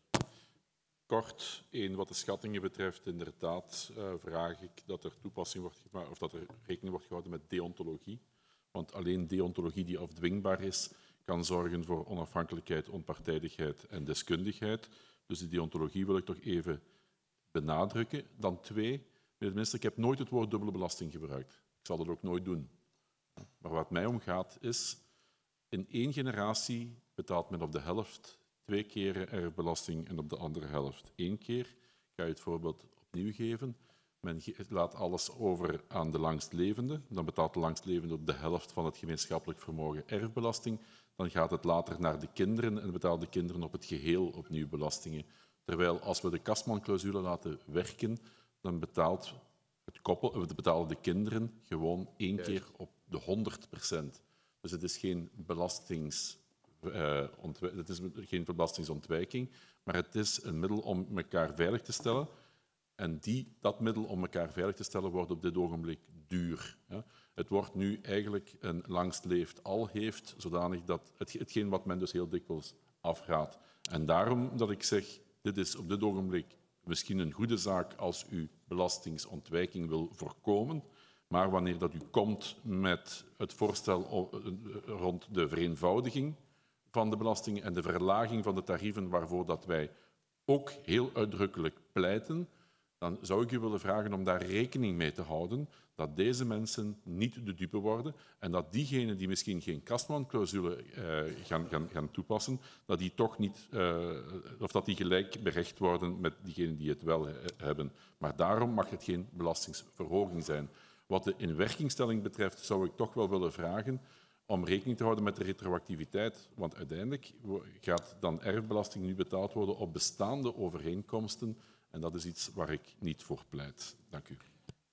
Kort, één, wat de schattingen betreft, inderdaad uh, vraag ik dat er toepassing wordt gemaakt, of dat er rekening wordt gehouden met deontologie. Want alleen deontologie die afdwingbaar is, kan zorgen voor onafhankelijkheid, onpartijdigheid en deskundigheid. Dus die deontologie wil ik toch even benadrukken. Dan twee, meneer de minister, ik heb nooit het woord dubbele belasting gebruikt. Ik zal dat ook nooit doen. Maar wat mij om gaat is, in één generatie betaalt men op de helft twee keren erfbelasting en op de andere helft één keer. Ik ga je het voorbeeld opnieuw geven. Men laat alles over aan de langstlevende. Dan betaalt de langstlevende op de helft van het gemeenschappelijk vermogen erfbelasting. Dan gaat het later naar de kinderen en betalen de kinderen op het geheel opnieuw belastingen. Terwijl als we de Kastman-clausule laten werken, dan betaalt het koppel, betalen de kinderen gewoon één keer op de honderd procent. Dus het is geen belastings... Uh, het is geen belastingsontwijking, maar het is een middel om elkaar veilig te stellen. En die, dat middel om elkaar veilig te stellen wordt op dit ogenblik duur. Ja. Het wordt nu eigenlijk een langstleefd al heeft, zodanig dat het, hetgeen wat men dus heel dikwijls afraadt. En daarom dat ik zeg, dit is op dit ogenblik misschien een goede zaak als u belastingsontwijking wil voorkomen. Maar wanneer dat u komt met het voorstel rond de vereenvoudiging van de belastingen en de verlaging van de tarieven waarvoor dat wij ook heel uitdrukkelijk pleiten, dan zou ik u willen vragen om daar rekening mee te houden dat deze mensen niet de dupe worden en dat diegenen die misschien geen Kastman-clausule uh, gaan, gaan, gaan toepassen, dat die toch niet, uh, of dat die gelijk berecht worden met diegenen die het wel he hebben. Maar daarom mag het geen belastingsverhoging zijn. Wat de inwerkingstelling betreft zou ik toch wel willen vragen om rekening te houden met de retroactiviteit. Want uiteindelijk gaat dan erfbelasting nu betaald worden op bestaande overeenkomsten. En dat is iets waar ik niet voor pleit. Dank u.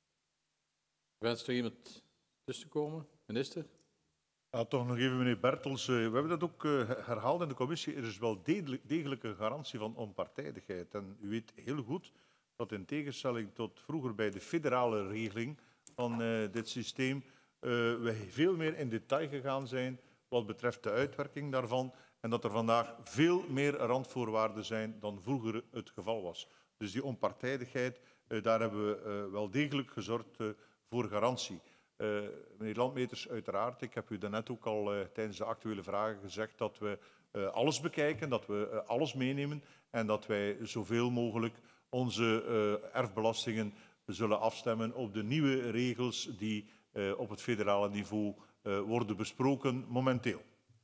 Wenst er iemand tussen te komen? Minister? Ja, toch nog even, meneer Bertels. We hebben dat ook herhaald in de commissie. Er is wel degelijk, degelijke garantie van onpartijdigheid. En u weet heel goed dat in tegenstelling tot vroeger bij de federale regeling van uh, dit systeem, uh, we veel meer in detail gegaan zijn wat betreft de uitwerking daarvan en dat er vandaag veel meer randvoorwaarden zijn dan vroeger het geval was. Dus die onpartijdigheid, uh, daar hebben we uh, wel degelijk gezorgd uh, voor garantie. Uh, meneer Landmeters, uiteraard, ik heb u daarnet ook al uh, tijdens de actuele vragen gezegd dat we uh, alles bekijken, dat we uh, alles meenemen en dat wij zoveel mogelijk onze uh, erfbelastingen zullen afstemmen op de nieuwe regels die uh, op het federale niveau uh, worden besproken momenteel.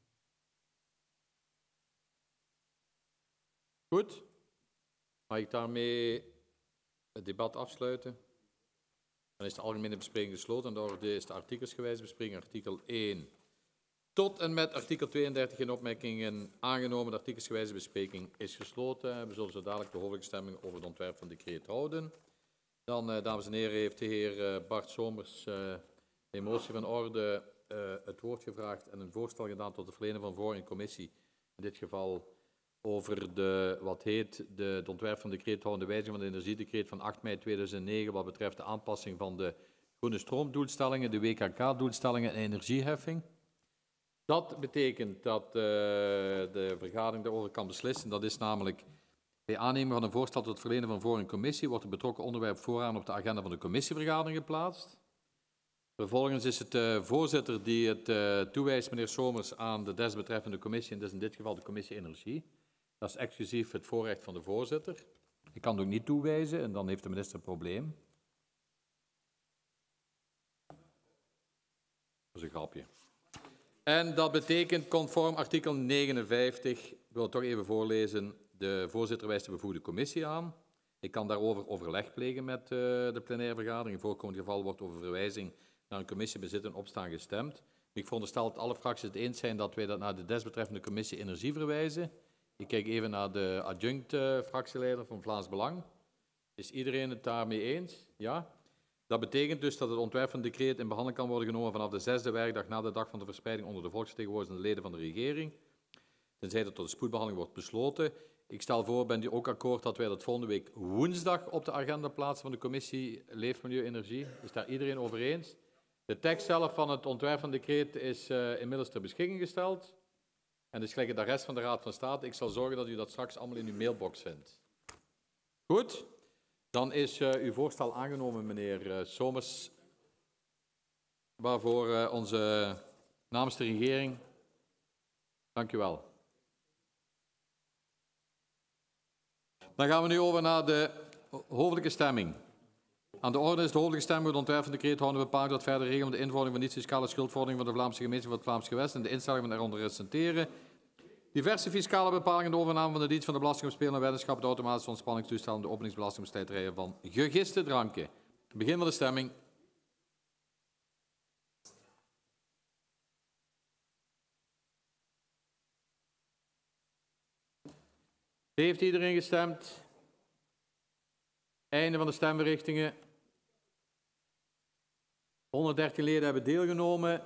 Goed. Mag ik daarmee het debat afsluiten? Dan is de algemene bespreking gesloten. De orde is de artikelsgewijze bespreking. Artikel één tot en met artikel tweeëndertig in opmerkingen aangenomen. De artikelsgewijze bespreking is gesloten. We zullen zo dadelijk de hoofdstemming over het ontwerp van decreet houden. Dan, uh, dames en heren, heeft de heer uh, Bart Somers uh, in motie van orde uh, het woord gevraagd en een voorstel gedaan tot de verlening van voor in commissie. In dit geval over de, wat heet de, het ontwerp van decreet houdende wijziging van de energiedecreet van acht mei tweeduizend negen wat betreft de aanpassing van de groene stroomdoelstellingen, de W K K-doelstellingen en energieheffing. Dat betekent dat uh, de vergadering daarover kan beslissen. Dat is namelijk bij aanneming van een voorstel tot het verlenen van voor in commissie wordt het betrokken onderwerp vooraan op de agenda van de commissievergadering geplaatst. Vervolgens is het de voorzitter die het uh, toewijst, meneer Somers, aan de desbetreffende commissie, en dat is in dit geval de commissie Energie. Dat is exclusief het voorrecht van de voorzitter. Ik kan het ook niet toewijzen en dan heeft de minister een probleem. Dat is een grapje. En dat betekent conform artikel negenenvijftig, ik wil het toch even voorlezen, de voorzitter wijst de bevoegde commissie aan. Ik kan daarover overleg plegen met uh, de plenaire vergadering. In voorkomend geval wordt over verwijzing naar een commissiebezit en opstaan gestemd. Ik veronderstel dat alle fracties het eens zijn dat wij dat naar de desbetreffende commissie Energie verwijzen. Ik kijk even naar de adjunct-fractieleider van Vlaams Belang. Is iedereen het daarmee eens? Ja? Dat betekent dus dat het ontwerp van decreet in behandeling kan worden genomen vanaf de zesde werkdag na de dag van de verspreiding onder de volksvertegenwoordigers en de leden van de regering. Tenzij dat tot de spoedbehandeling wordt besloten. Ik stel voor, bent u ook akkoord dat wij dat volgende week woensdag op de agenda plaatsen van de commissie Leefmilieu Energie? Is daar iedereen over eens? De tekst zelf van het ontwerp van decreet is uh, inmiddels ter beschikking gesteld. En dus gelijk de rest van de Raad van State. Ik zal zorgen dat u dat straks allemaal in uw mailbox vindt. Goed. Dan is uh, uw voorstel aangenomen, meneer uh, Somers. Waarvoor uh, onze namens de regering. Dank u wel. Dan gaan we nu over naar de hoofdelijke stemming. Aan de orde is de hoofdelijke stemming voor het ontwerp van decreet houden bepaald dat verder regelen de invordering van niet-fiscale schuldvordering van de Vlaamse gemeenschap van het Vlaams gewest en de instellingen van eronder recenteren. Diverse fiscale bepalingen, de overname van de dienst van de belasting op spelen en weddenschap, de automatische ontspanningstoestel en de openingsbelasting op slijterijen van gegiste dranken. Begin van de stemming. Heeft iedereen gestemd? Einde van de stemverrichtingen. honderddertien leden hebben deelgenomen.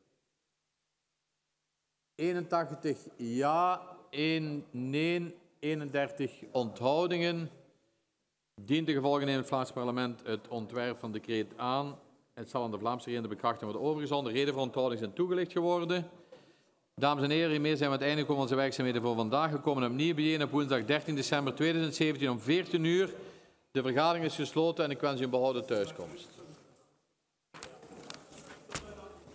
eenentachtig ja, één nee, eenendertig onthoudingen. Dient de gevolgen neemt het Vlaams parlement het ontwerp van decreet aan. Het zal aan de Vlaamse regering de bekrachtiging worden overgezonden. De reden voor onthouding zijn toegelicht geworden. Dames en heren, hiermee zijn we aan het einde gekomen van onze werkzaamheden voor vandaag. We komen opnieuw bijeen op woensdag dertien december tweeduizendzeventien om veertien uur. De vergadering is gesloten en ik wens u een behouden thuiskomst.